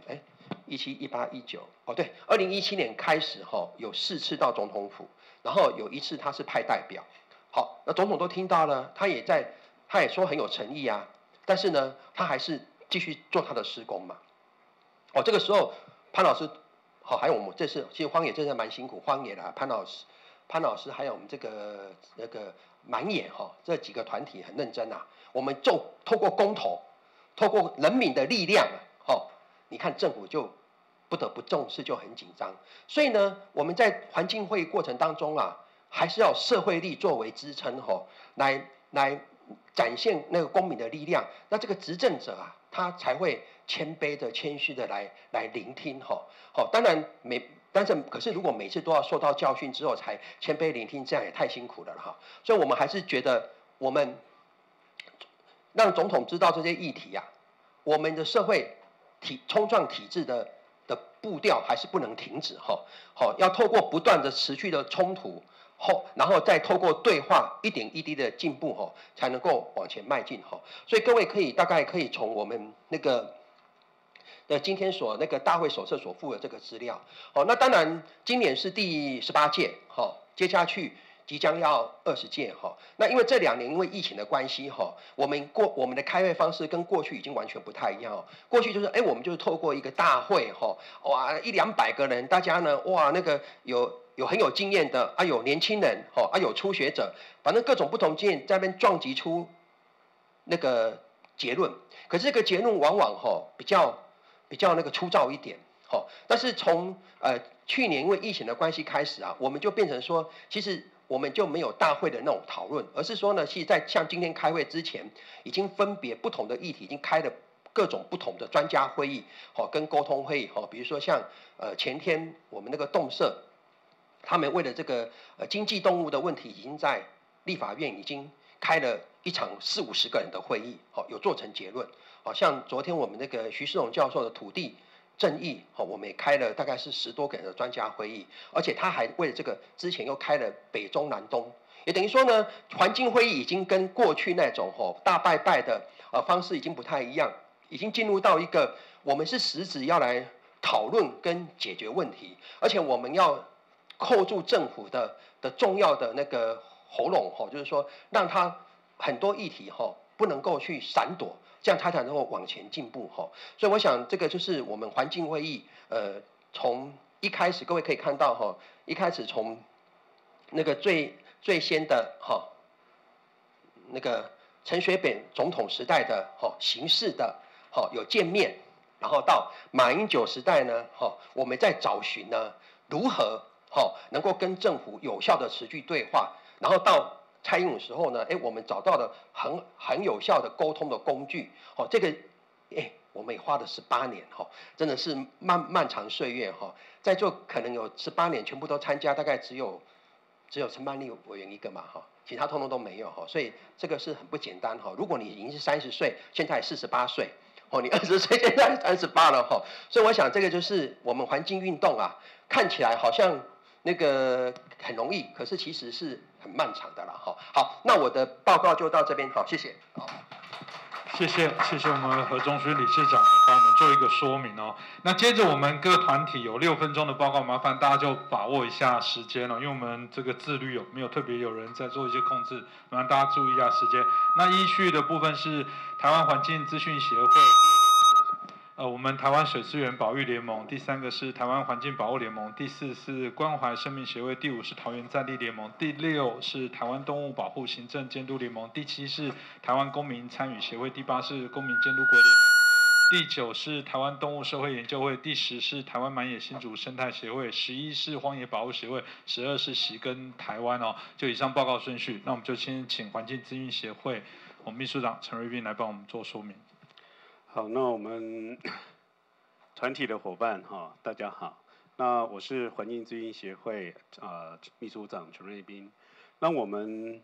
17、18、19对，2017年开始有4次到总统府，然后有1次他是派代表。好，那总统都听到了，他也说很有诚意啊，但是呢，他还是继续做他的施工嘛。这个时候潘老师还有我们这次其实荒野真的蛮辛苦，荒野啦，潘老师还有我们那个满野这几个团体很认真我们就透过公投，透过人民的力量你看政府就不得不重视，就很紧张。所以呢，我们在环境会议过程当中还是要社会力作为支撑来展现那个公民的力量。那这个执政者他才会谦卑的、谦虚的来聆听当然可是如果每次都要受到教训之后才谦卑聆听，这样也太辛苦了所以我们还是觉得，我们让总统知道这些议题我们的社会冲撞体制的步调还是不能停止要透过不断的持续的冲突然后再透过对话一点一滴的进步才能够往前迈进所以各位大概可以从我们那个今天那个大会手册所附的这个资料那当然今年是第18届接下去即将要20届那因为这2年因为疫情的关系我们的开会方式跟过去已经完全不太一样过去就是我们就是透过一个大会哇100-200个人，大家呢哇那个有很有经验的有年轻人有初学者，反正各种不同经验在那边撞击出那个结论。可是这个结论往往比较那个粗糙一点但是从去年因为疫情的关系开始我们就变成说，其实我们就没有大会的那种讨论，而是说呢，其实在像今天开会之前，已经分别不同的议题已经开了各种不同的专家会议跟沟通会议比如说像前天我们那个动社，他们为了这个经济动物的问题，已经在立法院已经开了一场40-50个人的会议有做成结论像昨天我们那个徐世荣教授的土地正义，我们也开了大概是10多个人的专家会议，而且他还为了这个之前又开了北中南东，也等于说呢，环境会议已经跟过去那种大拜拜的方式已经不太一样，已经进入到一个我们是实质要来讨论跟解决问题，而且我们要扣住政府的重要的那个喉咙，就是说让他很多议题不能够去闪躲。这样它才能够往前进步所以我想这个就是我们环境会议从一开始各位可以看到一开始从那个最先的那个陈水扁总统时代的形式的有见面，然后到马英九时代呢我们在找寻呢如何能够跟政府有效的持续对话，然后到蔡英文时候呢，我们找到了很有效的沟通的工具，这个，我们也花了18年，真的是漫长岁月，在座可能有18年全部都参加，大概只有陈曼丽委员一个嘛，其他通通都没有，所以这个是很不简单，如果你已经是30岁，现在48岁，你20岁现在38了，所以我想这个就是我们环境运动啊，看起来好像那个很容易，可是其实是很漫长的啦，好，那我的报告就到这边，好，谢谢。 谢谢我们何忠勋理事长帮我们做一个说明哦。那接着我们各团体有6分钟的报告，麻烦大家就把握一下时间哦，因为我们这个自律没有特别有人在做一些控制，麻烦大家注意一下时间。那依序的部分是台湾环境资讯协会。我们台湾水资源保育联盟，第3个是台湾环境保护联盟，第4是关怀生命协会，第5是桃园在地联盟，第6是台湾动物保护行政监督联盟，第7是台湾公民参与协会，第8是公民监督国联盟，第9是台湾动物社会研究会，第10是台湾满野新竹生态协会，11是荒野保护协会，12是习耕台湾哦。就以上报告顺序，那我们就先请环境资讯协会我们秘书长陈瑞斌来帮我们做说明。 好，那我们团体的伙伴大家好。那我是环境资讯协会秘书长陈瑞斌。那我们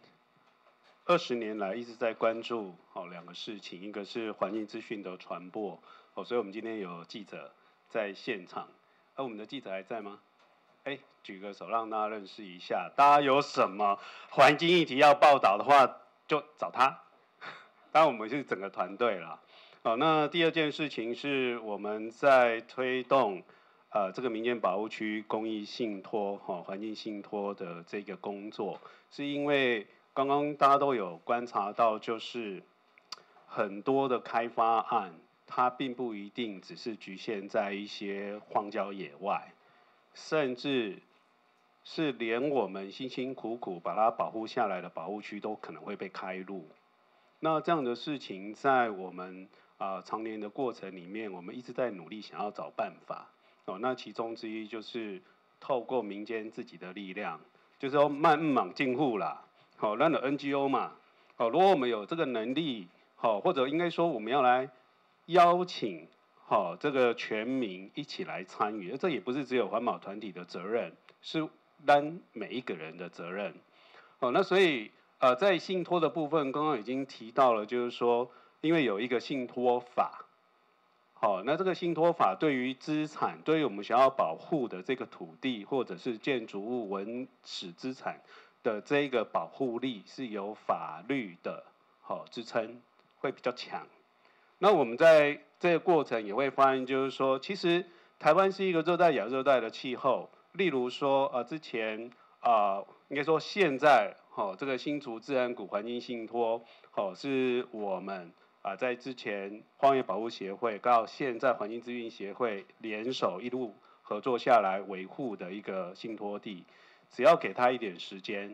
20年来一直在关注2个事情，一个是环境资讯的传播所以我们今天有记者在现场。我们的记者还在吗？举个手让大家认识一下。大家有什么环境议题要报道的话，就找他。当然我们是整个团队啦。那第2件事情是我们在推动这个民间保护区公益信托环境信托的这个工作，是因为刚刚大家都有观察到，就是很多的开发案，它并不一定只是局限在一些荒郊野外，甚至是连我们辛辛苦苦把它保护下来的保护区都可能会被开路。那这样的事情在我们常年的过程里面，我们一直在努力想要找办法那其中之一就是透过民间自己的力量，就是说慢忙进户啦，让的 NGO 嘛如果我们有这个能力或者应该说我们要来邀请这个全民一起来参与，这也不是只有环保团体的责任，是担每一个人的责任那所以在信托的部分，刚刚已经提到了，就是说因为有一个信托法那这个信托法对于资产，对于我们想要保护的这个土地或者是建筑物文史资产的这个保护力是有法律的支撑，会比较强。那我们在这个过程也会发现，就是说其实台湾是一个热带亚热带的气候，例如说之前应该说现在这个新竹自然谷环境信托是我们在之前荒野保护协会到现在环境资讯协会联手一路合作下来维护的一个信托地，只要给他一点时间，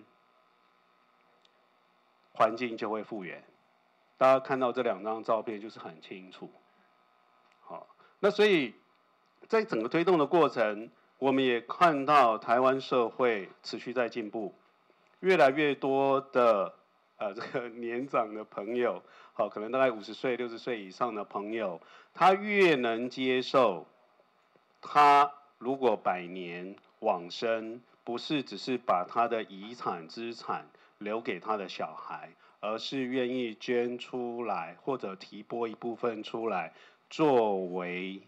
环境就会复原。大家看到这2张照片就是很清楚。那所以在整个推动的过程，我们也看到台湾社会持续在进步，越来越多的这个年长的朋友可能大概50岁、60岁以上的朋友，他越能接受，他如果100年往生，不是只是把他的遗产资产留给他的小孩，而是愿意捐出来或者提拨一部分出来，作为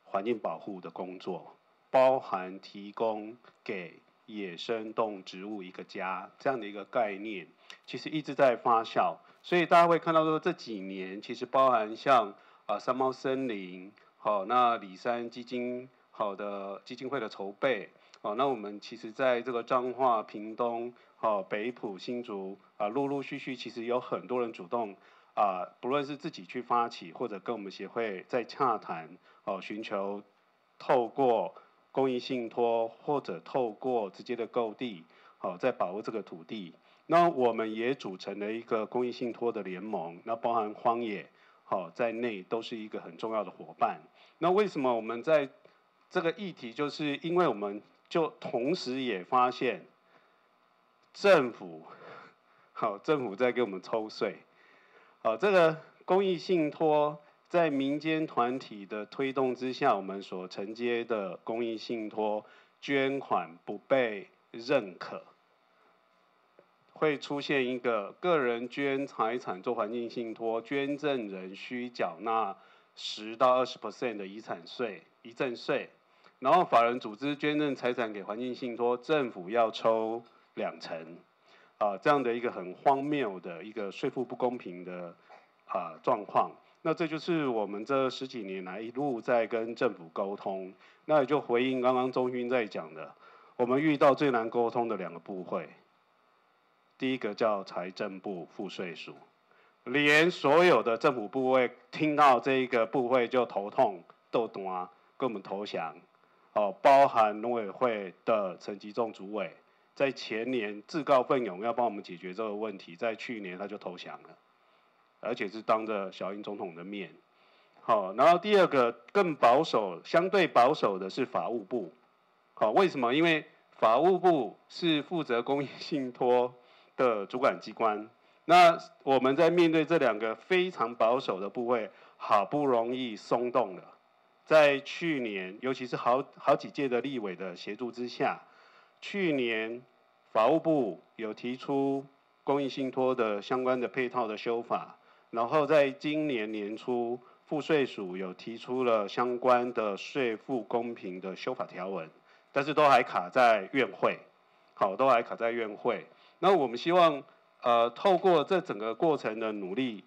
环境保护的工作，包含提供给野生动植物一个家这样的一个概念，其实一直在发酵。所以大家会看到说这几年其实包含像三猫森林，好，那里山基金的基金会的筹备，好，那我们其实在这个彰化、屏东、北埔、新竹陆陆续续其实有很多人主动不论是自己去发起，或者跟我们协会在洽谈，寻求透过公益信托或者透过直接的购地，在把握这个土地。那我们也组成了一个公益信托的联盟，那包含荒野在内都是一个很重要的伙伴。那为什么我们在这个议题，就是因为我们就同时也发现政府在给我们抽税。这个公益信托在民间团体的推动之下，我们所承接的公益信托捐款不被认可，会出现一个个人捐财产做环境信托，捐赠人需缴纳10到20% 的遗赠税，然后法人组织捐赠财产给环境信托，政府要抽2%，这样的一个很荒谬的一个税负不公平的状况。那这就是我们这10几年来一路在跟政府沟通，那也就回应刚刚钟勋在讲的，我们遇到最难沟通的2个部会。第一个叫财政部赋税署，连所有的政府部会听到这一个部会就头痛、豆端，跟我们投降。包含农委会的陈吉仲主委，在前年自告奋勇要帮我们解决这个问题，在去年他就投降了，而且是当着小英总统的面。然后第二个更保守、相对保守的是法务部。为什么？因为法务部是负责公益信托的主管机关，那我们在面对这2个非常保守的部会，好不容易松动了。在去年，尤其是好几届的立委的协助之下，去年法务部有提出公益信托的相关的配套的修法，然后在今年年初，赋税署有提出了相关的税负公平的修法条文，但是都还卡在院会，都还卡在院会。那我们希望透过这整个过程的努力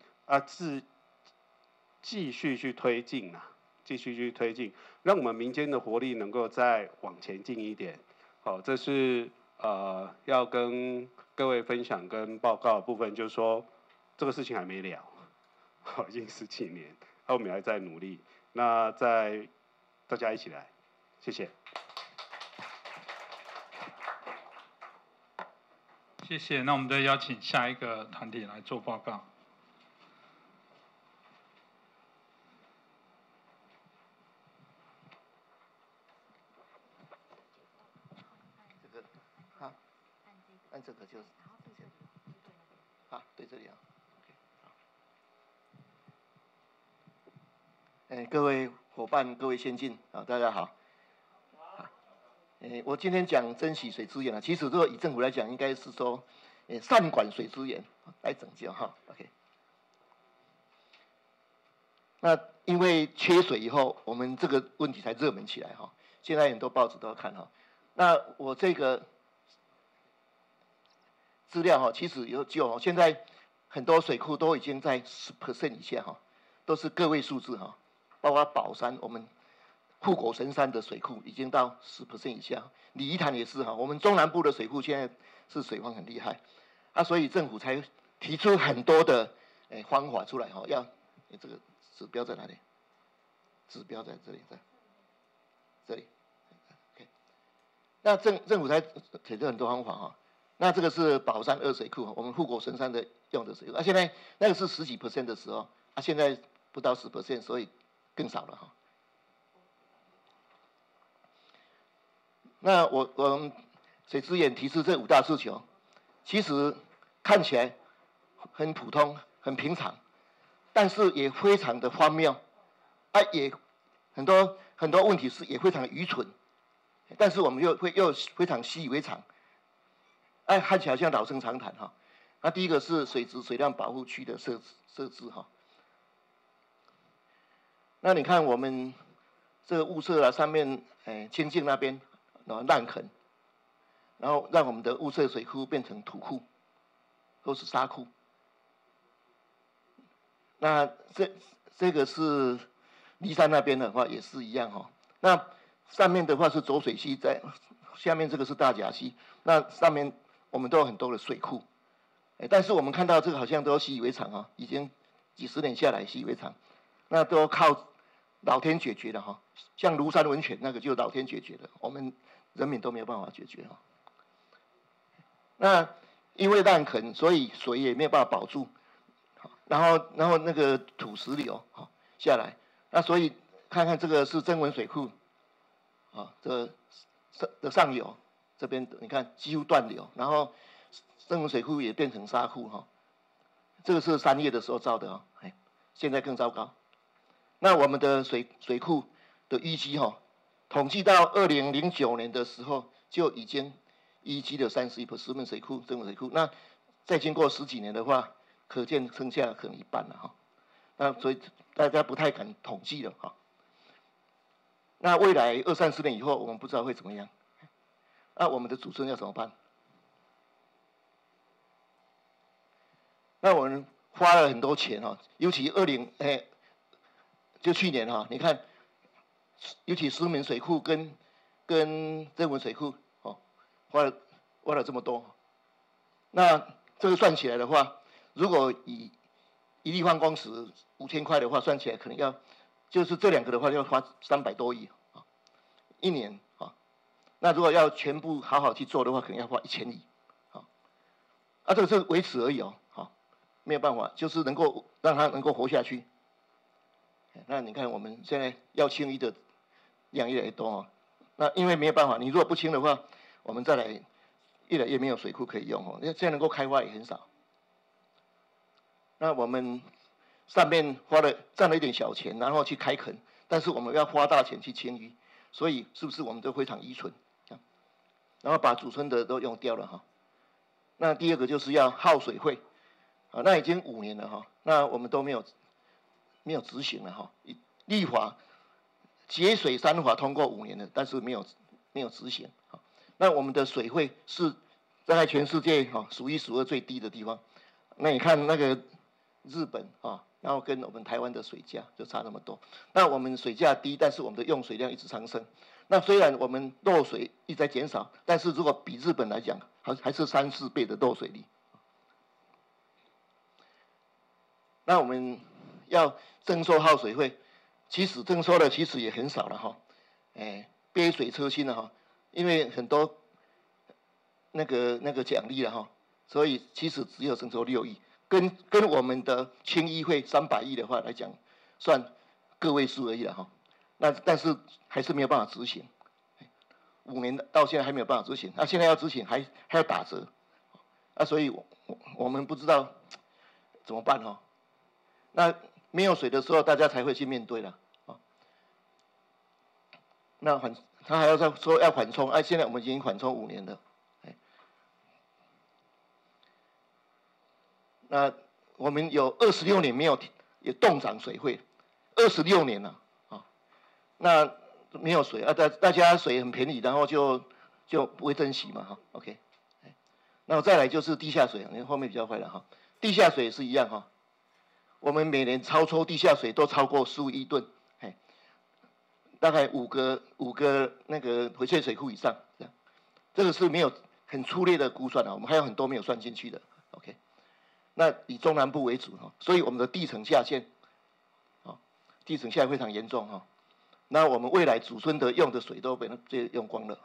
继续去推进继续去推进，让我们民间的活力能够再往前进一点。这是要跟各位分享跟报告的部分，就是说这个事情还没了，已经10几年，我们还在努力。那大家一起来，谢谢。 谢谢。那我们再邀请下一个团体来做报告。 按这个就是对这里OK 各位伙伴、各位先进大家好。我今天讲珍惜水资源其实如果以政府来讲，应该是说善管水资源来拯救OK。那因为缺水以后，我们这个问题才热门起来现在很多报纸都要看那我这个资料其实有就现在很多水库都已经在10% 以下都是个位数字包括宝山我们护国神山的水库已经到10% 以下，鲤鱼潭也是我们中南部的水库现在是水况很厉害所以政府才提出很多的方法出来要这个指标在哪里？指标在这里，这里。OK， 那政府才提出很多方法那这个是宝山2水库，我们护国神山的用的水库现在那个是10几%的时候现在不到10%，所以更少了那我们水资源提出这5大诉求，其实看起来很普通、很平常，但是也非常的荒谬也很多问题是也非常的愚蠢，但是我们又非常习以为常看起来像老生常谈那第一个是水质水量保护区的设置那你看我们这个雾社啊上面清境那边滥垦，然后让我们的雾社水库变成土库，都是沙库。那这个是骊山那边的话也是一样哈。那上面的话是浊水溪，在下面这个是大甲溪，那上面我们都有很多的水库，但是我们看到这个好像都习以为常啊，已经几十年下来习以为常，那都靠老天解决的哈。像庐山温泉那个就老天解决的，我们人民都没有办法解决哈。那因为滥垦，所以水也没有办法保住，然后那个土石流下来，那所以看看这个是曾文水库，这上游这边你看几乎断流，然后曾文水库也变成沙库哈。这个是3月的时候造的现在更糟糕。那我们的水库的淤积统计到2009年的时候就已经淤积了31%，石门水库、曾文水库。那再经过10几年的话，可见剩下可能一半了哈。那所以大家不太敢统计了哈。那未来20-30年以后，我们不知道会怎么样。那我们的祖孙要怎么办？那我们花了很多钱尤其就去年你看，尤其石门水库跟曾文水库花了这么多。那这个算起来的话，如果以1立方公尺5000块的话，算起来可能要，就是这2个的话要花300多亿1年那如果要全部好好去做的话，可能要花1000亿这个是维持而已没有办法，就是能够让它能够活下去。那你看我们现在要清淤的量越来越多那因为没有办法，你如果不清的话，我们再来越来越没有水库可以用现在能够开发也很少。那我们上面赚了一点小钱，然后去开垦，但是我们要花大钱去清淤，所以是不是我们都非常愚蠢？然后把祖孙的都用掉了那第二个就是要耗水费那已经5年了那我们都没有执行了立法节水3法通过5年了，但是没有执行那我们的水费是在全世界数1数2最低的地方。那你看那个日本然后跟我们台湾的水价就差那么多。那我们水价低，但是我们的用水量一直上升。那虽然我们漏水一直在减少，但是如果比日本来讲，还是3-4倍的漏水率。那我们要征收耗水费，其实征收的其实也很少了杯水车薪了因为很多那个奖励了所以其实只有征收6亿，跟我们的清淤费300亿的话来讲，算个位数而已了那但是还是没有办法执行，5年到现在还没有办法执行。那现在要执行还要打折所以我们不知道怎么办那没有水的时候，大家才会去面对了那他还要说要缓冲现在我们已经缓冲5年了那我们有26年没有动涨水费，26年了那没有水大家水很便宜，然后就不会珍惜嘛OK。那再来就是地下水，你后面比较快了地下水也是一样我们每年超抽地下水都超过15亿吨，大概5个那个回萃水库以上，这个是没有很粗略的估算我们还有很多没有算进去的 OK。那以中南部为主所以我们的地层下陷地层下陷非常严重那我们未来祖孙的用的水都被用光了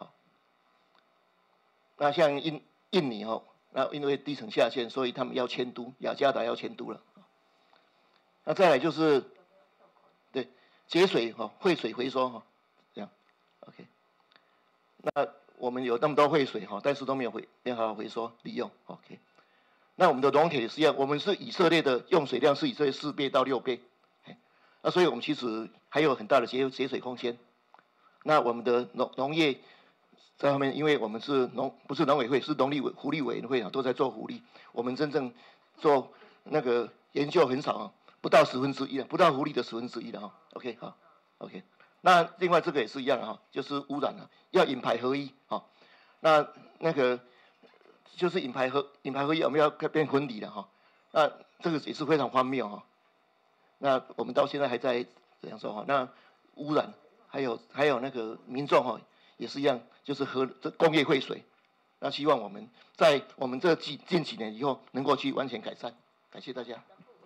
那像印尼那因为地层下陷，所以他们要迁都，雅加达要迁都了那再来就是对节水废水回收这样 OK。那我们有那么多废水但是都没有好好回收利用 OK。那我们的农田也是一样，我们是以色列的用水量是以色列4倍到6倍，那所以我们其实还有很大的节水空间。那我们的农业在后面，因为我们是不是农委会，是福利委员会都在做福利，我们真正做那个研究很少不到1/10不到福利的1/10了OK 好 OK。 那另外这个也是一样哈，就是污染了，要引排合一哈。那个就是引排合一，我们要变分离了哈。那这个也是非常荒谬哈。那我们到现在还在这样说哈。那污染还有那个民众哈也是一样，就是这工业废水。那希望我们在我们这近几年以后能够去完全改善。感谢大家。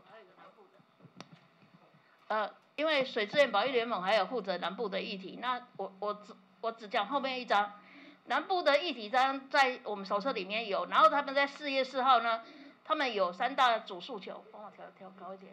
因为水资源保育联盟还有负责南部的议题，那我只讲后面一张，南部的议题章在我们手册里面有，然后他们在4月4号呢，他们有3大主诉求，帮我调高一点，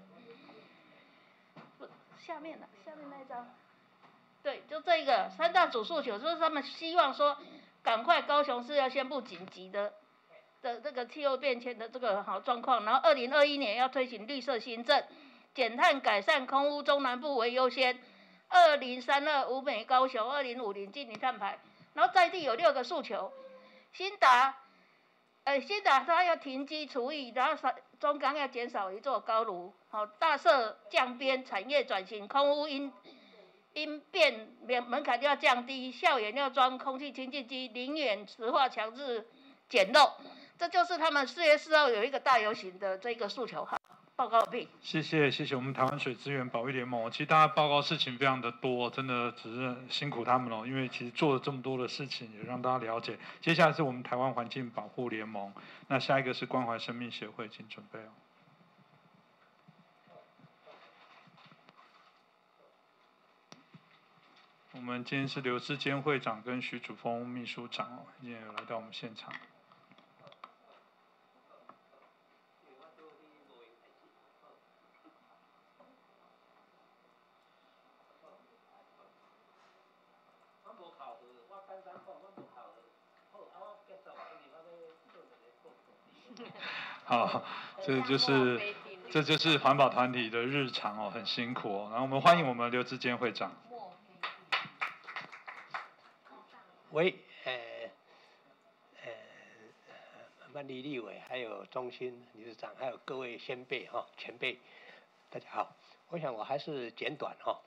下面那一张，对，就这个3大主诉求，就是他们希望说，赶快高雄市要宣布紧急的这个气候变迁的这个好状况，然后2021年要推行绿色新政。减碳改善空污中南部为优先，2032五美高雄，2050净零碳排。然后在地有6个诉求，新达它要停机除役，然后中钢要减少1座高炉，好大社降编产业转型，空污因变门槛要降低，校园要装空气清净机，林园石化强制减漏，这就是他们4月4号有一个大游行的这个诉求哈。报告完毕。谢谢我们台湾水资源保育联盟。其实大家报告事情非常的多，真的只是辛苦他们了，因为其实做了这么多的事情，也让大家了解。接下来是我们台湾环境保护联盟，那下一个是关怀生命协会，请准备哦。我们今天是刘志坚会长跟徐祖峰秘书长哦，今天有来到我们现场。好，这就是环保团体的日常哦，很辛苦哦。然后我们欢迎我们刘志坚会长。 喂，万里立委，还有中心理事长，还有各位先辈哈前辈，大家好。我想我还是简短哈。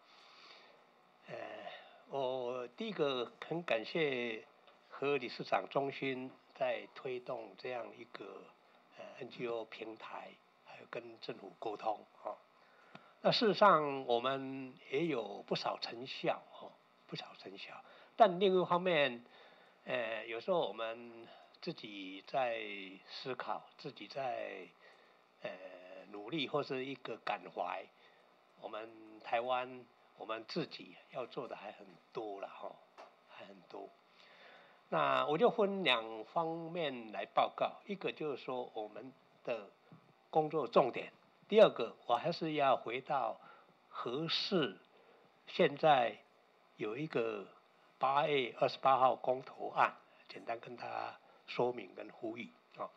我第一个很感谢何理事长中心在推动这样一个NGO 平台，还有跟政府沟通哈。那事实上我们也有不少成效哈，不少成效。但另一方面，有时候我们自己在思考，自己在努力或是一个感怀，我们台湾我们自己要做的还很多了哈，还很多。那我就分2方面来报告，一个就是说我们的工作重点，第二个我还是要回到核四现在有一个8月28号公投案，简单跟大家说明跟呼吁啊。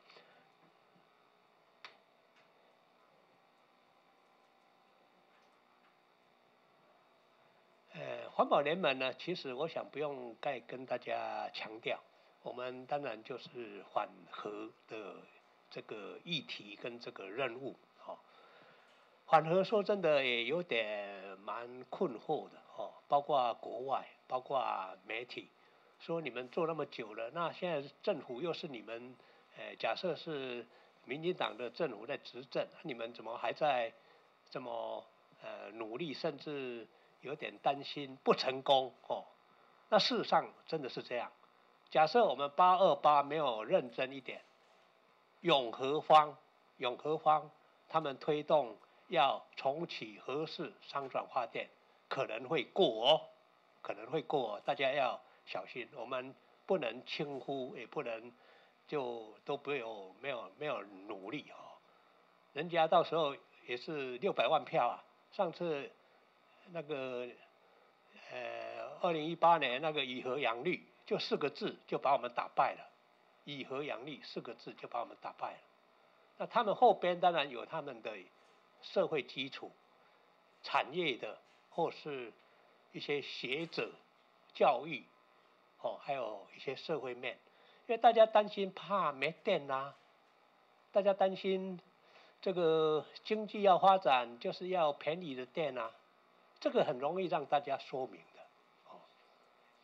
环保联盟呢，其实我想不用再跟大家强调，我们当然就是缓和的这个议题跟这个任务。缓和说真的也有点蛮困惑的哦，包括国外，包括媒体，说你们做那么久了，那现在政府又是你们，假设是民进党的政府在执政，你们怎么还在这么努力，甚至有点担心不成功哦？那事实上真的是这样。假设我们828没有认真一点，永和方他们推动要重启核四商转发电，可能会过哦，可能会过哦，大家要小心。我们不能轻忽，也不能就都没有努力哦。人家到时候也是600万票啊，上次那个2018年那个以核养绿，就4个字就把我们打败了，以核养绿4个字就把我们打败了。那他们后边当然有他们的社会基础、产业的，或是一些学者、教育，还有一些社会面，因为大家担心怕没电啊，大家担心这个经济要发展就是要便宜的电啊，这个很容易让大家说明的。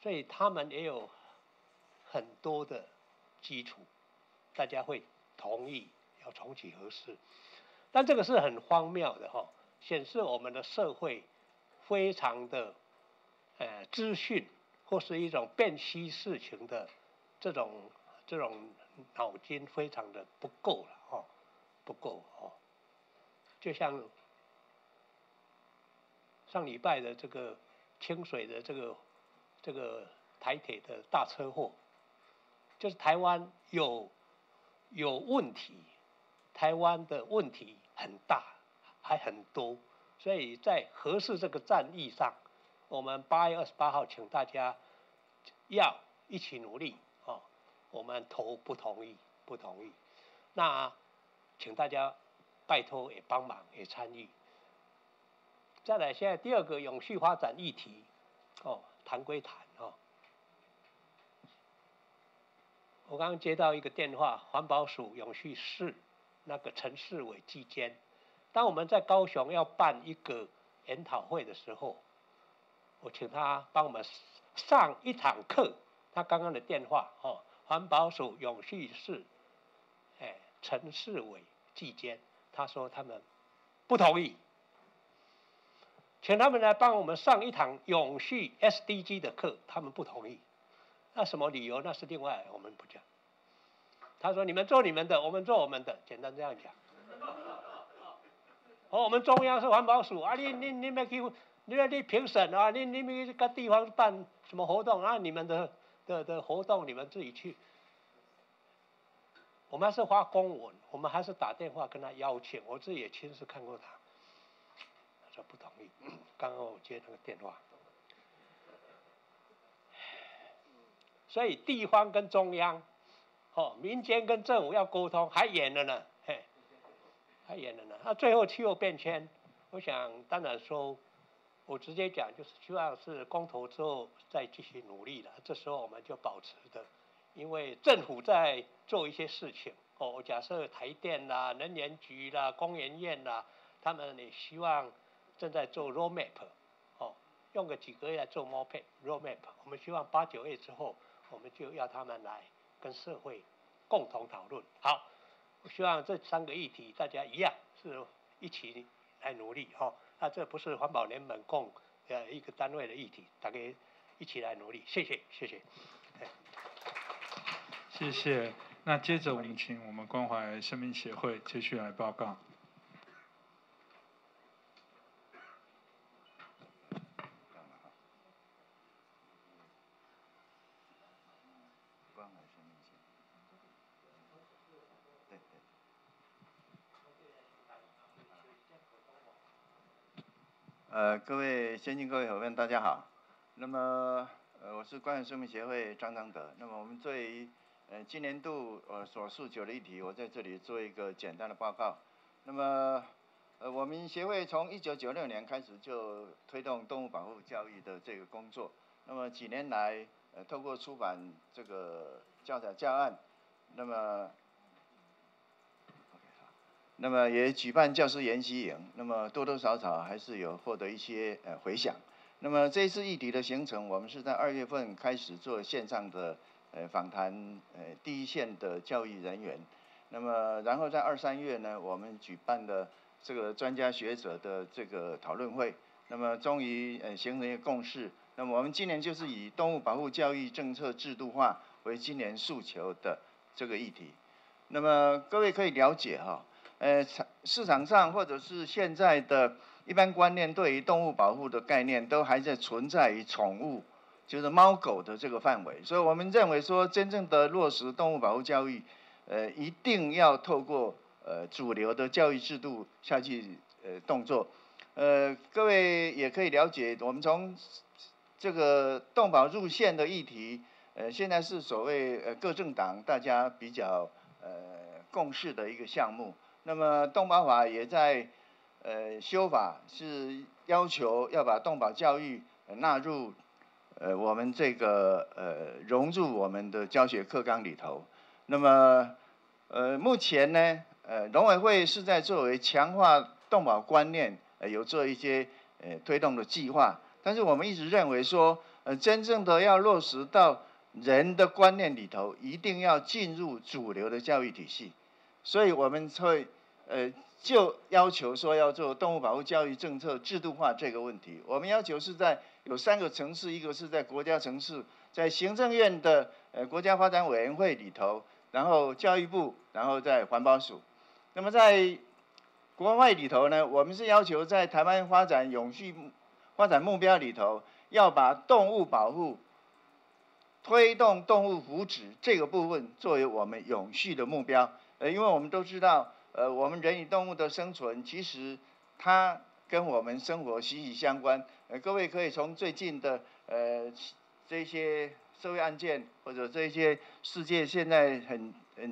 所以他们也有很多的基础，大家会同意要重启核四。但这个是很荒谬的哈，显示我们的社会非常的资讯或是一种辨析事情的这种脑筋非常的不够了哈，不够哦。就像上礼拜的这个清水的这个台铁的大车祸，就是台湾有问题，台湾的问题很大，还很多，所以在核四这个战役上，我们8月28号请大家要一起努力哦。我们投不同意，不同意。那请大家拜托也帮忙也参与。再来，现在第二个永续发展议题，哦，谈归谈哦。我刚刚接到一个电话，环保署永续市那个陈世伟季监，当我们在高雄要办一个研讨会的时候，我请他帮我们上一堂课。他刚刚的电话哦，环保署永续市，陈世伟季监，他说他们不同意。请他们来帮我们上一堂永续 SDG 的课，他们不同意。那什么理由？那是另外我们不讲。他说：“你们做你们的，我们做我们的。”简单这样讲。哦，我们中央是环保署啊，你们去，你评审啊，你们跟地方办什么活动啊？你们的活动你们自己去。我们还是发公文，我们还是打电话跟他邀请，我自己也亲自看过他。他说不同意。刚刚我接那个电话。所以地方跟中央，民间跟政府要沟通，还演了呢，还演了呢。那最后气候变迁，我想当然说，我直接讲就是希望是公投之后再继续努力了。这时候我们就保持的，因为政府在做一些事情，假设台电啦、能源局啦、工研院啦，他们也希望正在做 roadmap， 用个几个月来做 roadmap。我们希望8、9月之后，我们就要他们来跟社会共同讨论。好，我希望这3个议题大家一样是一起来努力哈。那这不是环保联盟共一个单位的议题，大家一起来努力。谢谢，谢谢。 谢谢。那接着我们请我们关怀生命协会继续来报告。 各位先进各位伙伴，大家好。那么我是关怀生命协会张章德。那么我们对于今年度所诉求的议题，我在这里做一个简单的报告。那么我们协会从1996年开始就推动动物保护教育的这个工作。那么几年来透过出版这个教材教案，那么也举办教师研习营，那么多多少少还是有获得一些回响。那么这一次议题的形成，我们是在2月份开始做线上的访谈第一线的教育人员，那么然后在2、3月呢，我们举办了这个专家学者的这个讨论会，那么终于形成一个共识。那么我们今年就是以动物保护教育政策制度化为今年诉求的这个议题。那么各位可以了解哈。市场上或者是现在的一般观念，对于动物保护的概念都还在存在于宠物，就是猫狗的这个范围。所以我们认为说，真正的落实动物保护教育，一定要透过主流的教育制度下去动作。各位也可以了解，我们从这个动保入宪的议题，现在是所谓各政党大家比较共识的一个项目。那么动保法也在修法，是要求要把动保教育纳入我们这个融入我们的教学课纲里头。那么目前呢，农委会是在作为强化动保观念有做一些推动的计划，但是我们一直认为说真正的要落实到人的观念里头，一定要进入主流的教育体系。所以我们会就要求说要做动物保护教育政策制度化这个问题。我们要求是在有3个层次，一个是在国家层次，在行政院的国家发展委员会里头，然后教育部，然后在环保署。那么在国外里头呢，我们是要求在台湾发展永续发展目标里头，要把动物保护、推动动物福祉这个部分作为我们永续的目标。因为我们都知道，我们人与动物的生存，其实它跟我们生活息息相关。各位可以从最近的这些社会案件，或者这些世界现在很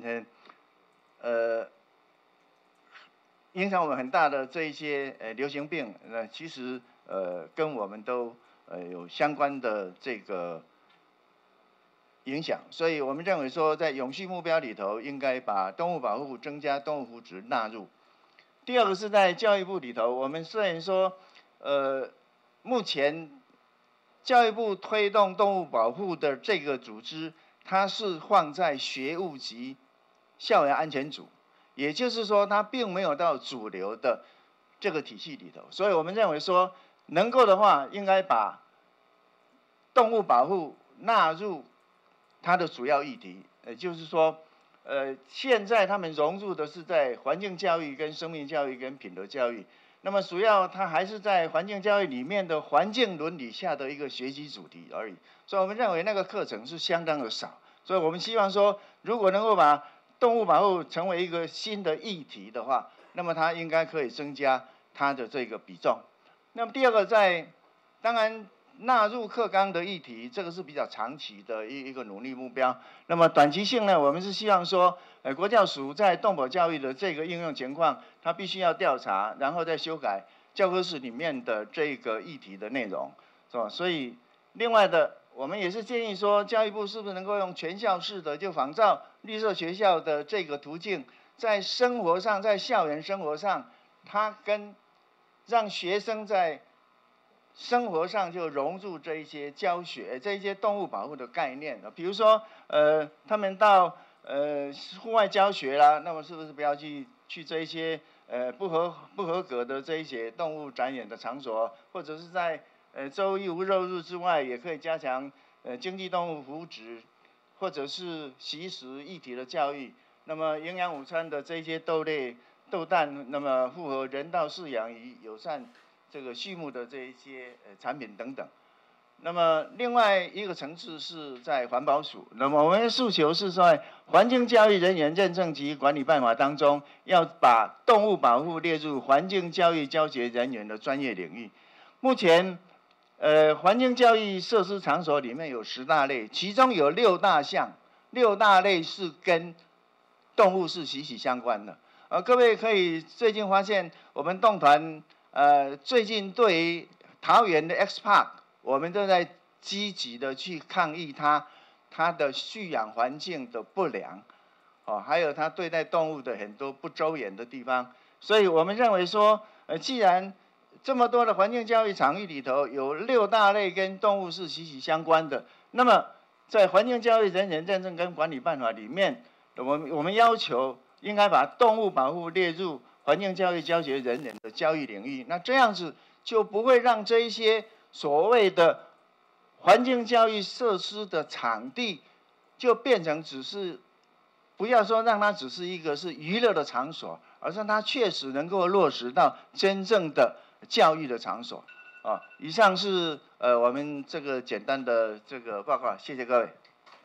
影响我们很大的这一些流行病，其实跟我们都有相关的这个影响，所以我们认为说，在永续目标里头，应该把动物保护、增加动物福祉纳入。第二个是在教育部里头，我们虽然说，目前教育部推动动物保护的这个组织，它是放在学务及校园安全组，也就是说，它并没有到主流的这个体系里头，所以我们认为说，能够的话，应该把动物保护纳入它的主要议题，就是说，现在他们融入的是在环境教育、跟生命教育、跟品德教育，那么主要它还是在环境教育里面的环境伦理下的一个学习主题而已，所以我们认为那个课程是相当的少，所以我们希望说，如果能够把动物保护成为一个新的议题的话，那么它应该可以增加它的这个比重。那么第二个当然纳入课纲的议题，这个是比较长期的一个努力目标。那么短期性呢，我们是希望说，国教署在动保教育的这个应用情况，它必须要调查，然后再修改教科书里面的这个议题的内容，是吧？所以另外的，我们也是建议说，教育部是不是能够用全校式的，就仿照绿色学校的这个途径，在生活上，在校园生活上，它让学生在生活上就融入这一些教学、这一些动物保护的概念，比如说，他们到户外教学啦，那么是不是不要去这一些不合格的这一些动物展演的场所，或者是在周一无肉日之外，也可以加强经济动物福祉，或者是习食议题的教育。那么营养午餐的这些豆类、豆蛋，那么符合人道饲养与友善这个畜牧的这一些产品等等。那么另外一个层次是在环保署，那么我们的诉求是在环境教育人员认证及管理办法当中，要把动物保护列入环境教育教学人员的专业领域。目前，环境教育设施场所里面有10大类，其中有6大项，6大类是跟动物是息息相关的。各位可以最近发现，我们动团最近对于桃园的 X Park， 我们都在积极的去抗议它的蓄养环境的不良，还有它对待动物的很多不周延的地方。所以我们认为说，既然这么多的环境教育场域里头有6大类跟动物是息息相关的，那么在环境教育人员认证跟管理办法里面，我们要求应该把动物保护列入环境教育教学人员的教育领域，那这样子就不会让这一些所谓的环境教育设施的场地，就变成只是，不要说让它只是一个是娱乐的场所，而是它确实能够落实到真正的教育的场所。以上是我们这个简单的这个报告，谢谢各位。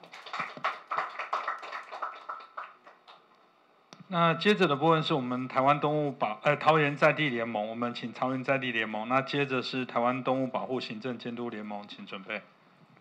那接着的部分是我们台湾动物桃园在地联盟，我们请桃园在地联盟。那接着是台湾动物保护行政监督联盟，请准备。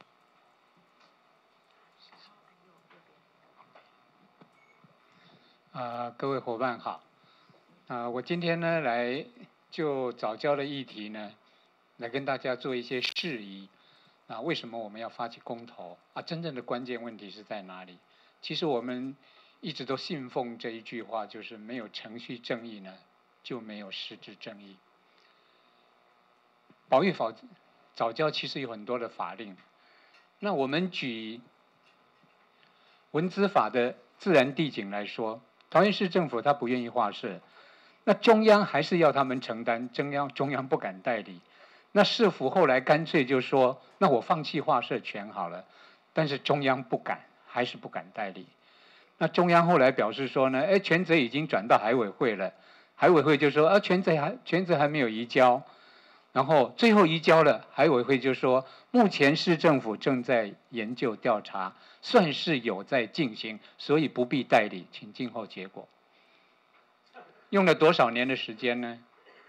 各位伙伴好。我今天呢来就早教的议题呢，来跟大家做一些释疑。为什么我们要发起公投？真正的关键问题是在哪里？其实我们一直都信奉这一句话，就是没有程序正义呢，就没有实质正义。保育早教其实有很多的法令， 那我们举文资法的自然地景来说，桃园市政府他不愿意划设，那中央还是要他们承担，中央不敢代理。那市府后来干脆就说，那我放弃划设权好了，但是中央不敢，还是不敢代理。那中央后来表示说呢，权责已经转到海委会了，海委会就说权责还没有移交，然后最后移交了，海委会就说目前市政府正在研究调查，算是有在进行，所以不必代理，请静候结果。用了多少年的时间呢？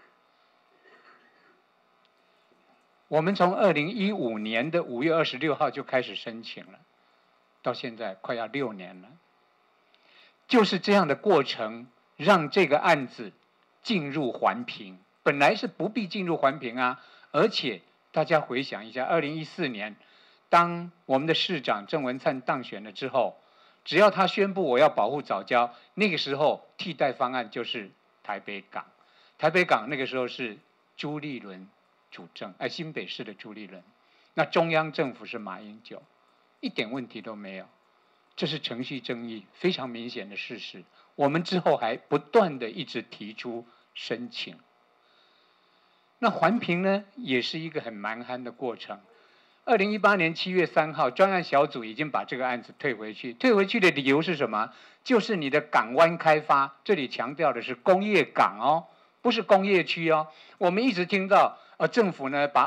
我们从2015年的5月26号就开始申请了，到现在快要6年了。就是这样的过程，让这个案子进入环评。本来是不必进入环评啊，而且大家回想一下，2014年，当我们的市长郑文灿当选了之后，只要他宣布我要保护藻礁，那个时候替代方案就是台北港。台北港那个时候是朱立伦主政，新北市的朱立伦，那中央政府是马英九，一点问题都没有。这是程序正义非常明显的事实。我们之后还不断的一直提出申请。那环评呢，也是一个很蛮憨的过程。2018年7月3号，专案小组已经把这个案子退回去。退回去的理由是什么？就是你的港湾开发，这里强调的是工业港哦，不是工业区哦。我们一直听到，政府呢把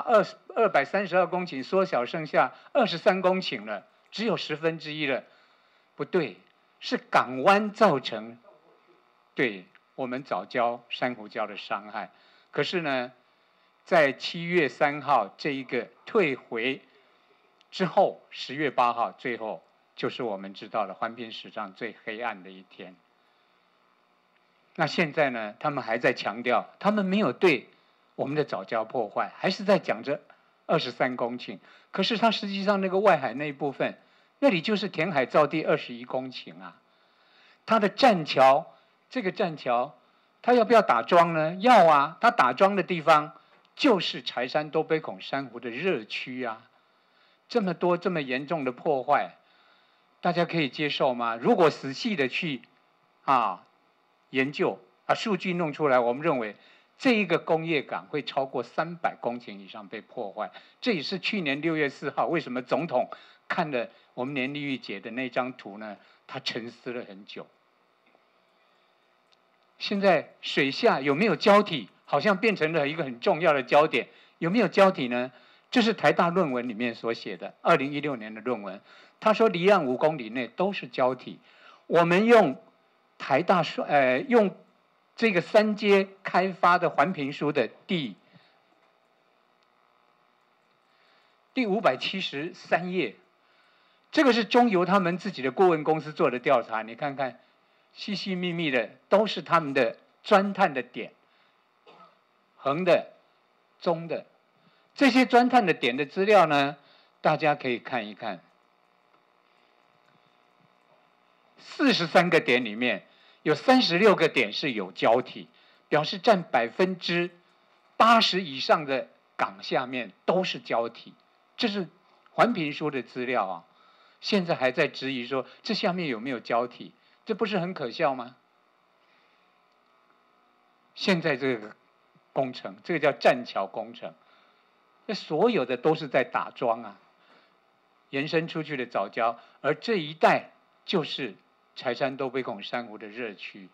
232公顷缩小，剩下23公顷了，只有1/10了。不对，是港湾造成对我们藻礁、珊瑚礁的伤害。可是呢，在7月3号这一个退回之后，10月8号，最后就是我们知道了环评史上最黑暗的一天。那现在呢，他们还在强调，他们没有对我们的藻礁破坏，还是在讲着23公顷。可是它实际上那个外海那一部分，那里就是填海造地21公顷啊。它的栈桥，这个栈桥，它要不要打桩呢？要啊，它打桩的地方就是柴山多杯孔珊瑚的热区啊。这么多这么严重的破坏，大家可以接受吗？如果仔细的去研究，把数据弄出来，我们认为这一个工业港会超过300公顷以上被破坏。这也是去年6月4号，为什么总统看了我们连丽玉姐的那张图呢？他沉思了很久。现在水下有没有礁体，好像变成了一个很重要的焦点。有没有礁体呢？这是台大论文里面所写的，2016年的论文。他说离岸5公里内都是礁体。我们用台大用这个3阶开发的环评书的第573页，这个是中油他们自己的顾问公司做的调查，你看看，细细密密的都是他们的钻探的点，横的、中的，这些钻探的点的资料呢，大家可以看一看。43个点里面有36个点是有礁体，表示占80%以上的港下面都是礁体，这是环评书的资料啊。现在还在质疑说这下面有没有礁体，这不是很可笑吗？现在这个工程，这个叫栈桥工程，那所有的都是在打桩啊，延伸出去的藻礁，而这一带就是柴山多杯孔珊瑚的热区。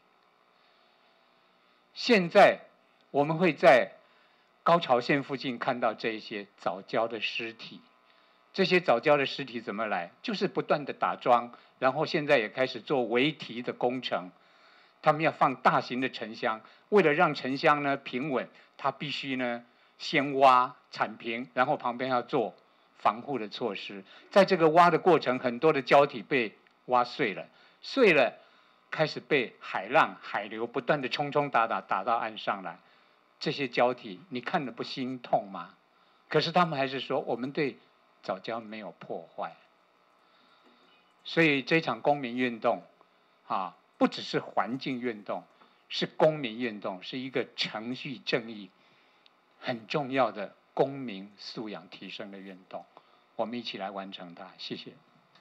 现在我们会在高潮线附近看到这一些藻礁的尸体。这些藻礁的尸体怎么来？就是不断的打桩，然后现在也开始做围堤的工程。他们要放大型的沉箱，为了让沉箱呢平稳，它必须呢先挖铲平，然后旁边要做防护的措施。在这个挖的过程，很多的礁体被挖碎了，开始被海浪、海流不断的冲打到岸上来。这些礁体，你看了不心痛吗？可是他们还是说，我们对藻礁没有破坏。所以这场公民运动，不只是环境运动，是公民运动，是一个程序正义很重要的公民素养提升的运动。 我们一起来完成它。谢谢。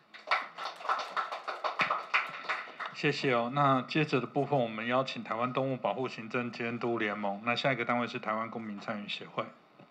谢谢哦。那接着的部分，我们邀请台湾动物保护行政监督联盟。那下一个单位是台湾公民参与协会。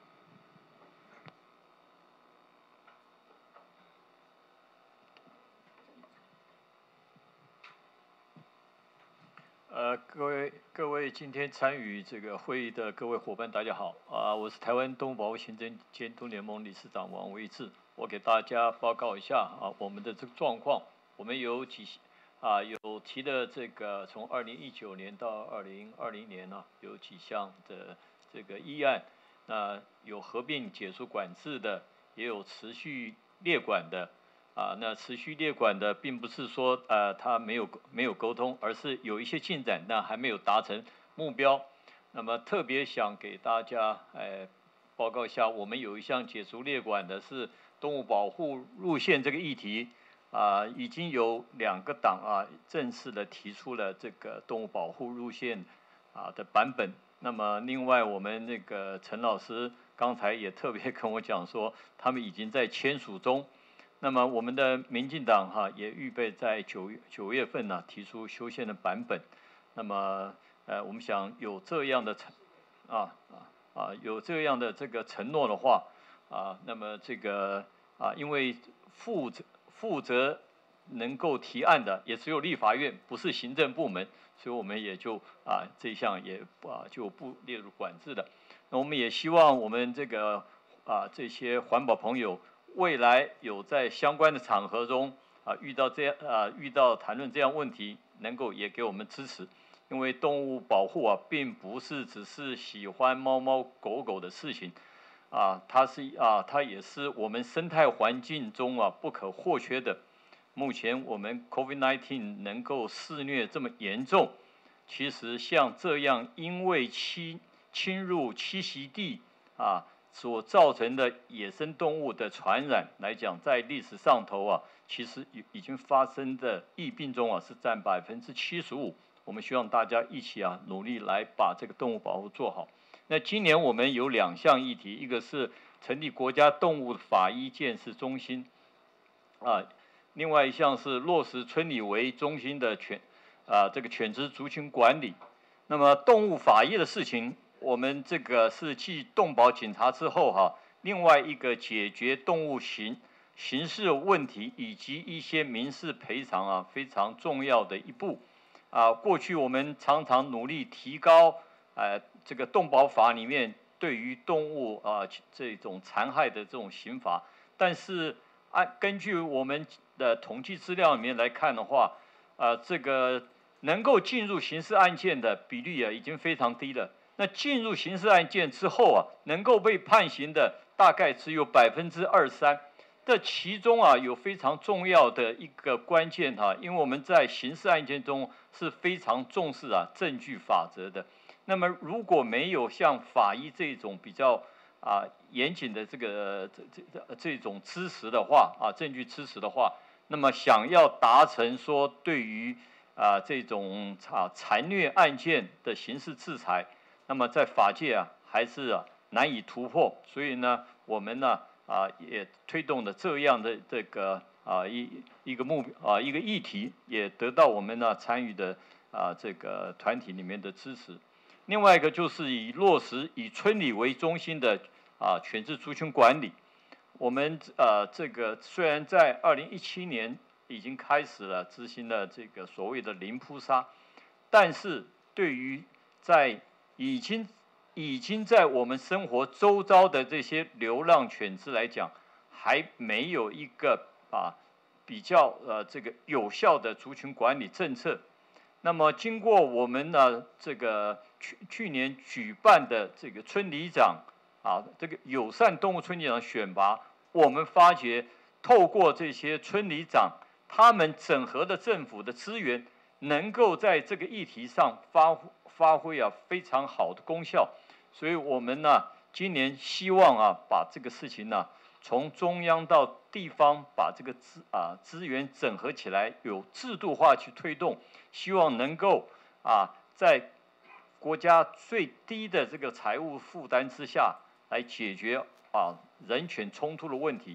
各位今天参与这个会议的各位伙伴，大家好我是台湾动物保护行政监督联盟理事长王维志。我给大家报告一下我们的这个状况。我们有有提的这个从2019年到2020年有几项的这个议案，那有合并解除管制的，也有持续列管的。那持续列管的，并不是说他没有沟通，而是有一些进展，但还没有达成目标。那么特别想给大家报告一下，我们有一项解除列管的是动物保护路线这个议题已经有2个党正式的提出了这个动物保护路线的版本。那么另外我们那个陈老师刚才也特别跟我讲说，他们已经在签署中。那么我们的民进党也预备在9月份提出修宪的版本。那么我们想有这样的有这样的这个承诺的话那么这个因为负责能够提案的也只有立法院，不是行政部门，所以我们也就这一项也就不列入管制的。那我们也希望我们这个这些环保朋友，未来有在相关的场合中遇到谈论这样问题，能够也给我们支持，因为动物保护并不是只是喜欢猫猫狗狗的事情它也是我们生态环境中不可或缺的。目前我们 COVID-19 能够肆虐这么严重，其实像这样因为侵入栖息地所造成的野生动物的传染来讲，在历史上头其实已经发生的疫病中是占75%。我们希望大家一起努力来把这个动物保护做好。那今年我们有2项议题，一个是成立国家动物法医鉴识中心另外一项是落实村里为中心的这个犬只族群管理。那么动物法医的事情，我们这个是继动保警察之后另外一个解决动物刑事问题以及一些民事赔偿非常重要的一步过去我们常常努力提高这个动保法里面对于动物这种残害的这种刑罚，但是根据我们的统计资料里面来看的话这个能够进入刑事案件的比率已经非常低了。那进入刑事案件之后能够被判刑的大概只有23%。这其中有非常重要的一个关键因为我们在刑事案件中是非常重视证据法则的。那么如果没有像法医这种比较严谨的这种支持的话证据支持的话，那么想要达成说对于这种残虐案件的刑事制裁，那么在法界还是难以突破。所以呢，我们呢也推动了这样的这个一个议题，也得到我们参与的这个团体里面的支持。另外一个就是落实以村里为中心的犬只族群管理。我们这个虽然在2017年已经开始了执行了这个所谓的零扑杀，但是对于已经在我们生活周遭的这些流浪犬只来讲，还没有一个比较这个有效的族群管理政策。那么经过我们这个去年举办的这个村里长这个友善动物村里长选拔，我们发觉透过这些村里长他们整合的政府的资源，能够在这个议题上发挥非常好的功效。所以我们今年希望把这个事情从中央到地方把这个资源整合起来，有制度化去推动，希望能够在国家最低的这个财务负担之下来解决人权冲突的问题，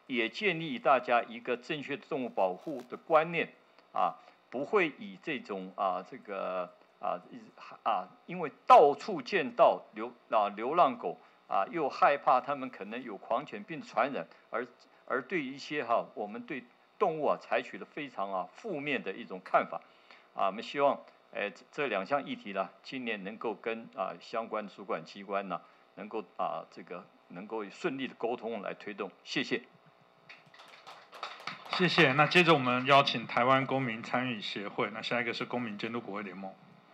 也建立大家一个正确的动物保护的观念啊，不会以这种因为到处见到流浪狗啊，又害怕它们可能有狂犬病传染，而对一些我们对动物采取了非常负面的一种看法啊。我们希望这2项议题呢，今年能够跟相关主管机关呢，能够能够顺利的沟通来推动。谢谢。 谢谢。那接着我们邀请台湾公民参与协会，那下一个是公民监督国会联盟。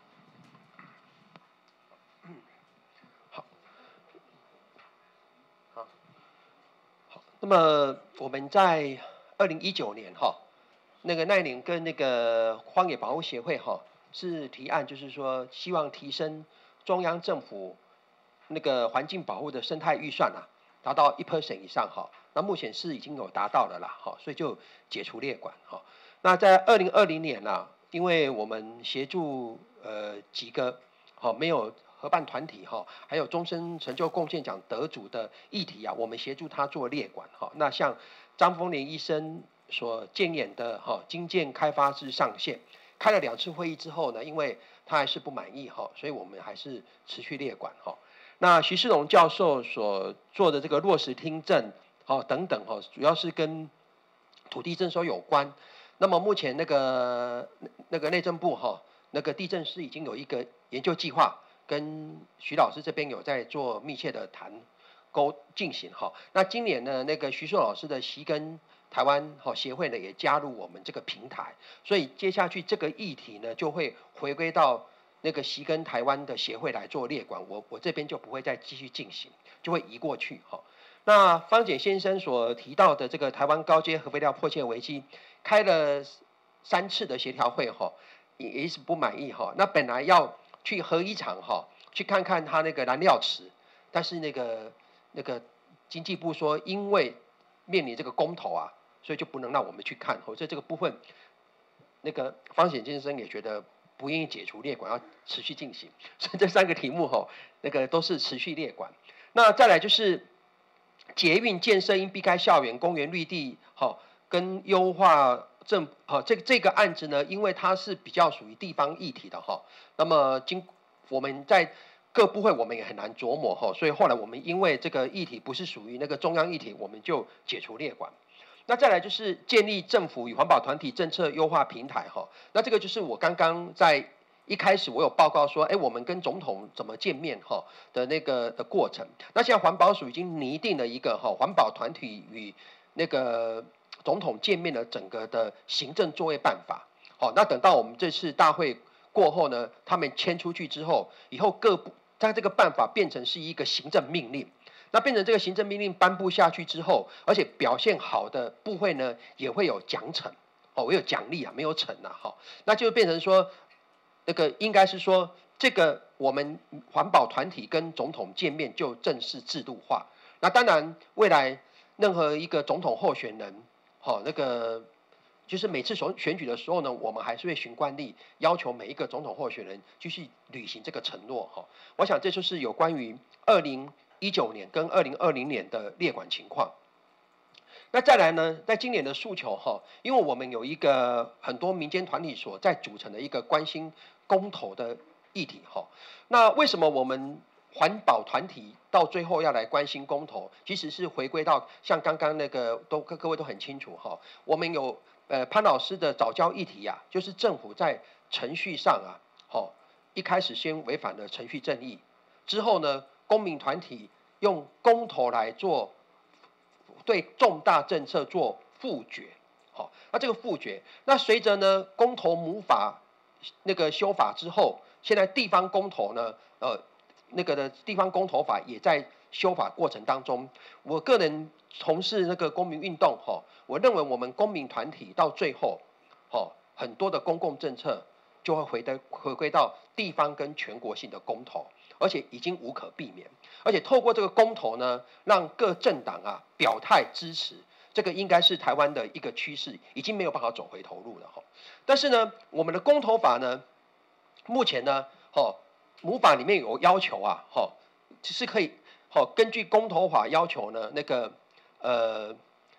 那么我们在2019年那一年跟那个荒野保护协会是提案，就是说希望提升中央政府那个环境保护的生态预算达到1% 以上那目前是已经有达到了啦所以就解除列管那在2020年因为我们协助几个没有合办团体还有终身成就贡献奖得主的议题我们协助他做列管那像张丰年医生所建言的经建开发之上限，开了2次会议之后呢，因为他还是不满意所以我们还是持续列管那徐世荣教授所做的这个落实听证等等主要是跟土地征收有关。那么目前那个内政部那个地政司已经有一个研究计划，跟徐老师这边有在做密切的进行那今年呢，那个徐硕老师的习根台湾协会呢也加入我们这个平台，所以接下去这个议题呢就会回归到那个习根台湾的协会来做列管，我这边就不会再继续进行，就会移过去那方简先生所提到的这个台湾高阶核废料迫切危机，开了3次的协调会也是不满意那本来要去核一厂去看看他那个燃料池，但是那个经济部说因为面临这个公投所以就不能让我们去看所以这个部分那个方显先生也觉得不愿意解除列管，要持续进行，所以这3个题目那个都是持续列管。那再来就是捷运建设应避开校园、公园、绿地跟优化这个案子呢，因为它是比较属于地方议题的那么我们在各部会我们也很难琢磨所以后来我们因为这个议题不是属于那个中央议题，我们就解除列管。那再来就是建立政府与环保团体政策优化平台那这个就是我刚刚在一开始我有报告说我们跟总统怎么见面的那个的过程。那现在环保署已经拟定了一个环保团体与那个总统见面的整个的行政作业办法那等到我们这次大会过后呢，他们签出去之后，以后各部在这个办法变成是一个行政命令。那变成这个行政命令颁布下去之后，而且表现好的部会呢，也会有奖惩我有奖励没有惩那就变成说，那个应该是说，这个我们环保团体跟总统见面就正式制度化。那当然，未来任何一个总统候选人那个就是每次选举的时候呢，我们还是会循惯例要求每一个总统候选人继续履行这个承诺我想这就是有关于2019年跟2020年的列管情况。那再来呢，在今年的诉求因为我们有一个很多民间团体所在组成的一个关心公投的议题那为什么我们环保团体到最后要来关心公投，其实是回归到像刚刚那个各位都很清楚我们有潘老师的早教议题就是政府在程序上一开始先违反了程序正义，之后呢公民团体用公投来做对重大政策做复决那这个复决，那随着呢公投母法那个修法之后，现在地方公投呢那个的地方公投法也在修法过程当中。我个人从事那个公民运动我认为我们公民团体到最后很多的公共政策就会回归到地方跟全国性的公投，而且已经无可避免。而且透过这个公投呢，让各政党表态支持，这个应该是台湾的一个趋势，已经没有办法走回头路了但是呢，我们的公投法呢，目前呢母法里面有要求是可以根据公投法要求呢那个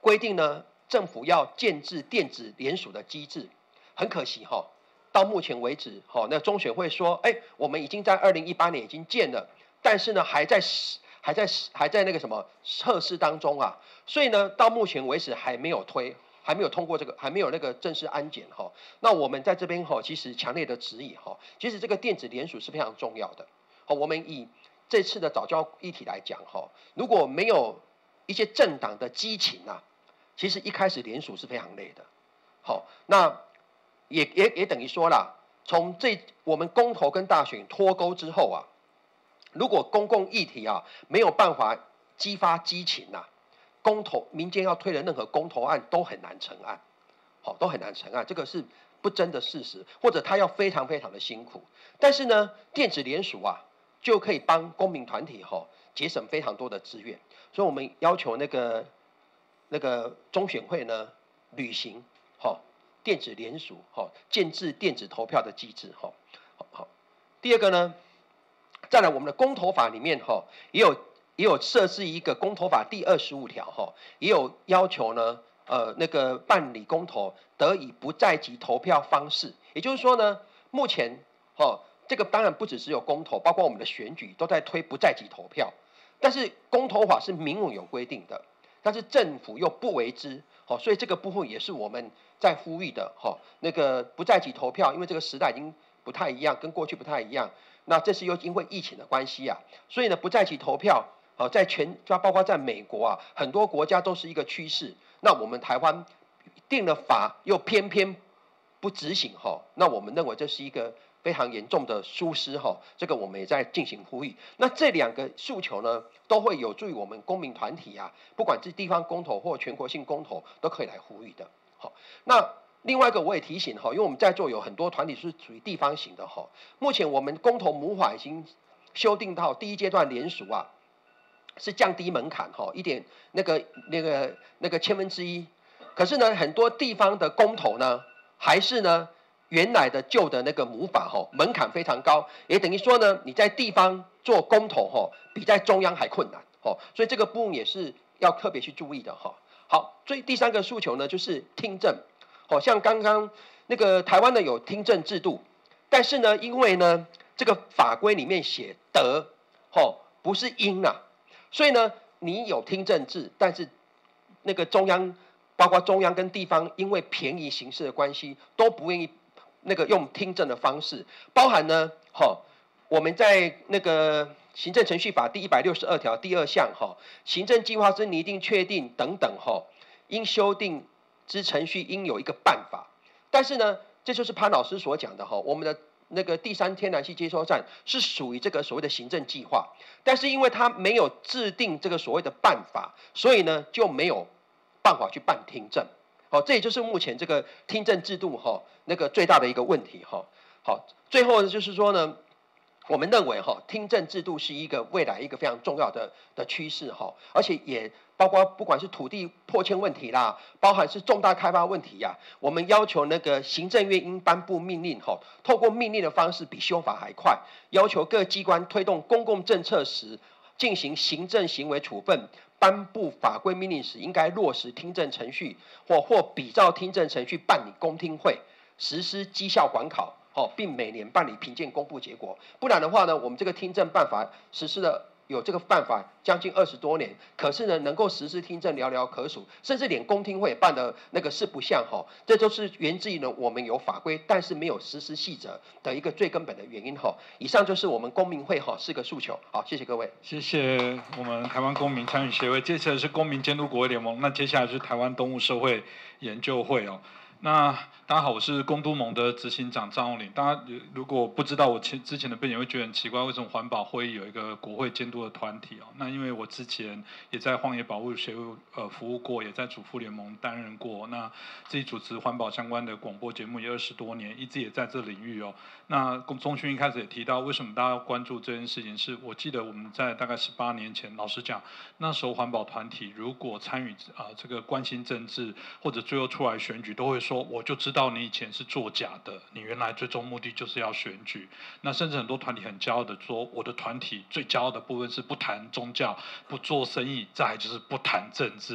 规定呢，政府要建制电子联署的机制。很可惜哈，到目前为止，那中选会说，我们已经在2018年已经建了，但是呢，还在那个什么测试当中啊，所以呢，到目前为止还没有通过这个，还没有那个正式安检哈。那我们在这边哈，其实强烈的质疑哈，其实这个电子联署是非常重要的。我们以这次的早教议题来讲哈，如果没有一些政党的激情啊，其实一开始联署是非常累的。好，那也等于说啦，从我们公投跟大选脱钩之后啊，如果公共议题啊没有办法激发激情啊，民间要推的任何公投案都很难成案，都很难成案，这个是不争的事实，或者他要非常非常的辛苦。但是呢，电子联署啊，就可以帮公民团体节省非常多的资源，所以我们要求那个中选会呢履行电子联署建制电子投票的机制好。第二个呢，再来我们的公投法里面也有设置一个公投法第25条也有要求呢那个办理公投得以不在籍投票方式，也就是说呢，目前这个当然不只是有公投，包括我们的选举都在推不在籍投票，但是公投法是明文有规定的，但是政府又不为之，所以这个部分也是我们在呼吁的那个不在籍投票，因为这个时代已经不太一样，跟过去不太一样。那这次又因为疫情的关系啊，所以呢不在籍投票在包括在美国啊，很多国家都是一个趋势。那我们台湾定了法又偏偏不执行那我们认为这是一个非常严重的疏失这个我们也在进行呼吁。那这两个诉求呢，都会有助于我们公民团体啊，不管是地方公投或全国性公投，都可以来呼吁的。那另外一个我也提醒因为我们在座有很多团体是属于地方型的目前我们公投母法已经修订到第一阶段联署啊，是降低门槛一点那个1/1000，可是呢很多地方的公投呢，还是呢原来的旧的那个母法门槛非常高，也等于说呢你在地方做公投比在中央还困难所以这个部分也是要特别去注意的好，第三个诉求呢就是听证像刚刚那个台湾呢有听证制度，但是呢因为呢这个法规里面写德不是应啊，所以呢你有听证制，但是那个中央包括中央跟地方因为便宜行事的关系，都不愿意那个用听证的方式，包含呢我们在那个行政程序法第162条第2项行政计划之拟定确定等等应修订之程序应有一个办法。但是呢这就是潘老师所讲的我们的那个第3天然气接收站是属于这个所谓的行政计划，但是因为它没有制定这个所谓的办法，所以呢就没有办法去办听证这也就是目前这个听证制度那个最大的一个问题好，最后呢就是说呢，我们认为听证制度是一个未来一个非常重要的趋势而且也包括不管是土地迫迁问题啦，包含是重大开发问题呀，我们要求那个行政院应颁布命令透过命令的方式比修法还快，要求各机关推动公共政策时进行行政行为处分，颁布法规命令时应该落实听证程序或比照听证程序办理公听会，实施绩效管考并每年办理评鉴公布结果。不然的话呢，我们这个听证办法实施了有这个办法将近20多年，可是呢能够实施听证寥寥可数，甚至连公听会办的那个四不像这都是源自于呢我们有法规，但是没有实施细则的一个最根本的原因以上就是我们公民会4个诉求。好，谢谢各位。 谢谢我们台湾公民参与协会，接下来是公民监督国会联盟，那接下来是台湾动物社会研究会那大家好，我是公都盟的执行长张宏麟。大家如果不知道我之前的背景，会觉得很奇怪，为什么环保会议有一个国会监督的团体那因为我之前也在荒野保护协会服务过，也在主妇联盟担任过，那自己主持环保相关的广播节目也20多年，一直也在这领域那中勋一开始也提到，为什么大家要关注这件事情？是我记得我们在大概18年前，老实讲，那时候环保团体如果参与这个关心政治，或者最后出来选举，都会说我就知道你以前是作假的，你原来最终目的就是要选举。那甚至很多团体很骄傲的说，我的团体最骄傲的部分是不谈宗教、不做生意，再来就是不谈政治。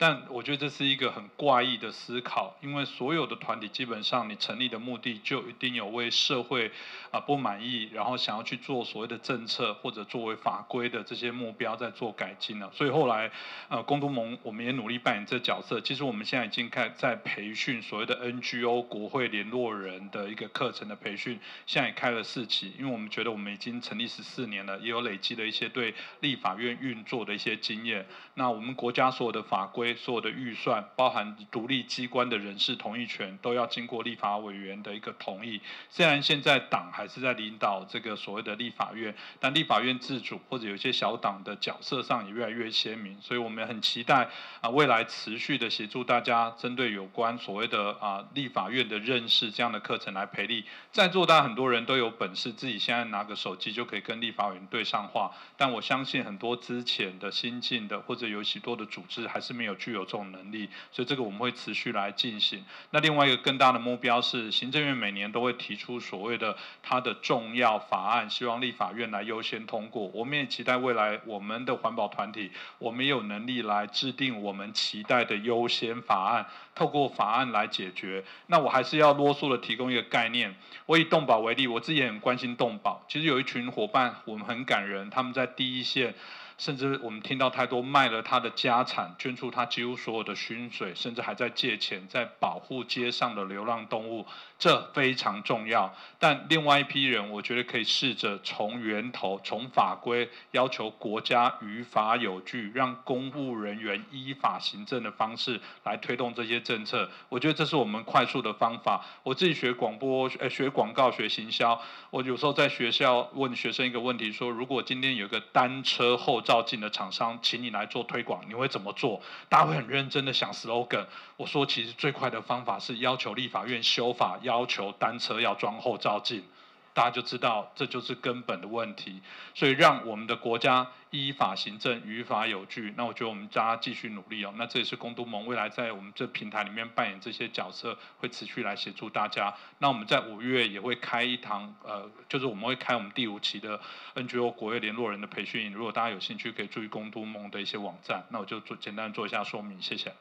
但我觉得这是一个很怪异的思考，因为所有的团体基本上你成立的目的就一定有为社会不满意，然后想要去做所谓的政策或者作为法规的这些目标在做改进了。所以后来公都盟我们也努力扮演这角色。其实我们现在已经在培训所谓的 NGO 国会联络人的一个课程的培训，现在也开了4期，因为我们觉得我们已经成立14年了，也有累积了一些对立法院运作的一些经验。那我们国家所有的法规、所有的预算，包含独立机关的人事同意权，都要经过立法委员的一个同意。虽然现在党还是在领导这个所谓的立法院，但立法院自主或者有些小党的角色上也越来越鲜明，所以我们很期待未来持续的协助大家针对有关所谓的立法院的认识这样的课程来培力。在座大家很多人都有本事，自己现在拿个手机就可以跟立法委员对上话，但我相信很多之前的新进的或者有许多的组织还是没有具有这种能力，所以这个我们会持续来进行。那另外一个更大的目标是，行政院每年都会提出所谓的它的重要法案，希望立法院来优先通过。我们也期待未来我们的环保团体，我们也有能力来制定我们期待的优先法案，透过法案来解决。那我还是要啰嗦的提供一个概念，我以动保为例，我自己也很关心动保。其实有一群伙伴，我们很感人，他们在第一线。甚至我们听到太多卖了他的家产，捐出他几乎所有的薪水，甚至还在借钱在保护街上的流浪动物，这非常重要。但另外一批人，我觉得可以试着从源头、从法规要求国家于法有据，让公务人员依法行政的方式来推动这些政策。我觉得这是我们快速的方法。我自己学广播、学广告、学行销，我有时候在学校问学生一个问题说，如果今天有个单车后照镜的厂商请你来做推广，你会怎么做？大家会很认真的想 slogan。我说其实最快的方法是要求立法院修法，要求单车要装后照镜，大家就知道这就是根本的问题。所以让我们的国家依法行政，于法有据。那我觉得我们大家继续努力哦。那这也是公都盟未来在我们这平台里面扮演这些角色，会持续来协助大家。那我们在5月也会开一堂就是我们会开我们第5期的 NGO 国会联络人的培训营。如果大家有兴趣，可以注意公都盟的一些网站。那我就简单做一下说明，谢谢。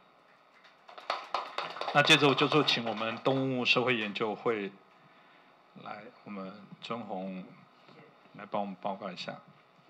那接着我就请我们动物社会研究会来，我们曾宏来帮我们报告一下。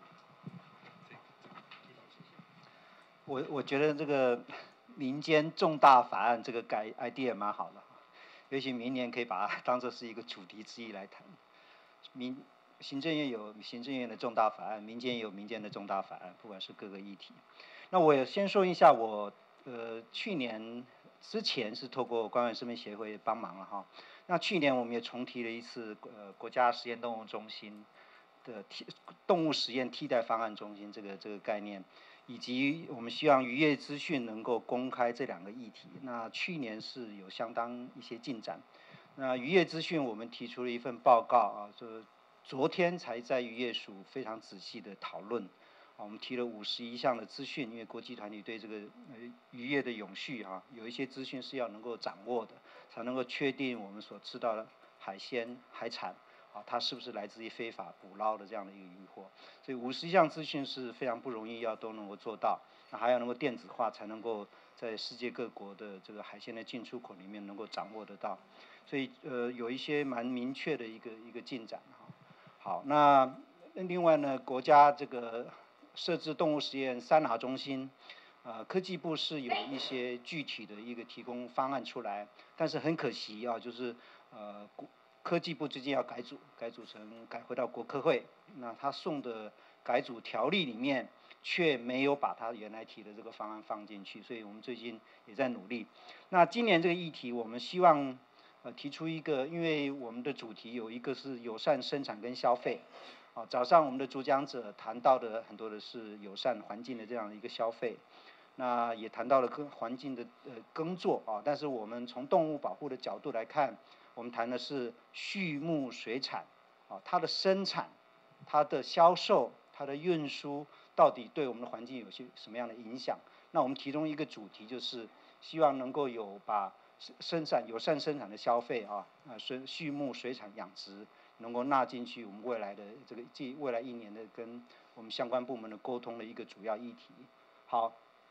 我觉得这个民间重大法案这个idea 蛮好的，尤其明年可以把它当作是一个主题之一来谈。行政院有行政院的重大法案，民间也有民间的重大法案，不管是各个议题。那我也先说一下我去年之前是透过关爱生命协会帮忙了哈。那去年我们也重提了一次国家实验动物中心的动物实验替代方案中心这个概念，以及我们希望渔业资讯能够公开这2个议题。那去年是有相当一些进展。那渔业资讯我们提出了一份报告啊，昨天才在渔业署非常仔细的讨论。我们提了51项的资讯，因为国际团体对这个渔业的永续有一些资讯是要能够掌握的，才能够确定我们所吃到的海鲜海产它是不是来自于非法捕捞的这样的一个渔获。所以51项资讯是非常不容易要都能够做到，那还要能够电子化，才能够在世界各国的这个海鲜的进出口里面能够掌握得到。所以有一些蛮明确的一个进展好，那另外呢，国家这个设置动物实验3R中心，科技部是有一些具体的一个提供方案出来，但是很可惜就是科技部最近要改组改回到国科会，那他送的改组条例里面却没有把他原来提的这个方案放进去，所以我们最近也在努力。那今年这个议题，我们希望提出一个，因为我们的主题有一个是友善生产跟消费。早上我们的主讲者谈到的很多的是友善环境的这样的一个消费，那也谈到了环境的耕作但是我们从动物保护的角度来看，我们谈的是畜牧水产它的生产、它的销售、它的运输到底对我们的环境有些什么样的影响？那我们其中一个主题就是希望能够有把友善生产的消费畜牧水产养殖能够纳进去我们未来的未来1年的跟我们相关部门的沟通的一个主要议题。好，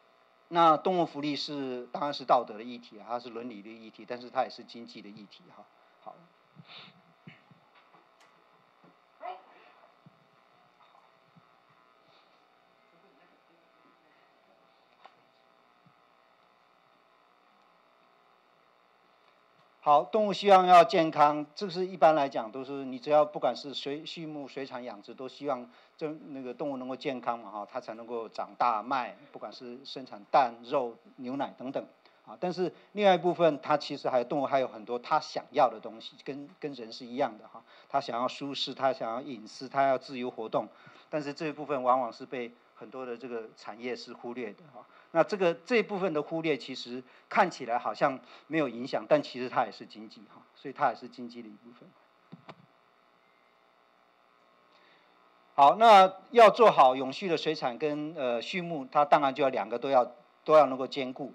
那动物福利当然是道德的议题，它是伦理的议题，但是它也是经济的议题哈。好。好，动物希望要健康，这是一般来讲都是你只要不管是畜牧、水产养殖，都希望那个动物能够健康嘛哈，它才能够长大卖，不管是生产蛋、肉、牛奶等等啊。但是另外一部分，它其实动物还有很多它想要的东西，跟人是一样的哈。它想要舒适，它想要隐私，它要自由活动，但是这一部分往往是被很多的这个产业是忽略的哈。那这一部分的忽略，其实看起来好像没有影响，但其实它也是经济哈，所以它也是经济的一部分。好，那要做好永续的水产跟畜牧，它当然就要两个都要能够兼顾。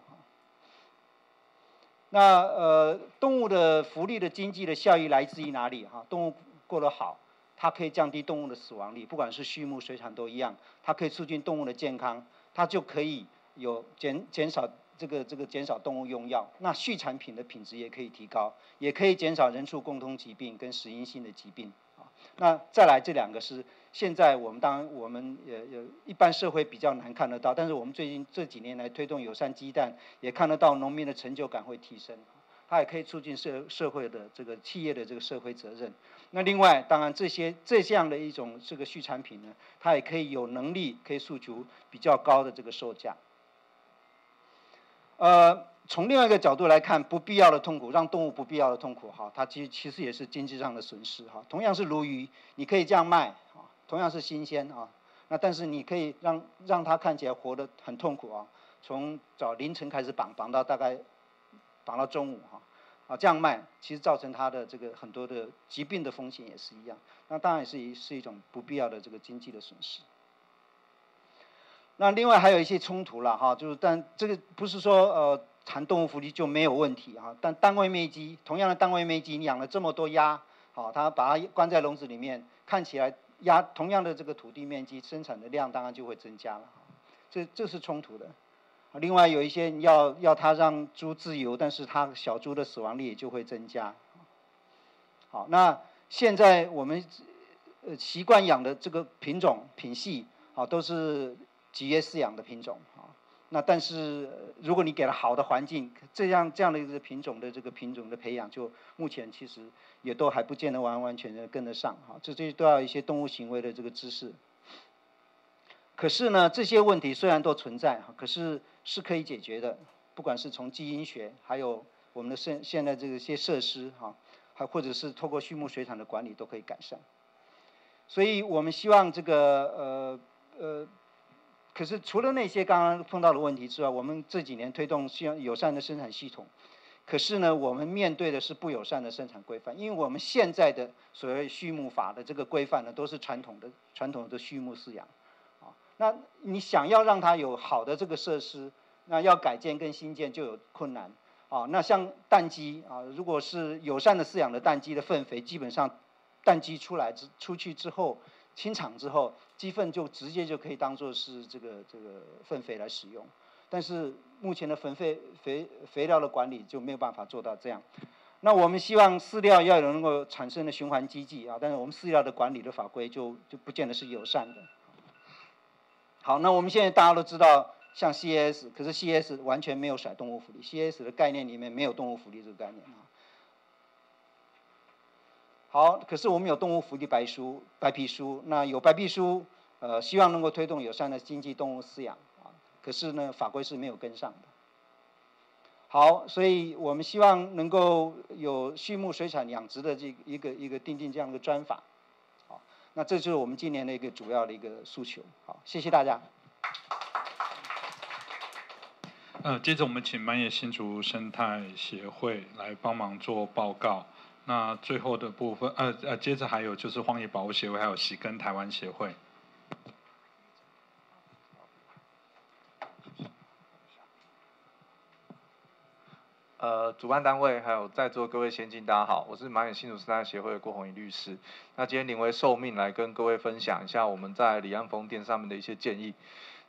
那动物的福利的经济的效益来自于哪里哈？动物过得好，它可以降低动物的死亡率，不管是畜牧、水产都一样，它可以促进动物的健康，它就可以有减少减少动物用药，那畜产品的品质也可以提高，也可以减少人畜共通疾病跟食因性的疾病啊。那再来这两个是现在我们一般社会比较难看得到，但是我们最近这几年来推动友善鸡蛋，也看得到农民的成就感会提升，它也可以促进社会的这个企业的这个社会责任。那另外，当然这样的一种这个畜产品呢，它也可以有能力可以诉求比较高的这个售价。从另外一个角度来看，不必要的痛苦，让动物不必要的痛苦哈，它其实也是经济上的损失哈。同样是鲈鱼，你可以这样卖啊，同样是新鲜啊，那但是你可以让它看起来活得很痛苦啊，从早凌晨开始绑到大概绑到中午哈，这样卖，其实造成它的这个很多的疾病的风险也是一样，那当然是一种不必要的这个经济的损失。那另外还有一些冲突了哈，就是但这个不是说谈动物福利就没有问题哈，但单位面积同样的单位面积，你养了这么多鸭，好，它把它关在笼子里面，看起来鸭同样的这个土地面积生产的量当然就会增加了，这是冲突的。另外有一些要它让猪自由，但是它小猪的死亡率也就会增加。好，那现在我们习惯养的这个品种品系啊都是集约饲养的品种啊，那但是如果你给了好的环境，这样的一个品种的培养，就目前其实也都还不见得完全的跟得上哈，这都要一些动物行为的这个知识。可是呢，这些问题虽然都存在哈，可是可以解决的，不管是从基因学，还有我们的现在这些设施哈，还或者是透过畜牧水产的管理都可以改善。所以我们希望这个可是除了那些刚刚碰到的问题之外，我们这几年推动友善的生产系统，可是呢，我们面对的是不友善的生产规范，因为我们现在的所谓畜牧法的这个规范呢，都是传统的畜牧饲养，啊，那你想要让它有好的这个设施，那要改建跟新建就有困难，啊，那像蛋鸡啊，如果是友善的饲养的蛋鸡的粪肥，基本上蛋鸡出去之后。清场之后，鸡粪就直接就可以当做是这个粪肥来使用，但是目前的肥料的管理就没有办法做到这样。那我们希望饲料要能够产生的循环机制啊，但是我们饲料的管理的法规就不见得是友善的。好，那我们现在大家都知道，像 CAS， 可是 CAS 完全没有甩动物福利 ，CAS 的概念里面没有动物福利这个概念啊。好，可是我们有动物福利白皮书，那有白皮书，希望能够推动友善的经济动物饲养啊，可是呢，法规是没有跟上的。好，所以我们希望能够有畜牧水产养殖的一个订定这样的专法，好，那这就是我们今年的一个主要的一个诉求。好，谢谢大家。 接着我们请满野新竹生态协会来帮忙做报告。那最后的部分，接着还有就是荒野保护协会，还有喜根台湾协会。 主办单位还有在座各位先进，大家好，我是满野新竹生态协会的郭宏仪律师。那今天临危受命来跟各位分享一下我们在离岸风电上面的一些建议。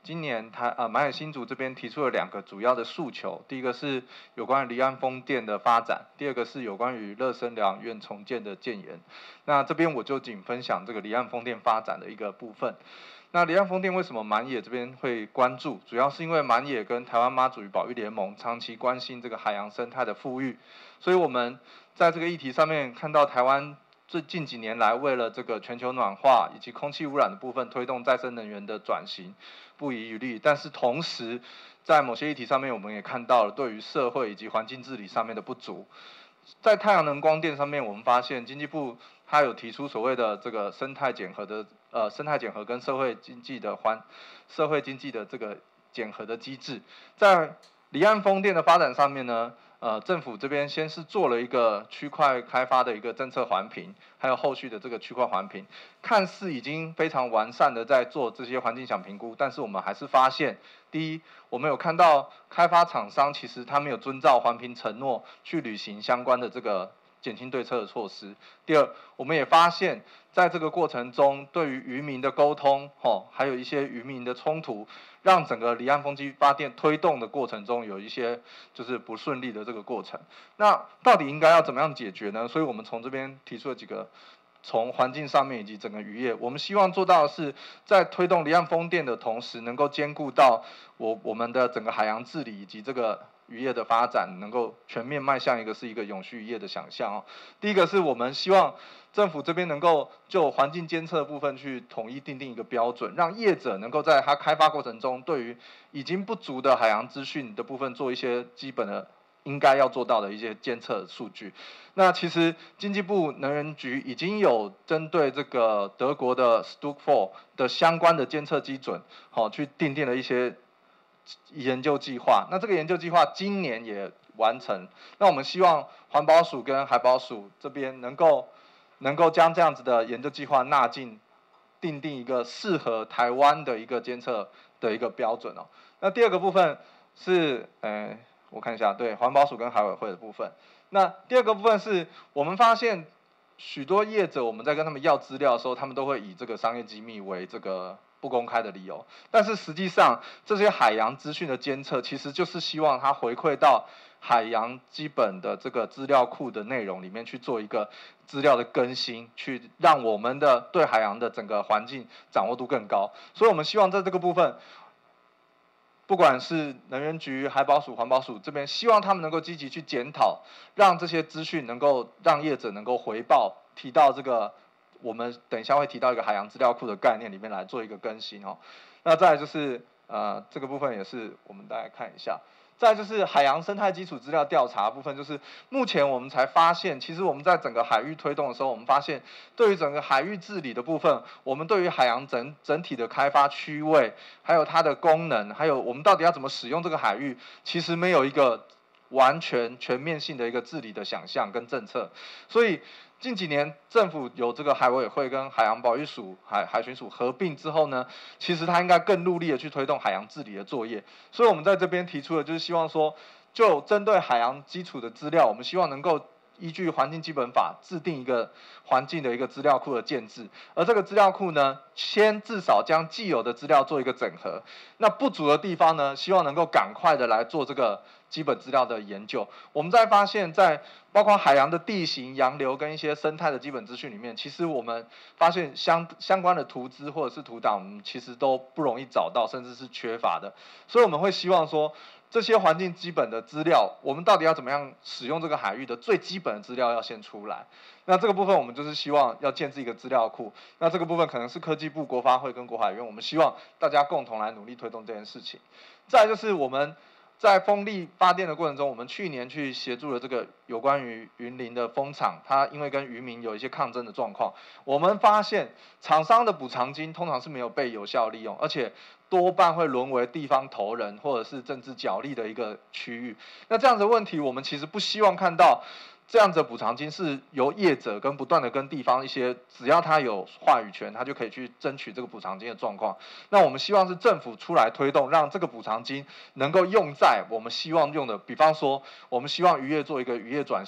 今年马远新竹这边提出了2个主要的诉求，第一个是有关于离岸风电的发展，第二个是有关于热身疗养院重建的建言。那这边我就仅分享这个离岸风电发展的一个部分。那离岸风电为什么满野这边会关注？主要是因为满野跟台湾妈祖与保育联盟长期关心这个海洋生态的富裕，所以我们在这个议题上面看到台湾最近几年来为了这个全球暖化以及空气污染的部分推动再生能源的转型不遗余力，但是同时在某些议题上面我们也看到了对于社会以及环境治理上面的不足。在太阳能光电上面，我们发现经济部它有提出所谓的这个生态检核跟社会经济的这个检核的机制。在离岸风电的发展上面呢，政府这边先是做了一个区块开发的一个政策环评，还有后续的这个区块环评，看似已经非常完善的在做这些环境响评估，但是我们还是发现，第一，我们有看到开发厂商其实他没有遵照环评承诺去履行相关的这个减轻对策的措施。第二，我们也发现在这个过程中，对于渔民的沟通，还有一些渔民的冲突，让整个离岸风机发电推动的过程中有一些就是不顺利的这个过程。那到底应该要怎么样解决呢？所以我们从这边提出了几个，从环境上面以及整个渔业，我们希望做到的是在推动离岸风电的同时，能够兼顾到我们的整个海洋治理以及这个渔业的发展，能够全面迈向一个永续渔业的想象。第一个是我们希望政府这边能够就环境监测的部分去统一订定一个标准，让业者能够在它开发过程中，对于已经不足的海洋资讯的部分做一些基本的应该要做到的一些监测数据。那其实经济部能源局已经有针对这个德国的 Stuck 4的相关的监测基准，去订定了一些研究计划。那这个研究计划今年也完成。那我们希望环保署跟海保署这边能够将这样子的研究计划纳进，订定一个适合台湾的一个监测的一个标准。那第二个部分是我看一下，对，环保署跟海委会的部分。那第二个部分是我们发现许多业者，我们在跟他们要资料的时候，他们都会以这个商业机密为这个不公开的理由。但是实际上，这些海洋资讯的监测，其实就是希望它回馈到海洋基本的这个资料库的内容里面去做一个资料的更新，去让我们的对海洋的整个环境掌握度更高。所以我们希望在这个部分，不管是能源局、海保署、环保署这边，希望他们能够积极去检讨，让这些资讯能够让业者能够回报，提到这个我们等一下会提到一个海洋资料库的概念里面来做一个更新。那再来就是这个部分也是我们大家看一下。再来就是海洋生态基础资料调查部分，就是目前我们才发现，其实我们在整个海域推动的时候，我们发现对于整个海域治理的部分，我们对于海洋整体的开发区位，还有它的功能，还有我们到底要怎么使用这个海域，其实没有一个完全全面性的一个治理的想象跟政策。所以近几年政府有这个海委会跟海洋保育署、海巡署合并之后呢，其实它应该更努力的去推动海洋治理的作业。所以我们在这边提出的就是希望说，就针对海洋基础的资料，我们希望能够依据环境基本法制定一个环境的一个资料库的建制，而这个资料库呢，先至少将既有的资料做一个整合，那不足的地方呢，希望能够赶快的来做这个基本资料的研究。我们在发现，在包括海洋的地形、洋流跟一些生态的基本资讯里面，其实我们发现相关的图资或者是图档，我们其实都不容易找到，甚至是缺乏的。所以我们会希望说，这些环境基本的资料，我们到底要怎么样使用这个海域的最基本的资料要先出来。那这个部分我们就是希望要建置一个资料库。那这个部分可能是科技部、国发会跟国海院，我们希望大家共同来努力推动这件事情。再来就是我们在风力发电的过程中，我们去年去协助了这个有关于云林的风场，它因为跟渔民有一些抗争的状况，我们发现厂商的补偿金通常是没有被有效利用，而且多半会沦为地方头人或者是政治角力的一个区域。那这样子的问题，我们其实不希望看到这样子的补偿金是由业者跟不断的跟地方一些，只要他有话语权，他就可以去争取这个补偿金的状况。那我们希望是政府出来推动，让这个补偿金能够用在我们希望用的，比方说我们希望渔业做一个渔业转型的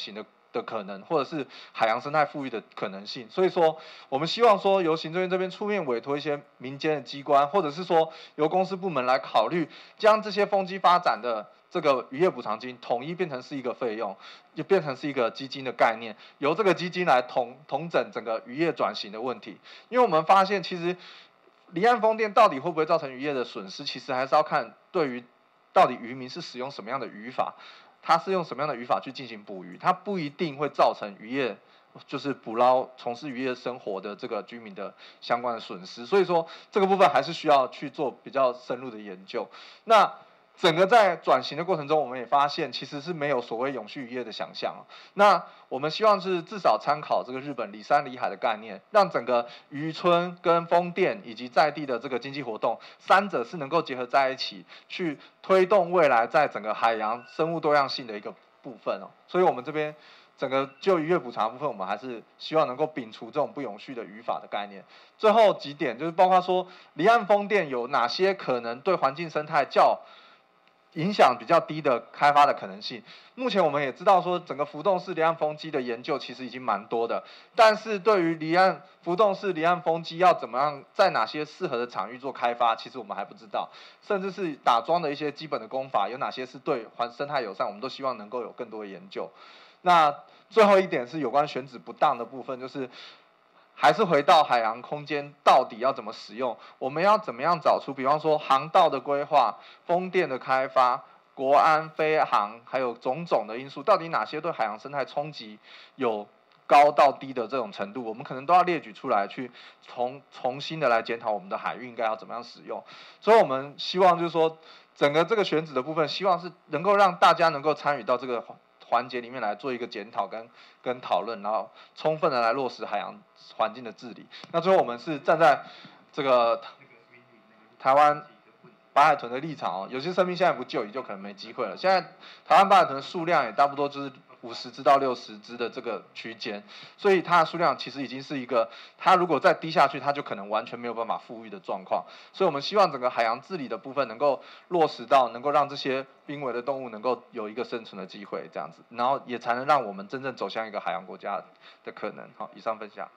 的可能，或者是海洋生态富裕的可能性。所以说，我们希望说由行政院这边出面委托一些民间的机关，或者是说由公司部门来考虑，将这些风机发展的这个渔业补偿金统一变成是一个费用，就变成是一个基金的概念，由这个基金来统整个渔业转型的问题。因为我们发现，其实离岸风电到底会不会造成渔业的损失，其实还是要看对于到底渔民是使用什么样的渔法。它是用什么样的渔法去进行捕鱼，它不一定会造成渔业就是捕捞从事渔业生活的这个居民的相关的损失，所以说这个部分还是需要去做比较深入的研究。那整个在转型的过程中，我们也发现其实是没有所谓永续渔业的想象。那我们希望是至少参考这个日本离山离海的概念，让整个渔村跟风电以及在地的这个经济活动，三者是能够结合在一起，去推动未来在整个海洋生物多样性的一个部分哦。所以我们这边整个就渔业补偿部分，我们还是希望能够摒除这种不永续的渔法的概念。最后几点就是包括说离岸风电有哪些可能对环境生态影响比较低的开发的可能性。目前我们也知道说，整个浮动式离岸风机的研究其实已经蛮多的，但是对于浮动式离岸风机要怎么样在哪些适合的场域做开发，其实我们还不知道，甚至是打桩的一些基本的工法有哪些是对生态友善，我们都希望能够有更多的研究。那最后一点是有关选址不当的部分，就是还是回到海洋空间到底要怎么使用，我们要怎么样找出，比方说航道的规划、风电的开发、国安、飞航，还有种种的因素，到底哪些对海洋生态冲击有高到低的这种程度，我们可能都要列举出来，去重新的来检讨我们的海域应该要怎么样使用。所以我们希望就是说，整个这个选址的部分，希望是能够让大家能够参与到这个环节里面来做一个检讨跟讨论，然后充分的来落实海洋环境的治理。那最后我们是站在这个台湾白海豚的立场哦，有些生命现在不救，也就可能没机会了。现在台湾白海豚的数量也差不多就是50只到60只的这个区间，所以它的数量其实已经是一个，它如果再低下去，它就可能完全没有办法富裕的状况。所以我们希望整个海洋治理的部分能够落实到，能够让这些濒危的动物能够有一个生存的机会，这样子，然后也才能让我们真正走向一个海洋国家的可能。好，以上分享。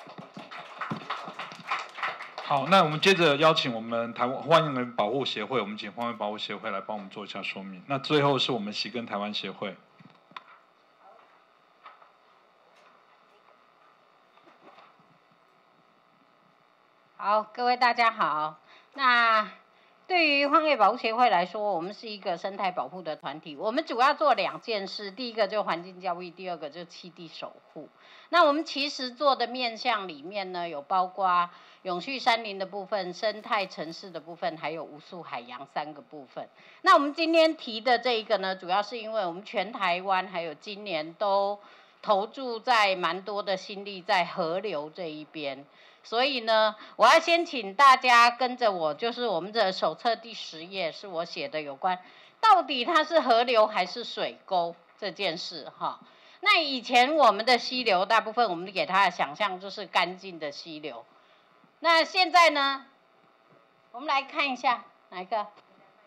好，那我们接着邀请我们台湾荒野保护协会，我们请荒野保护协会来帮我们做一下说明。那最后是我们喜根台湾协会。 好，各位大家好。那对于荒野保护协会来说，我们是一个生态保护的团体。我们主要做2件事，第一个就是环境教育，第二个就是栖地守护。那我们其实做的面向里面呢，有包括永续山林的部分、生态城市的部分，还有无数海洋3个部分。那我们今天提的这一个呢，主要是因为我们全台湾还有今年都投注在蛮多的心力在河流这一边。所以呢，我要先请大家跟着我，就是我们的手册第10页是我写的有关到底它是河流还是水沟这件事哈。那以前我们的溪流大部分我们给它的想象就是干净的溪流，那现在呢，我们来看一下哪一个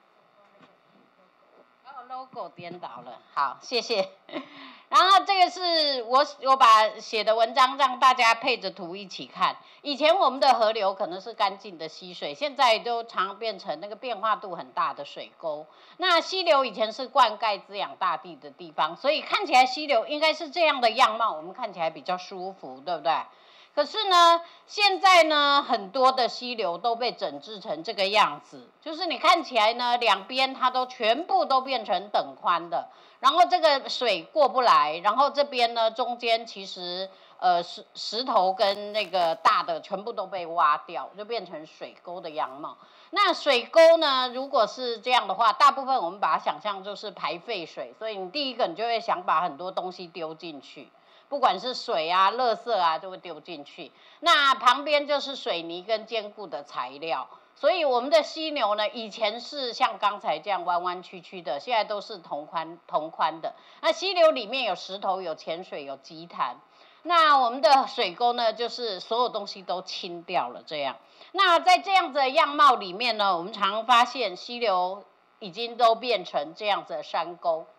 ？logo 颠倒了，好，谢谢。然后这个是我把写的文章让大家配着图一起看。以前我们的河流可能是干净的溪水，现在都常变成那个变化度很大的水沟。那溪流以前是灌溉滋养大地的地方，所以看起来溪流应该是这样的样貌，我们看起来比较舒服，对不对？可是呢，现在呢，很多的溪流都被整治成这个样子，就是你看起来呢，两边它都全部都变成等宽的，然后这个水过不来，然后这边呢，中间其实石头跟那个大的全部都被挖掉，就变成水沟的样貌。那水沟呢，如果是这样的话，大部分我们把它想象就是排废水，所以你第一个你就会想把很多东西丢进去。不管是水啊、垃圾啊，就会丢进去。那旁边就是水泥跟坚固的材料，所以我们的溪流呢，以前是像刚才这样弯弯曲曲的，现在都是同宽的。那溪流里面有石头、有浅水、有积潭。那我们的水沟呢，就是所有东西都清掉了这样。那在这样子的样貌里面呢，我们常发现溪流已经都变成这样子的山沟。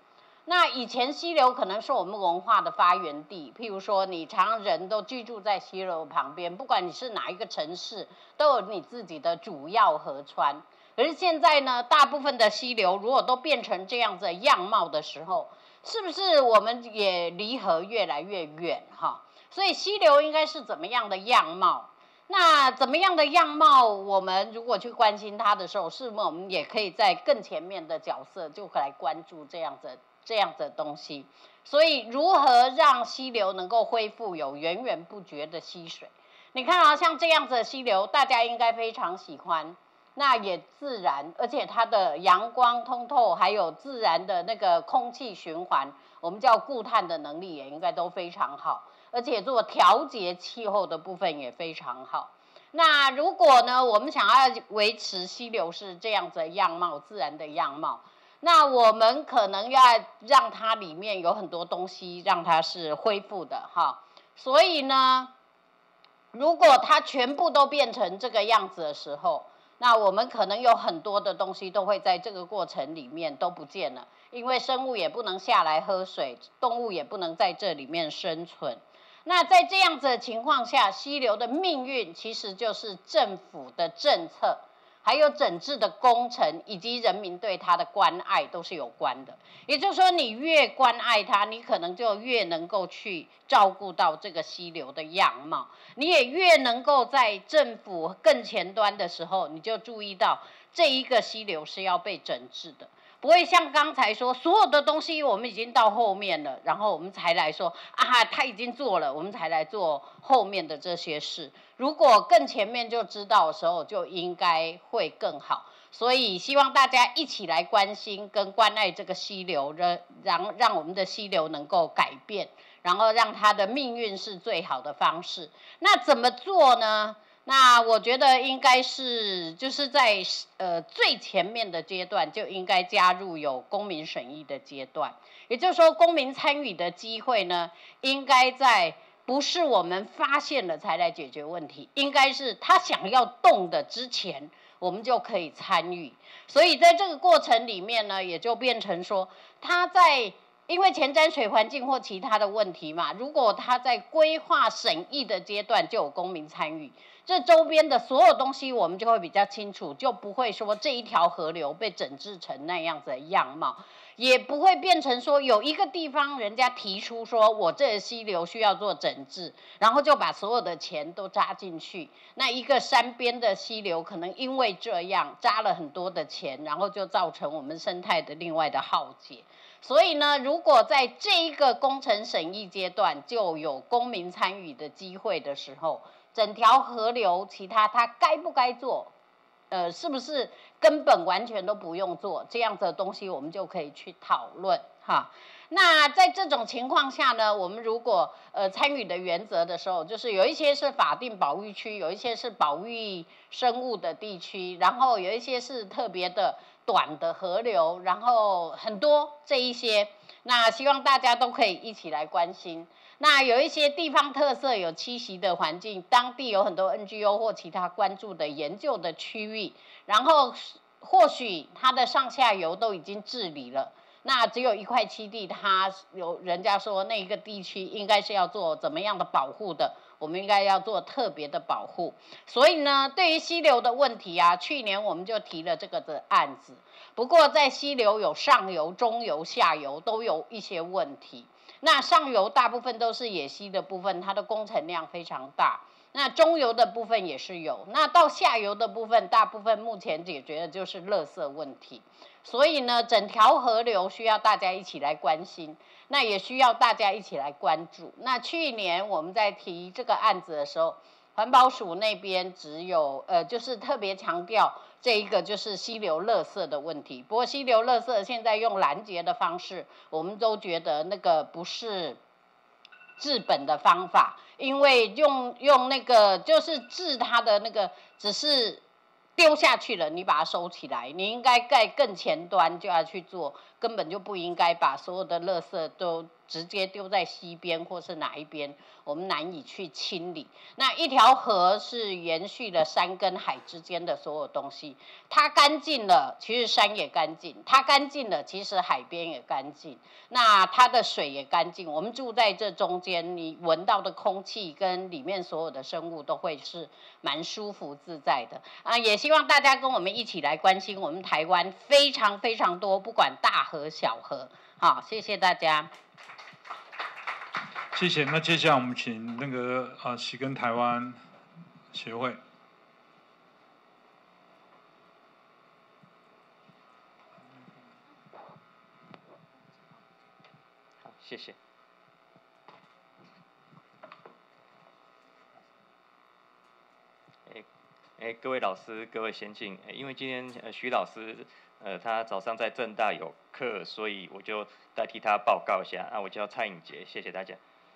那以前溪流可能是我们文化的发源地，譬如说你常常人都居住在溪流旁边，不管你是哪一个城市，都有你自己的主要河川。可是现在呢，大部分的溪流如果都变成这样子的样貌的时候，是不是我们也离河越来越远哈？所以溪流应该是怎么样的样貌？那怎么样的样貌，我们如果去关心它的时候，是不是我们也可以在更前面的角色就来关注这样子的东西？所以如何让溪流能够恢复有源源不绝的溪水？你看啊，像这样子的溪流，大家应该非常喜欢。那也自然，而且它的阳光通透，还有自然的那个空气循环，我们叫固碳的能力也应该都非常好，而且做调节气候的部分也非常好。那如果呢，我们想要维持溪流是这样子的样貌，自然的样貌，那我们可能要让它里面有很多东西让它是恢复的哈。所以呢，如果它全部都变成这个样子的时候，那我们可能有很多的东西都会在这个过程里面都不见了，因为生物也不能下来喝水，动物也不能在这里面生存。那在这样子的情况下，溪流的命运其实就是政府的政策，还有整治的工程，以及人民对它的关爱都是有关的。也就是说，你越关爱它，你可能就越能够去照顾到这个溪流的样貌，你也越能够在政府更前端的时候，你就注意到这一个溪流是要被整治的。不会像刚才说，所有的东西我们已经到后面了，然后我们才来说啊，他已经做了，我们才来做后面的这些事。如果更前面就知道的时候，就应该会更好。所以希望大家一起来关心跟关爱这个溪流，让我们的溪流能够改变，然后让它的命运是最好的方式。那怎么做呢？那我觉得应该是就是在最前面的阶段就应该加入有公民审议的阶段，也就是说公民参与的机会呢，应该在不是我们发现了才来解决问题，应该是他想要动的之前，我们就可以参与。所以在这个过程里面呢，也就变成说他在因为前瞻水环境或其他的问题嘛，如果他在规划审议的阶段就有公民参与，这周边的所有东西我们就会比较清楚，就不会说这一条河流被整治成那样子的样貌，也不会变成说有一个地方人家提出说我这个溪流需要做整治，然后就把所有的钱都扎进去，那一个山边的溪流可能因为这样扎了很多的钱，然后就造成我们生态的另外的浩劫。所以呢，如果在这一个工程审议阶段就有公民参与的机会的时候，整条河流其他它该不该做，是不是根本完全都不用做，这样子的东西我们就可以去讨论哈。那在这种情况下呢，我们如果参与的原则的时候，就是有一些是法定保育区，有一些是保育生物的地区，然后有一些是特别的短的河流，然后很多这一些，那希望大家都可以一起来关心。那有一些地方特色有栖息的环境，当地有很多 NGO 或其他关注的研究的区域，然后或许它的上下游都已经治理了，那只有一块栖地，它有人家说那一个地区应该是要做怎么样的保护的，我们应该要做特别的保护。所以呢，对于溪流的问题啊，去年我们就提了这个的案子。不过在溪流有上游、中游、下游都有一些问题。那上游大部分都是野溪的部分，它的工程量非常大。那中游的部分也是有，那到下游的部分，大部分目前解决的就是垃圾问题。所以呢，整条河流需要大家一起来关心，那也需要大家一起来关注。那去年我们在提这个案子的时候，环保署那边只有就是特别强调这一个就是溪流垃圾的问题。不过溪流垃圾现在用拦截的方式，我们都觉得那个不是治本的方法，因为用那个就是治它的那个只是丢下去了，你把它收起来，你应该在更前端就要去做，根本就不应该把所有的垃圾都直接丢在西边或是哪一边，我们难以去清理。那一条河是延续了山跟海之间的所有东西，它干净了，其实山也干净；它干净了，其实海边也干净。那它的水也干净。我们住在这中间，你闻到的空气跟里面所有的生物都会是蛮舒服自在的啊！也希望大家跟我们一起来关心我们台湾非常非常多，不管大河小河。好，谢谢大家。 谢谢。那接下来我们请那个喜根台湾协会。 好，谢谢。各位老师，各位先进，因为今天徐老师他早上在政大有课，所以我就代替他报告一下。我叫蔡颖杰，谢谢大家。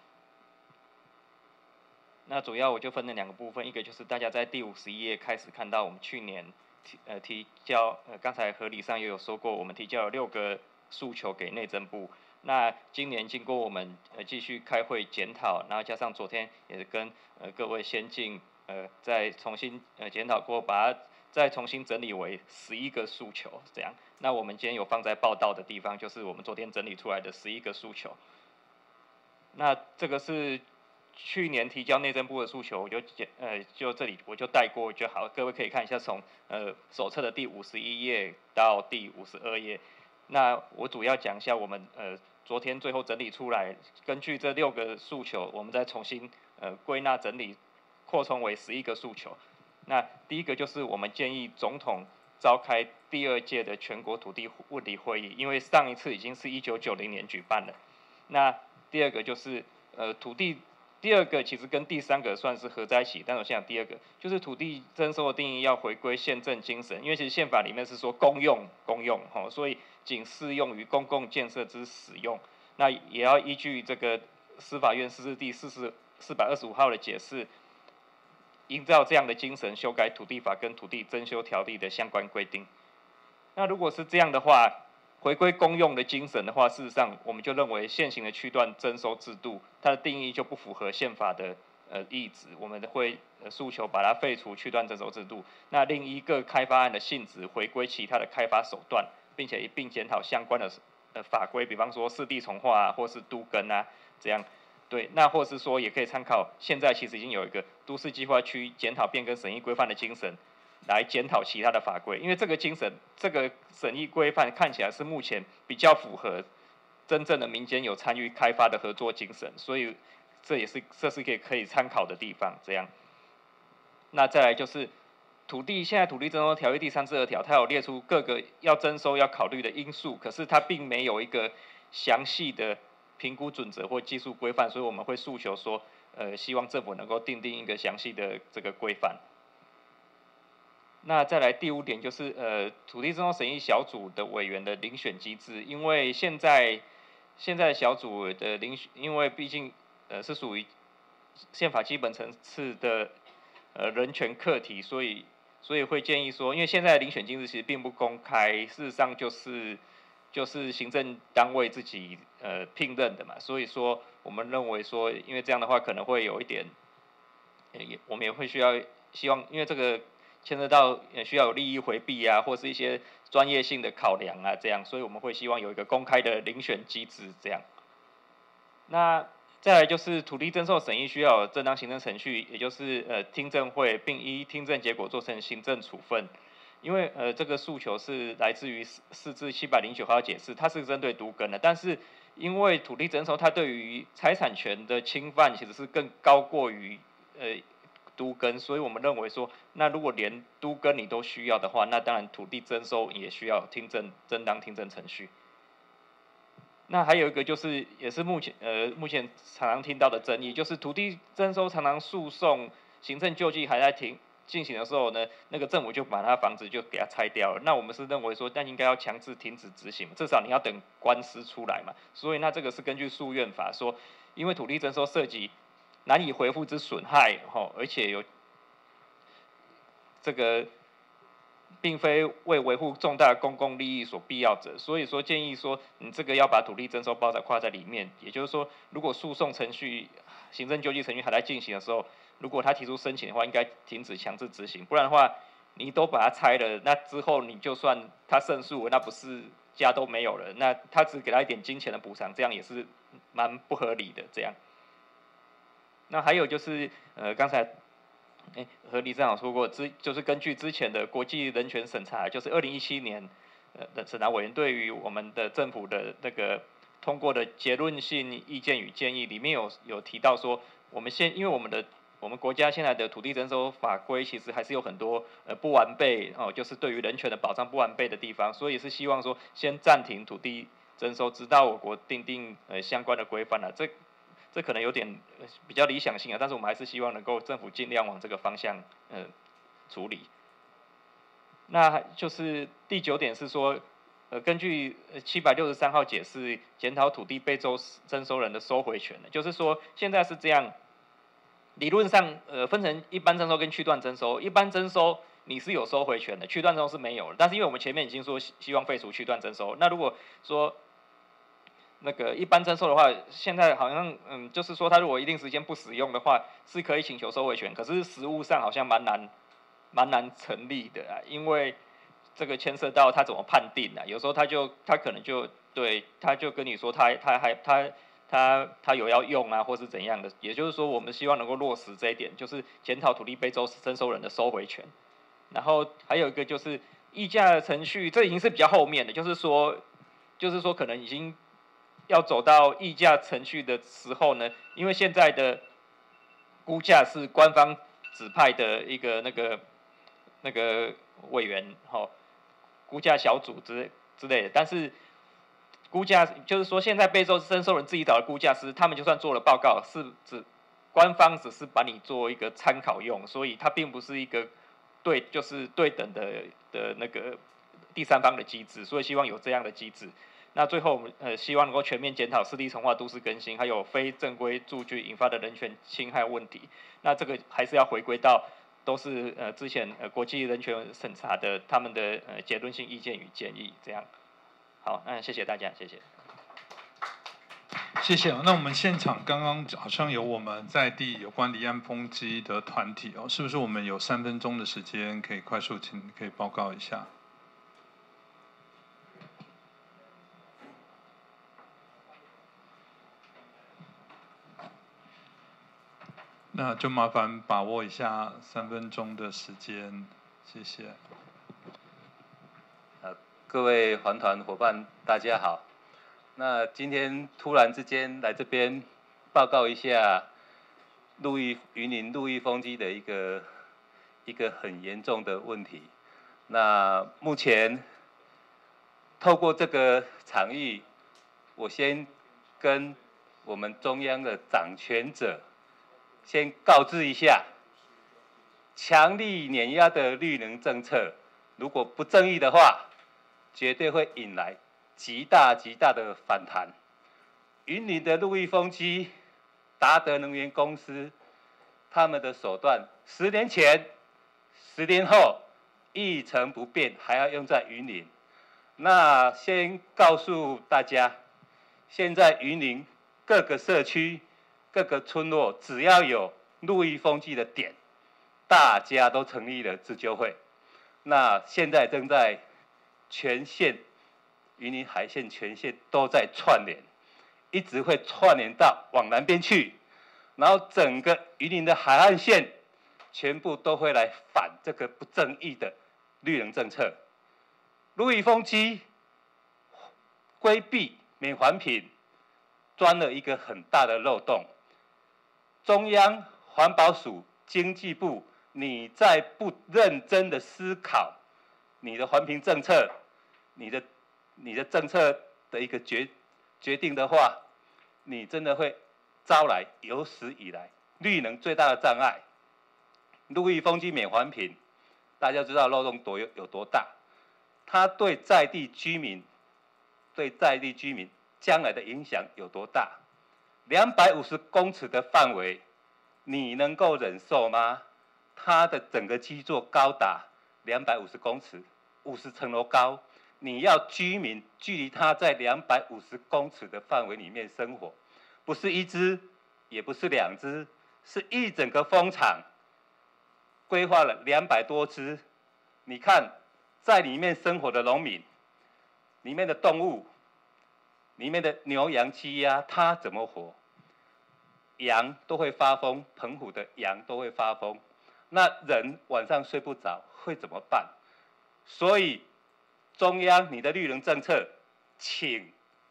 那主要我就分了2个部分，一个就是大家在第51页开始看到我们去年提交，刚才合理上也有说过，我们提交了6个诉求给内政部。那今年经过我们继续开会检讨，然后加上昨天也是跟各位先进再重新检讨过，把它再重新整理为11个诉求这样。那我们今天有放在报道的地方，就是我们昨天整理出来的11个诉求。那这个是去年提交内政部的诉求，我就这里我就带过就好，各位可以看一下从手册的第51页到第52页。那我主要讲一下我们昨天最后整理出来，根据这6个诉求，我们再重新归纳整理，扩充为11个诉求。那第一个就是我们建议总统召开第2届的全国土地问题会议，因为上一次已经是1990年举办了。那第二个就是土地，第2个其实跟第3个算是合在一起，但我先讲第2个，就是土地征收的定义要回归宪政精神，因为其实宪法里面是说公用，所以仅适用于公共建设之使用。那也要依据这个司法院释字第425号的解释，依照这样的精神修改土地法跟土地征收条例的相关规定。那如果是这样的话，回归公用的精神的话，事实上我们就认为现行的区段征收制度，它的定义就不符合宪法的意旨，我们会诉求把它废除区段征收制度。那另一个开发案的性质回归其他的开发手段，并且一并检讨相关的法规，比方说市地重划或是都更这样。对，那或是说也可以参考现在其实已经有一个都市计划区检讨变更审议规范的精神，来检讨其他的法规，因为这个精神，这个审议规范看起来是目前比较符合真正的民间有参与开发的合作精神，所以这是可以参考的地方。这样，那再来就是现在土地征收条例第32条，它有列出各个要征收要考虑的因素，可是它并没有一个详细的评估准则或技术规范，所以我们会诉求说，希望政府能够订定一个详细的这个规范。那再来第5点就是土地征收审议小组的委员的遴选机制，因为现在小组的因为毕竟是属于宪法基本层次的人权课题，所以会建议说，因为现在的遴选机制其实并不公开，事实上就是行政单位自己聘任的嘛，所以说我们认为说，因为这样的话可能会有一点，我们也会希望，因为这个牵涉到需要有利益回避或是一些专业性的考量这样，所以我们会希望有一个公开的遴选机制这样。那再来就是土地征收审议需要有正当行政程序，也就是听证会，并依听证结果做成行政处分。因为这个诉求是来自于4至709号解释，它是针对都更的，但是因为土地征收它对于财产权的侵犯其实是更高过于都更，所以我们认为说，那如果连都更你都需要的话，那当然土地征收也需要正当听证程序。那还有一个就是也是目前常常听到的争议，就是土地征收常常诉讼行政救济还在进行的时候呢，那个政府就把他房子就给他拆掉了。那我们是认为说，那应该要强制停止执行，至少你要等官司出来嘛。所以那这个是根据诉愿法说，因为土地征收涉及难以回复之损害，而且有这个并非为维护重大公共利益所必要者，所以说建议说，你这个要把土地征收包括在里面。也就是说，如果诉讼程序、行政救济程序还在进行的时候，如果他提出申请的话，应该停止强制执行，不然的话，你都把它拆了，那之后你就算他胜诉，那不是家都没有了，那他只给他一点金钱的补偿，这样也是蛮不合理的。这样，那还有就是刚才。和理事长说过，就是根据之前的国际人权审查，就是2017年的审查委员对于我们的政府的那个通过的结论性意见与建议里面有提到说，因为我们国家现在的土地征收法规其实还是有很多不完备就是对于人权的保障不完备的地方，所以是希望说先暂停土地征收，直到我国订定相关的规范了。这可能有点比较理想性啊，但是我们还是希望能够政府尽量往这个方向处理。那就是第9点是说，根据763号解释，检讨土地被征收人的收回权，就是说现在是这样，理论上分成一般征收跟区段征收，一般征收你是有收回权的，区段征收是没有的。但是因为我们前面已经说希望废除区段征收，那如果说那个一般征收的话，现在好像就是说他如果一定时间不使用的话，是可以请求收回权，可是实务上好像蛮难成立的啊，因为这个牵涉到他怎么判定啊，有时候他可能就对他就跟你说他有要用啊，或是怎样的，也就是说我们希望能够落实这一点，就是检讨土地被征收人的收回权。然后还有一个就是议价程序，这已经是比较后面的，就是说可能已经要走到议价程序的时候呢，因为现在的估价是官方指派的一个那个委员估价小组之类的，但是估价就是说现在被征收人自己找的估价师，他们就算做了报告，官方只是把你做一个参考用，所以它并不是一个就是对等的那个第三方的机制，所以希望有这样的机制。那最后我们希望能够全面检讨市地重划、都市更新，还有非正规住居引发的人权侵害问题。那这个还是要回归到都是之前国际人权审查的他们的结论性意见与建议，这样。好，谢谢大家，谢谢。 谢谢。那我们现场刚刚好像有我们在地有关离岸风机的团体是不是我们有3分钟的时间可以快速可以报告一下？那就麻烦把握一下3分钟的时间，谢谢。 各位环团伙伴，大家好。那今天突然之间来这边报告一下云林陆域风机的一个很严重的问题。那目前透过这个场域，我先跟我们中央的掌权者先告知一下，强力碾压的绿能政策，如果不正义的话，绝对会引来极大的反弹。云林的陆域风机，达德能源公司，他们的手段，10年前、10年后一成不变，还要用在云林。那先告诉大家，现在云林各个社区、各个村落，只要有陆域风机的点，大家都成立了自救会。那现在正在全县云林海线全线都在串联，一直会串联到往南边去，然后整个云林的海岸线全部都会来反这个不正义的绿能政策。陆域风机规避免环评，钻了一个很大的漏洞。中央环保署、经济部，你再不认真的思考你的环评政策，你的政策的一个决定的话，你真的会招来有史以来绿能最大的障碍。陆域风机免环评，大家知道漏洞有多大，它对在地居民将来的影响有多大？250公尺的范围，你能够忍受吗？它的整个基座高达 250公尺，50层楼高，你要居民距离它在250公尺的范围里面生活，不是1只，也不是2只，是一整个蜂场，规划了200多只。你看，在里面生活的农民，里面的动物，里面的牛羊鸡鸭，它怎么活？羊都会发疯，澎湖的羊都会发疯，那人晚上睡不着会怎么办？所以中央你的绿能政策，请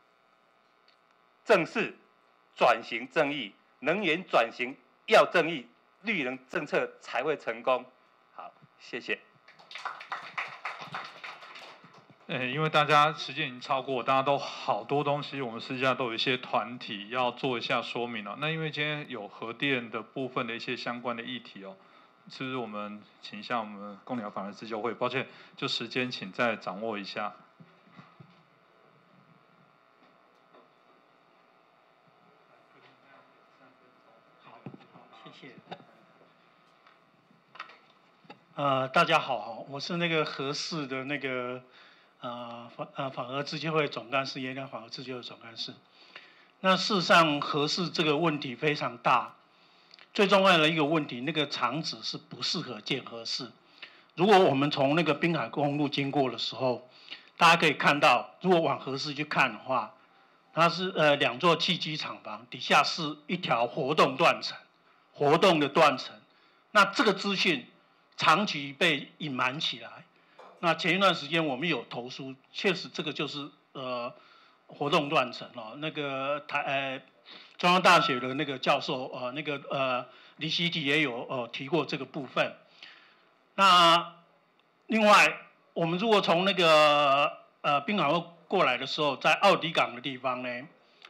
正视转型正义，能源转型要正义，绿能政策才会成功。好，谢谢。 因为大家时间已经超过，大家都好多东西，我们私下都有一些团体要做一下说明了。那因为今天有核电的部分的一些相关的议题哦，是不是我们请一下我们公疗法人自救会？抱歉，就时间请再掌握一下。 谢谢。大家好，我是那个核四的那个反核自救会总干事，盐寮反核自救会总干事。那事实上，核四这个问题非常大，最重要的一个问题，那个厂址是不适合建核四。如果我们从那个滨海公路经过的时候，大家可以看到，如果往核四去看的话，它是2座汽机厂房，底下是一条活动断层，活动的断层。那这个资讯长期被隐瞒起来。那前一段时间我们有投诉，确实这个就是活动断层哦。那个中央大学的那个教授李希提也有提过这个部分。那另外，我们如果从那个滨海路过来的时候，在奥迪港的地方呢，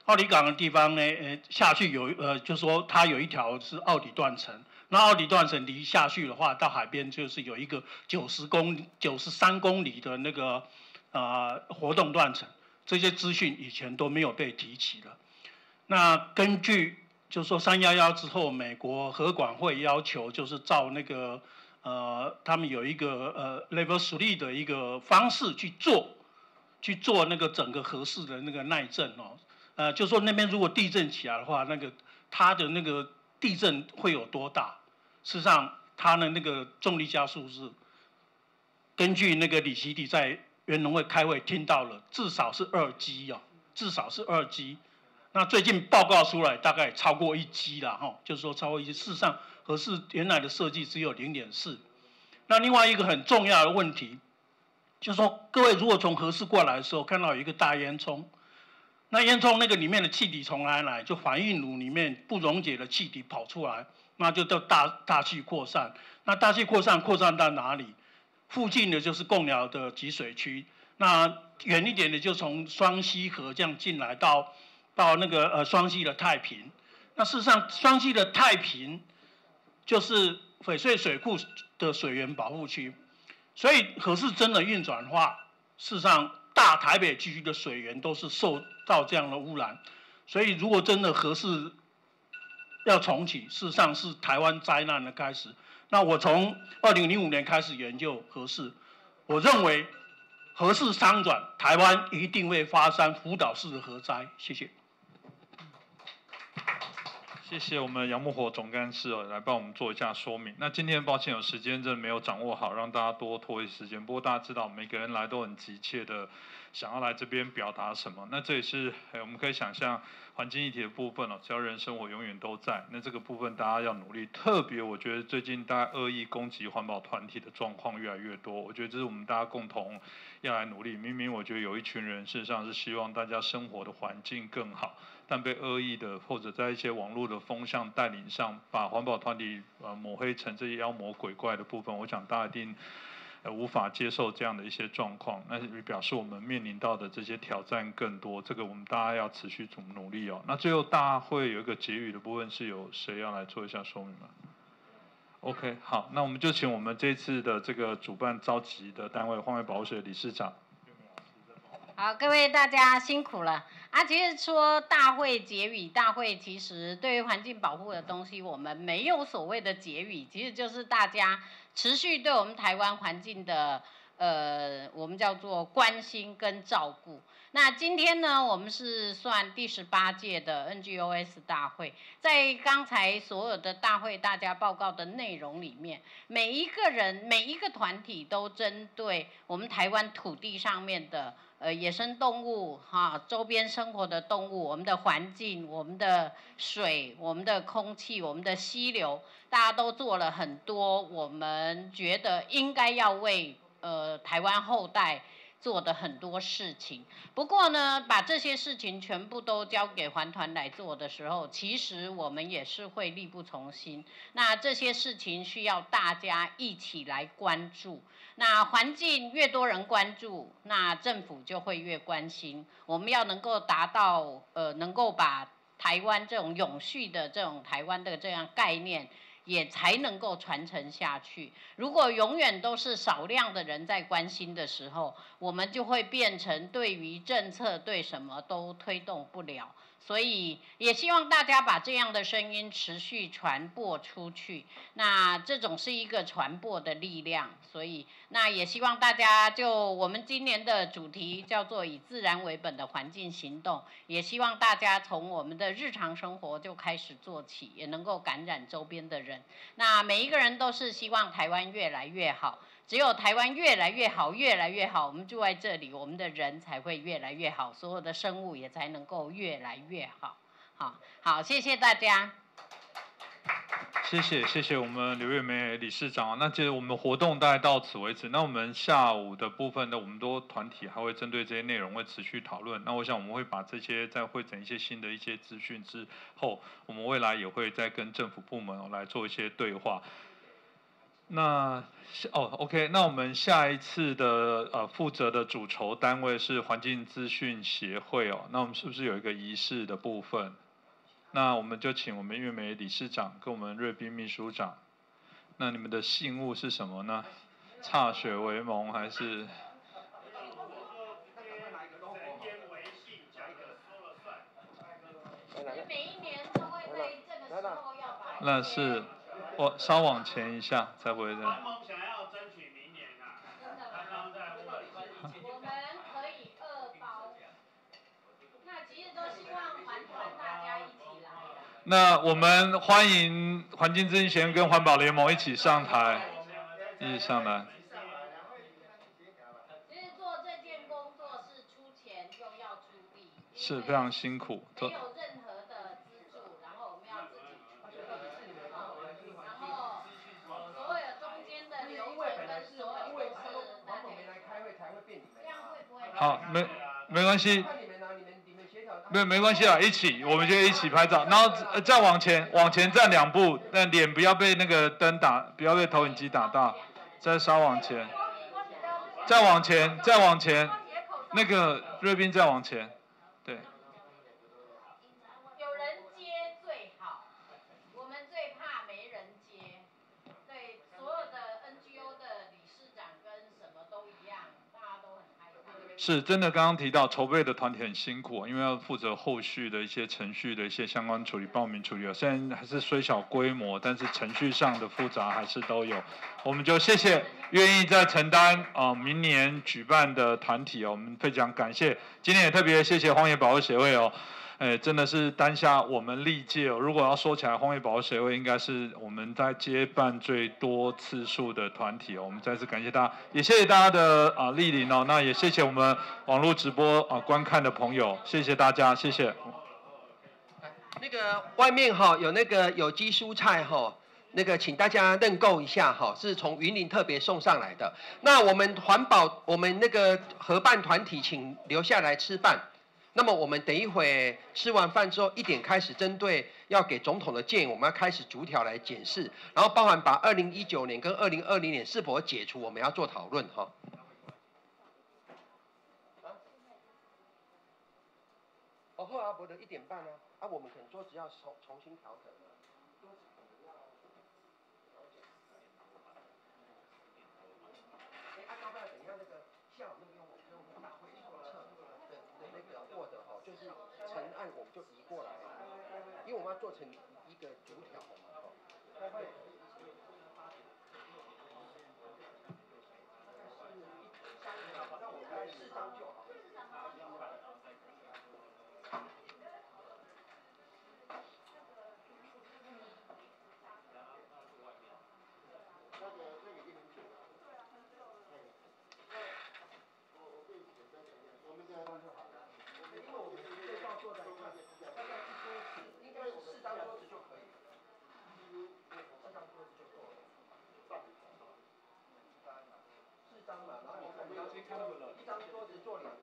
下去有就说它有一条是奥迪断层。那奥迪断层离下去的话，到海边就是有一个93公里的那个活动断层，这些资讯以前都没有被提起了。那根据就是说311之后，美国核管会要求就是照那个他们有一个Level 3的一个方式去做那个整个核四的那个耐震哦，就说那边如果地震起来的话，那个它的那个地震会有多大？事实上，它的那个重力加速是根据那个李希提在原农会开会听到了，至少是2G 哦，至少是2G。那最近报告出来，大概超过1G 了哈，就是说超过1G。事实上，核四原来的设计只有0.4。那另外一个很重要的问题，就是说各位如果从核四过来的时候，看到有一个大烟囱，那烟囱那个里面的气体从哪里来？就反应炉里面不溶解的气体跑出来。那就到大气扩散，那大气扩散到哪里？附近的就是贡寮的集水区，那远一点的就从双溪河这样进来到那个双溪的太平。那事实上，双溪的太平就是翡翠水库的水源保护区，所以核四真的运转的话，事实上大台北地区的水源都是受到这样的污染，所以如果真的核四要重启，事实上是台湾灾难的开始。那我从2005年开始研究核四，我认为核四商转，台湾一定会发生福岛式的核灾。谢谢。 谢谢我们杨木火总干事来帮我们做一下说明。那今天抱歉有时间真的没有掌握好，让大家多拖一时间。不过大家知道每个人来都很急切的想要来这边表达什么，那这也是我们可以想象环境议题的部分哦，只要人生活永远都在，那这个部分大家要努力。特别我觉得最近大家恶意攻击环保团体的状况越来越多，我觉得这是我们大家共同要来努力。明明我觉得有一群人事实上是希望大家生活的环境更好，但被恶意的或者在一些网络的风向带领上，把环保团体抹黑成这些妖魔鬼怪的部分，我想大家一定无法接受这样的一些状况，那表示我们面临到的这些挑战更多，这个我们大家要持续怎么努力哦。那最后大会有一个结语的部分，是有谁要来做一下说明吗 ？OK， 好，那我们就请我们这次的这个主办召集的单位荒野保护协会理事长。 好，各位大家辛苦了啊！其实说大会结语，大会其实对于环境保护的东西，我们没有所谓的结语，其实就是大家持续对我们台湾环境的我们叫做关心跟照顾。那今天呢，我们是算第18届的 NGOS 大会，在刚才所有的大会大家报告的内容里面，每一个人、每一个团体都针对我们台湾土地上面的野生动物周边生活的动物，我们的环境、我们的水、我们的空气、我们的溪流，大家都做了很多我们觉得应该要为台湾后代做的很多事情。不过呢，把这些事情全部都交给环团来做的时候，其实我们也是会力不从心。那这些事情需要大家一起来关注。那环境越多人关注，那政府就会越关心。我们要能够达到能够把台湾这种永续的这种台湾的这样概念，也才能够传承下去。如果永远都是少量的人在关心的时候，我们就会变成对于政策对什么都推动不了。所以也希望大家把这样的声音持续传播出去。那这种是一个传播的力量，所以那也希望大家我们今年的主题叫做以自然为本的环境行动，也希望大家从我们的日常生活就开始做起，也能够感染周边的人。那每一个人都是希望台湾越来越好。只有台湾越来越好，越来越好，我们住在这里，我们的人才会越来越好，所有的生物也才能够越来越好。好，谢谢大家。 谢谢我们刘月梅理事长。那接着我们活动大概到此为止。那我们下午的部分呢，我们多团体还会针对这些内容会持续讨论。那我想我们会把这些再汇整一些新的一些资讯之后，我们未来也会再跟政府部门来做一些对话。那OK， 那我们下一次的负责的主筹单位是环境资讯协会哦。那我们是不是有一个仪式的部分？那我们就请我们月梅理事长跟我们瑞斌秘书长。那你们的信物是什么呢？歃血为盟还是？ 每一年都会在这个时候要把。 那是。我稍往前一下，才不会这样。 环盟想要争取明年啊，刚刚在我们可以2包，那其实都希望环团大家一起来。 那我们欢迎环境资讯协会跟环保联盟一起上台，一起上来。 其实做这件工作是出钱就要出力， 是非常辛苦。 没有任何的资助，然后我们要自己出力。所有中间的流程跟所有都是环盟没来开会才会变你们。这样会不会？ 好，没关系。没关系啊，一起，我们就一起拍照，然后再往前站2步，但脸不要被那个灯打，不要被投影机打到，再稍往前，再往前，那个瑞斌再往前，对。 有人接最好，我们最怕没人接。对，所有的 NGO 的理事长跟什么都一样，大家都很害怕。 是真的，刚刚提到筹备的团体很辛苦，因为要负责后续的一些程序的一些相关处理、报名处理。虽然还是虽小规模，但是程序上的复杂还是都有。我们就谢谢愿意再承担明年举办的团体哦，我们非常感谢。今天也特别谢谢荒野保护协会哦。真的是担下我们历届哦。如果要说起来，荒野保护协会应该是我们在接办最多次数的团体哦。我们再次感谢大家，也谢谢大家的莅临哦。那也谢谢我们网络直播观看的朋友，谢谢大家，谢谢。 那个外面有那个有机蔬菜那个请大家认购一下是从云林特别送上来的。那我们我们那个合办团体请留下来吃饭。那么我们等一会吃完饭之后1点开始，针对要给总统的建议，我们要开始逐条来检视，然后包含把2019年跟2020年是否解除，我们要做讨论后来不的1点半呢？我们可能桌子要重新调整了。要不要等一下那个下午那个用大会手册的那个 Word 就是成案我们就移过来，因为我们要做成一个逐条的嘛